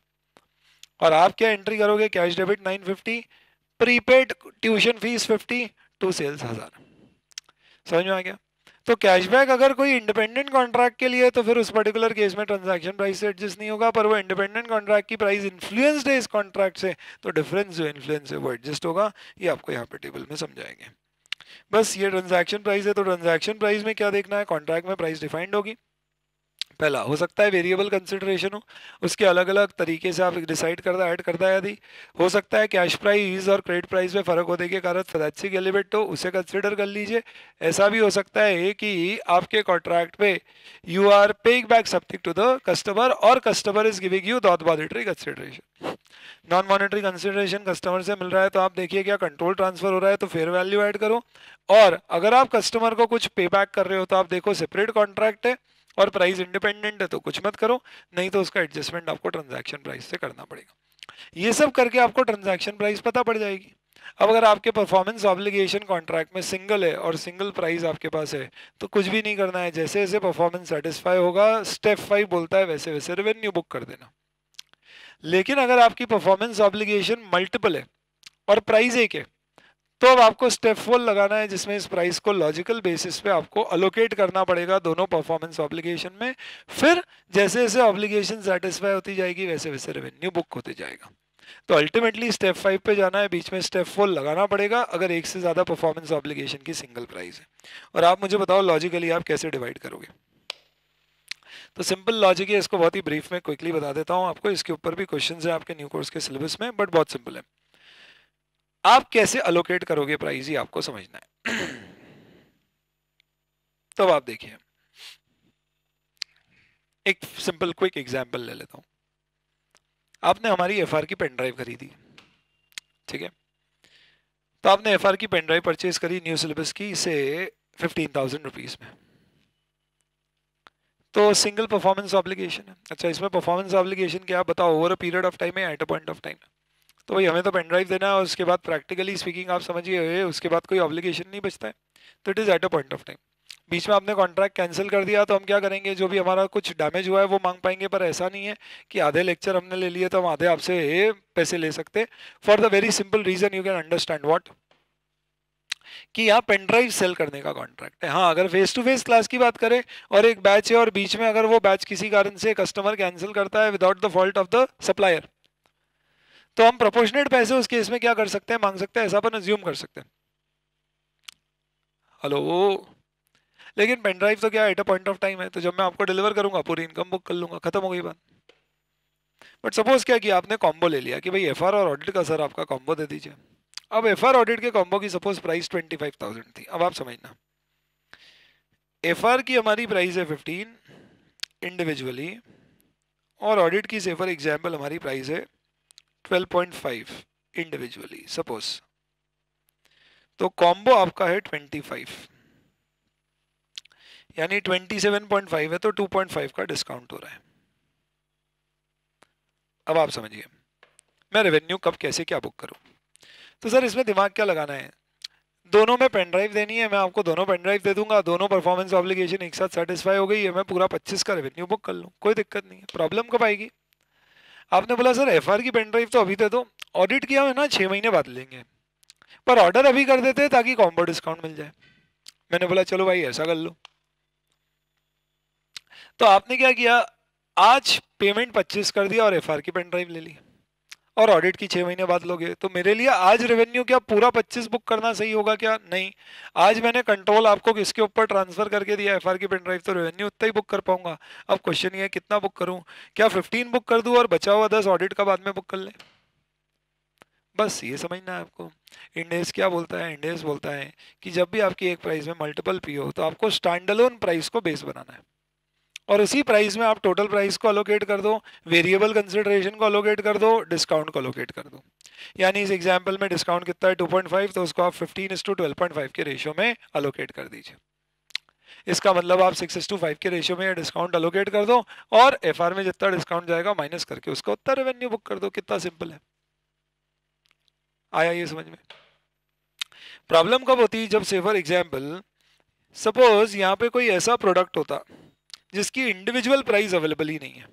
और आप क्या एंट्री करोगे, cash debit 950, prepaid tuition fees 50, to sales 1000। समझ में आ गया? तो कैशबैक अगर कोई इंडिपेंडेंट कॉन्ट्रैक्ट के लिए तो फिर उस पर्टिकुलर केस में ट्रांजैक्शन प्राइस से एडजस्ट नहीं होगा, पर वो इंडिपेंडेंट कॉन्ट्रैक्ट की प्राइस इन्फ्लुएंस्ड है इस कॉन्ट्रैक्ट से, तो डिफरेंस जो इन्फ्लुएंस है वो एडजस्ट होगा। ये आपको यहाँ पे टेबल में समझाएंगे। बस ये ट्रांजैक्शन प्राइस है, तो ट्रांजैक्शन प्राइस में क्या देखना है, कॉन्ट्रैक्ट में प्राइस डिफाइंड होगी। पहला हो सकता है वेरिएबल कंसिडरेशन हो, उसके अलग अलग तरीके से आप डिसाइड करता ऐड करता है। यदि हो सकता है कैश प्राइस और क्रेडिट प्राइस में फर्क होने के कारण फिनांसिंग एलिमेंट हो, उसे कंसिडर कर लीजिए। ऐसा भी हो सकता है कि आपके कॉन्ट्रैक्ट पे you are paying back something to the customer और customer is giving you non monetary consideration. Non monetary consideration customer से मिल रहा है तो आप देखिए क्या कंट्रोल ट्रांसफर हो रहा है, तो फेयर वैल्यू ऐड करो। और अगर आप कस्टमर को कुछ पे बैक कर रहे हो तो आप देखो सेपरेट कॉन्ट्रैक्ट है और प्राइस इंडिपेंडेंट है तो कुछ मत करो, नहीं तो उसका एडजस्टमेंट आपको ट्रांजैक्शन प्राइस से करना पड़ेगा। ये सब करके आपको ट्रांजैक्शन प्राइस पता पड़ जाएगी। अब अगर आपके परफॉर्मेंस ऑब्लिगेशन कॉन्ट्रैक्ट में सिंगल है और सिंगल प्राइस आपके पास है तो कुछ भी नहीं करना है, जैसे जैसे परफॉर्मेंस सेटिस्फाई होगा स्टेप 5 बोलता है वैसे वैसे रेवेन्यू बुक कर देना। लेकिन अगर आपकी परफॉर्मेंस ऑब्लिगेशन मल्टीपल है और प्राइस एक है, तो अब आपको स्टेप 4 लगाना है, जिसमें इस प्राइस को लॉजिकल बेसिस पे आपको अलोकेट करना पड़ेगा दोनों परफॉर्मेंस ऑब्लिगेशन में। फिर जैसे जैसे ऑब्लिगेशन सेटिस्फाई होती जाएगी वैसे वैसे रेवेन्यू बुक होते जाएगा। तो अल्टीमेटली स्टेप 5 पे जाना है, बीच में स्टेप 4 लगाना पड़ेगा अगर एक से ज़्यादा परफॉर्मेंस ऑब्लिगेशन की सिंगल प्राइस है। और आप मुझे बताओ लॉजिकली आप कैसे डिवाइड करोगे। तो सिंपल लॉजिक है, इसको बहुत ही ब्रीफ में क्विकली बता देता हूँ आपको। इसके ऊपर भी क्वेश्चन है आपके न्यू कोर्स के सिलेबस में, बट बहुत सिंपल है। आप कैसे अलोकेट करोगे प्राइस ही आपको समझना है। तो आप देखिए, एक सिंपल क्विक एग्जांपल ले लेता हूं। आपने हमारी एफआर की पेन ड्राइव खरीदी, ठीक है। तो आपने एफआर की पेन ड्राइव परचेज करी न्यू सिलेबस की से 15,000 रुपीज में। तो सिंगल परफॉर्मेंस ऑब्लिगेशन है। अच्छा, इसमें परफॉर्मेंस ऑब्लिगेशन क्या बताओ, over a period of time है, at a point of time. तो भाई हमें तो पेन ड्राइव देना है और उसके बाद प्रैक्टिकली स्पीकिंग आप समझिए उसके बाद कोई ऑब्लिगेशन नहीं बचता है। तो it is at a point of time. बीच में आपने कॉन्ट्रैक्ट कैंसिल कर दिया तो हम क्या करेंगे, जो भी हमारा कुछ डैमेज हुआ है वो मांग पाएंगे, पर ऐसा नहीं है कि आधे लेक्चर हमने ले लिए तो हम आधे आपसे पैसे ले सकते। For the very simple reason, you can understand what, कि यहाँ पेन ड्राइव सेल करने का कॉन्ट्रैक्ट है। हाँ, अगर फेस टू फेस क्लास की बात करें और एक बैच है और बीच में अगर वो बैच किसी कारण से कस्टमर कैंसिल करता है without the fault of the supplier, तो हम प्रोपोर्शनेट पैसे उस केस में क्या कर सकते हैं, मांग सकते हैं, ऐसा अपन अज्यूम कर सकते हैं। हेलो। लेकिन पेन ड्राइव तो क्या at a point of time है, तो जब मैं आपको डिलीवर करूंगा पूरी इनकम बुक कर लूंगा, खत्म हो गई बात। बट सपोज क्या किया आपने, कॉम्बो ले लिया कि भाई एफआर और ऑडिट का सर आपका कॉम्बो दे दीजिए। अब एफआर ऑडिट के कॉम्बो की सपोज प्राइस 25,000 थी। अब आप समझना, एफआर की हमारी प्राइस है 15 इंडिविजुअली, और ऑडिट की से फॉर एग्जाम्पल हमारी प्राइस है 12.5 इंडिविजुअली सपोज। तो कॉम्बो आपका है 25, यानी 27.5 है, तो 2.5 का डिस्काउंट हो रहा है। अब आप समझिए मैं रेवेन्यू कब कैसे क्या बुक करूं। तो सर इसमें दिमाग क्या लगाना है, दोनों में पेन ड्राइव देनी है, मैं आपको दोनों पेन ड्राइव दे दूंगा, दोनों परफॉर्मेंस ऑब्लिगेशन एक साथ सेटिस्फाई हो गई है, मैं पूरा 25 का रेवेन्यू बुक कर लूं, कोई दिक्कत नहीं है। प्रॉब्लम कब आएगी, आपने बोला सर एफआर की पेन ड्राइव तो अभी दे दो, ऑडिट किया है ना 6 महीने बाद लेंगे, पर ऑर्डर अभी कर देते हैं ताकि कॉम्बो डिस्काउंट मिल जाए। मैंने बोला चलो भाई ऐसा कर लो। तो आपने क्या किया, आज पेमेंट 25 कर दिया और एफआर की पेन ड्राइव ले ली, और ऑडिट की 6 महीने बाद लोगे। तो मेरे लिए आज रेवेन्यू क्या पूरा 25 बुक करना सही होगा क्या, नहीं। आज मैंने कंट्रोल आपको किसके ऊपर ट्रांसफर करके दिया, एफआर की पेन ड्राइव, तो रेवेन्यू उतना ही बुक कर पाऊंगा। अब क्वेश्चन ये है कितना बुक करूं, क्या 15 बुक कर दूं और बचा हुआ 10 ऑडिट का बाद में बुक कर ले। बस ये समझना है आपको। इंडेस क्या बोलता है, इंडेस बोलता है कि जब भी आपकी एक प्राइस में मल्टीपल पी हो तो आपको स्टैंड अलोन प्राइस को बेस बनाना है, और उसी प्राइस में आप टोटल प्राइस को अलोकेट कर दो, वेरिएबल कंसिडरेशन को अलोकेट कर दो, डिस्काउंट को अलोकेट कर दो। यानी इस एग्जांपल में डिस्काउंट कितना है 2.5, तो उसको आप 15:12.5 के रेशियो में अलोकेट कर दीजिए। इसका मतलब आप 6:5 के रेशियो में डिस्काउंट अलोकेट कर दो, और एफआर में जितना डिस्काउंट जाएगा माइनस करके उसका उतना रेवेन्यू बुक कर दो। कितना सिंपल है, आया ये समझ में। प्रॉब्लम कब होती है, जब से फॉर एग्जाम्पल सपोज यहाँ पे कोई ऐसा प्रोडक्ट होता जिसकी इंडिविजुअल प्राइस अवेलेबल ही नहीं है।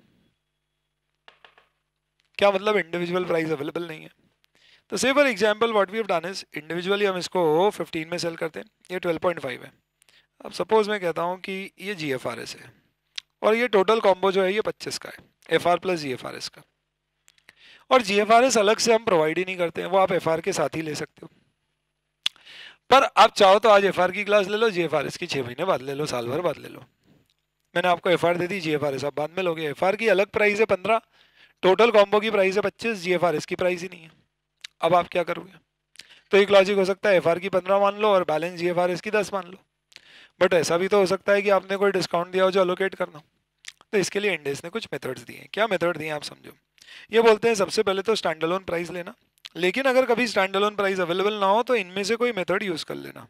क्या मतलब इंडिविजुअल प्राइस अवेलेबल नहीं है, तो से for example what we have done is individually हम इसको 15 में सेल करते हैं, ये 12.5 है। अब सपोज मैं कहता हूँ कि ये GFRS है और ये टोटल कॉम्बो जो है ये 25 का है, एफआर प्लस GFRS का। और GFRS अलग से हम प्रोवाइड ही नहीं करते हैं, वो आप एफआर के साथ ही ले सकते हो। पर आप चाहो तो आज एफआर की क्लास ले लो, GFRS की 6 महीने बाद ले लो, साल भर बाद ले लो। मैंने आपको एफआर दे दी, GFRS आप बाद में लोगे। एफआर की अलग प्राइस है 15, टोटल कॉम्बो की प्राइस है 25, GFRS की प्राइस ही नहीं है। अब आप क्या करोगे, तो एक लॉजिक हो सकता है एफआर की 15 मान लो और बैलेंस GFRS की 10 मान लो, बट ऐसा भी तो हो सकता है कि आपने कोई डिस्काउंट दिया हो जो अलोकेट करना हो। तो इसके लिए इंडेस ने कुछ मेथड्स दिए हैं। क्या मेथड दिए आप समझो। ये बोलते हैं सबसे पहले तो स्टैंड अलोन प्राइस लेना, लेकिन अगर कभी स्टैंड अलोन प्राइस अवेलेबल ना हो तो इनमें से कोई मेथड यूज कर लेना।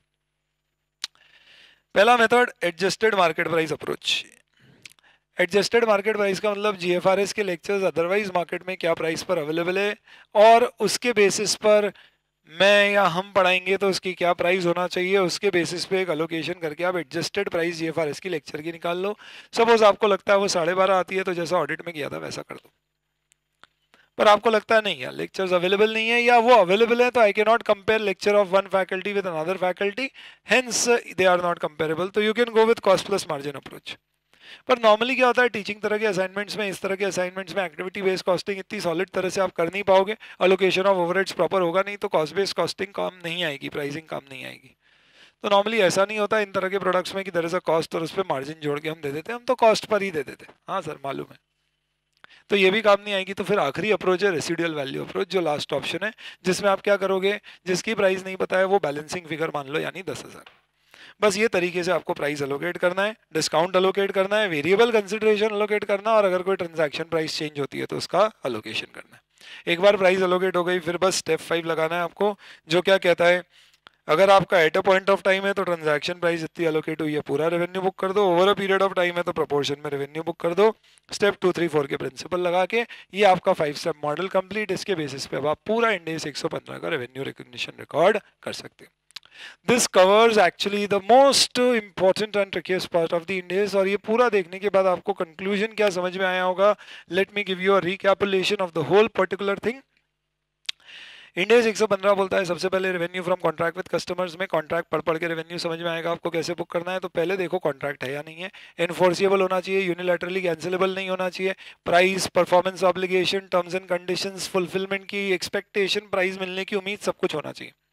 पहला method adjusted market price approach. Adjusted market price का मतलब GFRS के लेक्चर्स अदरवाइज मार्केट में क्या प्राइस पर अवेलेबल है और उसके बेसिस पर मैं या हम पढ़ाएंगे तो उसकी क्या प्राइस होना चाहिए, उसके बेसिस पे एक अलोकेशन करके आप एडजस्टेड प्राइस GFRS की लेक्चर की निकाल लो। सपोज आपको लगता है वो 12.5 आती है तो जैसा ऑडिट में किया था वैसा कर दो। पर आपको लगता है नहीं यार लेक्चर्स अवेलेबल नहीं है, या वो अवेलेबल है तो I can not compare lecture of one faculty with another faculty, hence they are not comparable, तो you can go with cost plus margin approach. पर नॉर्मली क्या होता है टीचिंग तरह के असाइनमेंट्स में, इस तरह के असाइनमेंट्स में एक्टिविटी बेस्ड कॉस्टिंग इतनी सॉलिड तरह से आप कर नहीं पाओगे, अलोकेशन ऑफ ओवरहेड्स प्रॉपर होगा नहीं, तो कॉस्ट बेस्ड कॉस्टिंग काम नहीं आएगी, प्राइसिंग काम नहीं आएगी। तो नॉर्मली ऐसा नहीं होता इन तरह के प्रोडक्ट्स में कि देयर इज अ कॉस्ट और उस पर मार्जिन जोड़ के हम दे देते हैं, हम तो कॉस्ट पर ही दे देते हैं। हाँ सर मालूम है, तो ये भी काम नहीं आएगी। तो फिर आखिरी अप्रोच है रेसिडुअल वैल्यू अप्रोच, जो लास्ट ऑप्शन है, जिसमें आप क्या करोगे, जिसकी प्राइस नहीं पता है वो बैलेंसिंग फिगर मान लो यानी 10,000। बस ये तरीके से आपको प्राइस अलोकेट करना है, डिस्काउंट अलोकेट करना है, वेरिएबल कंसिडरेशन अलोकेट करना है, और अगर कोई ट्रांजैक्शन प्राइस चेंज होती है तो उसका अलोकेशन करना है। एक बार प्राइस अलोकेट हो गई, फिर बस स्टेप 5 लगाना है आपको, जो क्या कहता है, अगर आपका at a point of time है तो ट्रांजैक्शन प्राइस जितनी अलोकेट हुई है पूरा रेवेन्यू बुक कर दो, over a period of time है तो प्रोपोर्शन में रेवेन्यू बुक कर दो, स्टेप 2, 3, 4 के प्रिंसिपल लगा के ये आपका 5 स्टेप मॉडल कंप्लीट। इसके बेसिस पे अब आप पूरा इंड AS 115 का रेवेन्यू रिकॉग्निशन रिकॉर्ड कर सकते हैं। This covers actually the most important and trickiest part of the Ind AS, और ये पूरा देखने के बाद आपको कंक्लूजन क्या समझ में आया होगा, let me give you a recapitulation of the whole particular thing. Ind AS 115 बोलता है सबसे पहले revenue from contract with customers में कॉन्ट्रैक्ट पढ़ के रेवेन्यू समझ में आएगा आपको कैसे बुक करना है। तो पहले देखो कॉन्ट्रैक्ट है या नहीं है, एनफोर्सिएबल होना चाहिए, यूनिलैटरली कैंसिलेबल नहीं होना चाहिए, price, performance obligation, terms and conditions, fulfilment की एक्सपेक्टेशन, प्राइस मिलने की उम्मीद, सब कुछ होना चाहिए।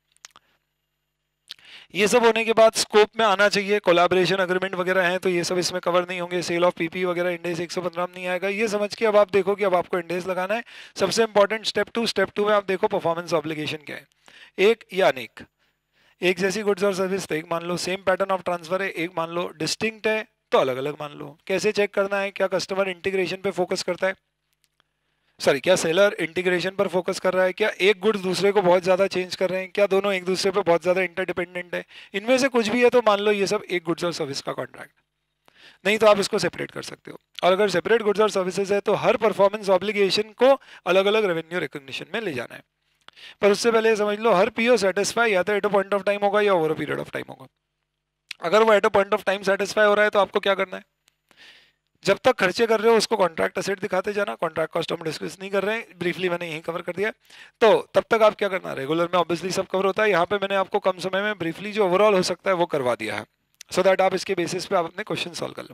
ये सब होने के बाद स्कोप में आना चाहिए, कोलैबोरेशन अग्रीमेंट वगैरह हैं तो ये सब इसमें कवर नहीं होंगे, सेल ऑफ पीपी वगैरह इंड AS 115 में नहीं आएगा। ये समझ के अब आप देखो कि अब आपको इंड AS लगाना है। सबसे इंपॉर्टेंट स्टेप टू में आप देखो परफॉर्मेंस ऑब्लिगेशन क्या है, एक या अनेक, एक जैसी गुड्स और सर्विस तो एक मान लो, सेम पैटर्न ऑफ ट्रांसफर है एक मान लो, डिस्टिंक्ट है तो अलग अलग मान लो। कैसे चेक करना है, क्या कस्टमर इंटीग्रेशन पे फोकस करता है, सॉरी क्या सेलर इंटीग्रेशन पर फोकस कर रहा है, क्या एक गुड्स दूसरे को बहुत ज्यादा चेंज कर रहे हैं, क्या दोनों एक दूसरे पर बहुत ज्यादा इंटरडिपेंडेंट है, इनमें से कुछ भी है तो मान लो ये सब एक गुड्स और सर्विस का कॉन्ट्रैक्ट, नहीं तो आप इसको सेपरेट कर सकते हो। और अगर सेपरेट गुड्स और सर्विसेज है तो हर परफॉर्मेंस ऑब्लिगेशन को अलग अलग रेवेन्यू रिकॉग्निशन में ले जाना है। पर उससे पहले समझ लो हर पीओ सेटिस्फाई या तो at a point of time होगा या over a period of time होगा। अगर वो at a point of time satisfy हो रहा है तो आपको क्या करना है, जब तक खर्चे कर रहे हो उसको कॉन्ट्रैक्ट असेट दिखाते जाना, कॉन्ट्रैक्ट कॉस्ट हम डिस्कस नहीं कर रहे हैं, ब्रीफली मैंने यही कवर कर दिया। तो तब तक आप क्या करना, रेगुलर में ऑब्वियसली सब कवर होता है, यहाँ पे मैंने आपको कम समय में ब्रीफली जो ओवरऑल हो सकता है वो करवा दिया है, सो दैट आप इसके बेसिस पे आप अपने क्वेश्चन सॉल्व कर लो।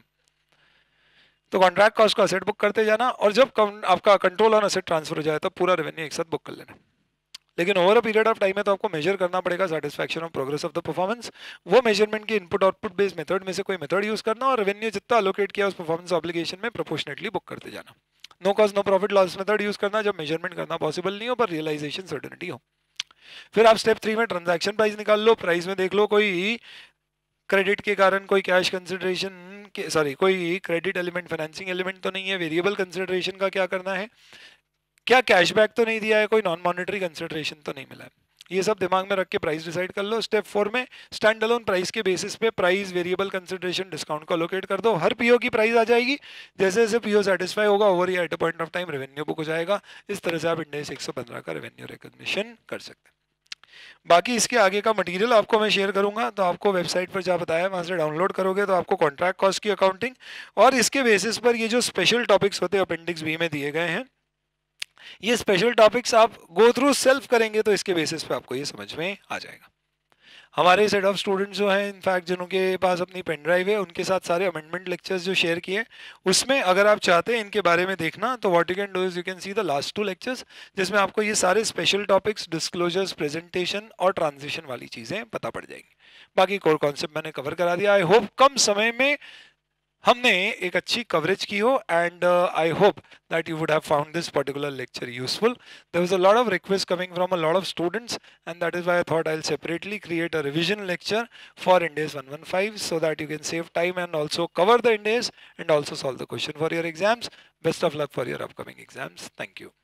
तो कॉन्ट्रैक्ट कॉस्ट को असेट बुक करते जाना, और जब आपका कंट्रोल ऑन असेट ट्रांसफर हो जाए तो पूरा रेवेन्यू एक साथ बुक कर लेना। लेकिन over a period of time है तो आपको मेजर करना पड़ेगा satisfaction of progress of the performance. वो मेजरमेंट की इनपुट आउटपुट बेस्ड मेथड में से कोई मेथड यूज करना, और रेवेन्यू जितना अलोकेट किया उस परफॉर्मेंस ऑब्लिगेशन में प्रोपोर्शनेटली बुक करते जाना। No cost no profit loss method use करना जब मेजरमेंट करना पॉसिबल नहीं हो पर रियलाइजेशन सर्टेनिटी हो। फिर आप स्टेप 3 में ट्रांजैक्शन प्राइस निकाल लो, प्राइस में देख लो कोई क्रेडिट के कारण कोई कैश कंसिडरेशन कोई क्रेडिट एलिमेंट फाइनेंसिंग एलिमेंट तो नहीं है, वेरिएबल कंसिडरेशन का क्या करना है, क्या कैशबैक तो नहीं दिया है, कोई नॉन मॉनेटरी कंसिडरेशन तो नहीं मिला है, ये सब दिमाग में रख के प्राइस डिसाइड कर लो। स्टेप 4 में स्टैंड अलोन प्राइस के बेसिस पे प्राइस, वेरिएबल कंसिडरेशन, डिस्काउंट को लोकेट कर दो, हर पीओ की प्राइस आ जाएगी, जैसे जैसे पीओ सेटिस्फाई होगा ओवर या at a point of time revenue book हो जाएगा। इस तरह से आप इंड AS 115 का रेवेन्यू रिकॉग्निशन कर सकते हैं। बाकी इसके आगे का मटेरियल आपको मैं शेयर करूंगा, तो आपको वेबसाइट पर जहाँ बताया वहाँ से डाउनलोड करोगे तो आपको कॉन्ट्रैक्ट कॉस्ट की अकाउंटिंग और इसके बेसिस पर ये जो स्पेशल टॉपिक्स होते हैं अपेंडिक्स बी में दिए गए हैं, ये स्पेशल टॉपिक्स आप गो थ्रू सेल्फ करेंगे तो इसके बेसिस पे आपको ये समझ में आ जाएगा। हमारे सेट ऑफ स्टूडेंट्स जो हैं इनफैक्ट जिनके पास अपनी पेन ड्राइव है उनके साथ सारे अमेंडमेंट लेक्चर्स जो शेयर किए उसमें अगर आप चाहते हैं इनके बारे में देखना तो what you can do is you can see the last 2 lectures जिसमें आपको ये सारे स्पेशल टॉपिक्स, डिस्क्लोजर्स, प्रेजेंटेशन और ट्रांजिशन वाली चीज़ें पता पड़ जाएंगी। बाकी कोर कॉन्सेप्ट मैंने कवर करा दिया। आई होप कम समय में हमने एक अच्छी कवरेज की हो and I hope that you would have found this particular lecture useful. There was a lot of requests coming from a lot of students and that is why I thought I'll separately create a revision lecture for IND AS 115 so that you can save time and also cover the IND AS and also solve the question for your exams. Best of luck for your upcoming exams. Thank you.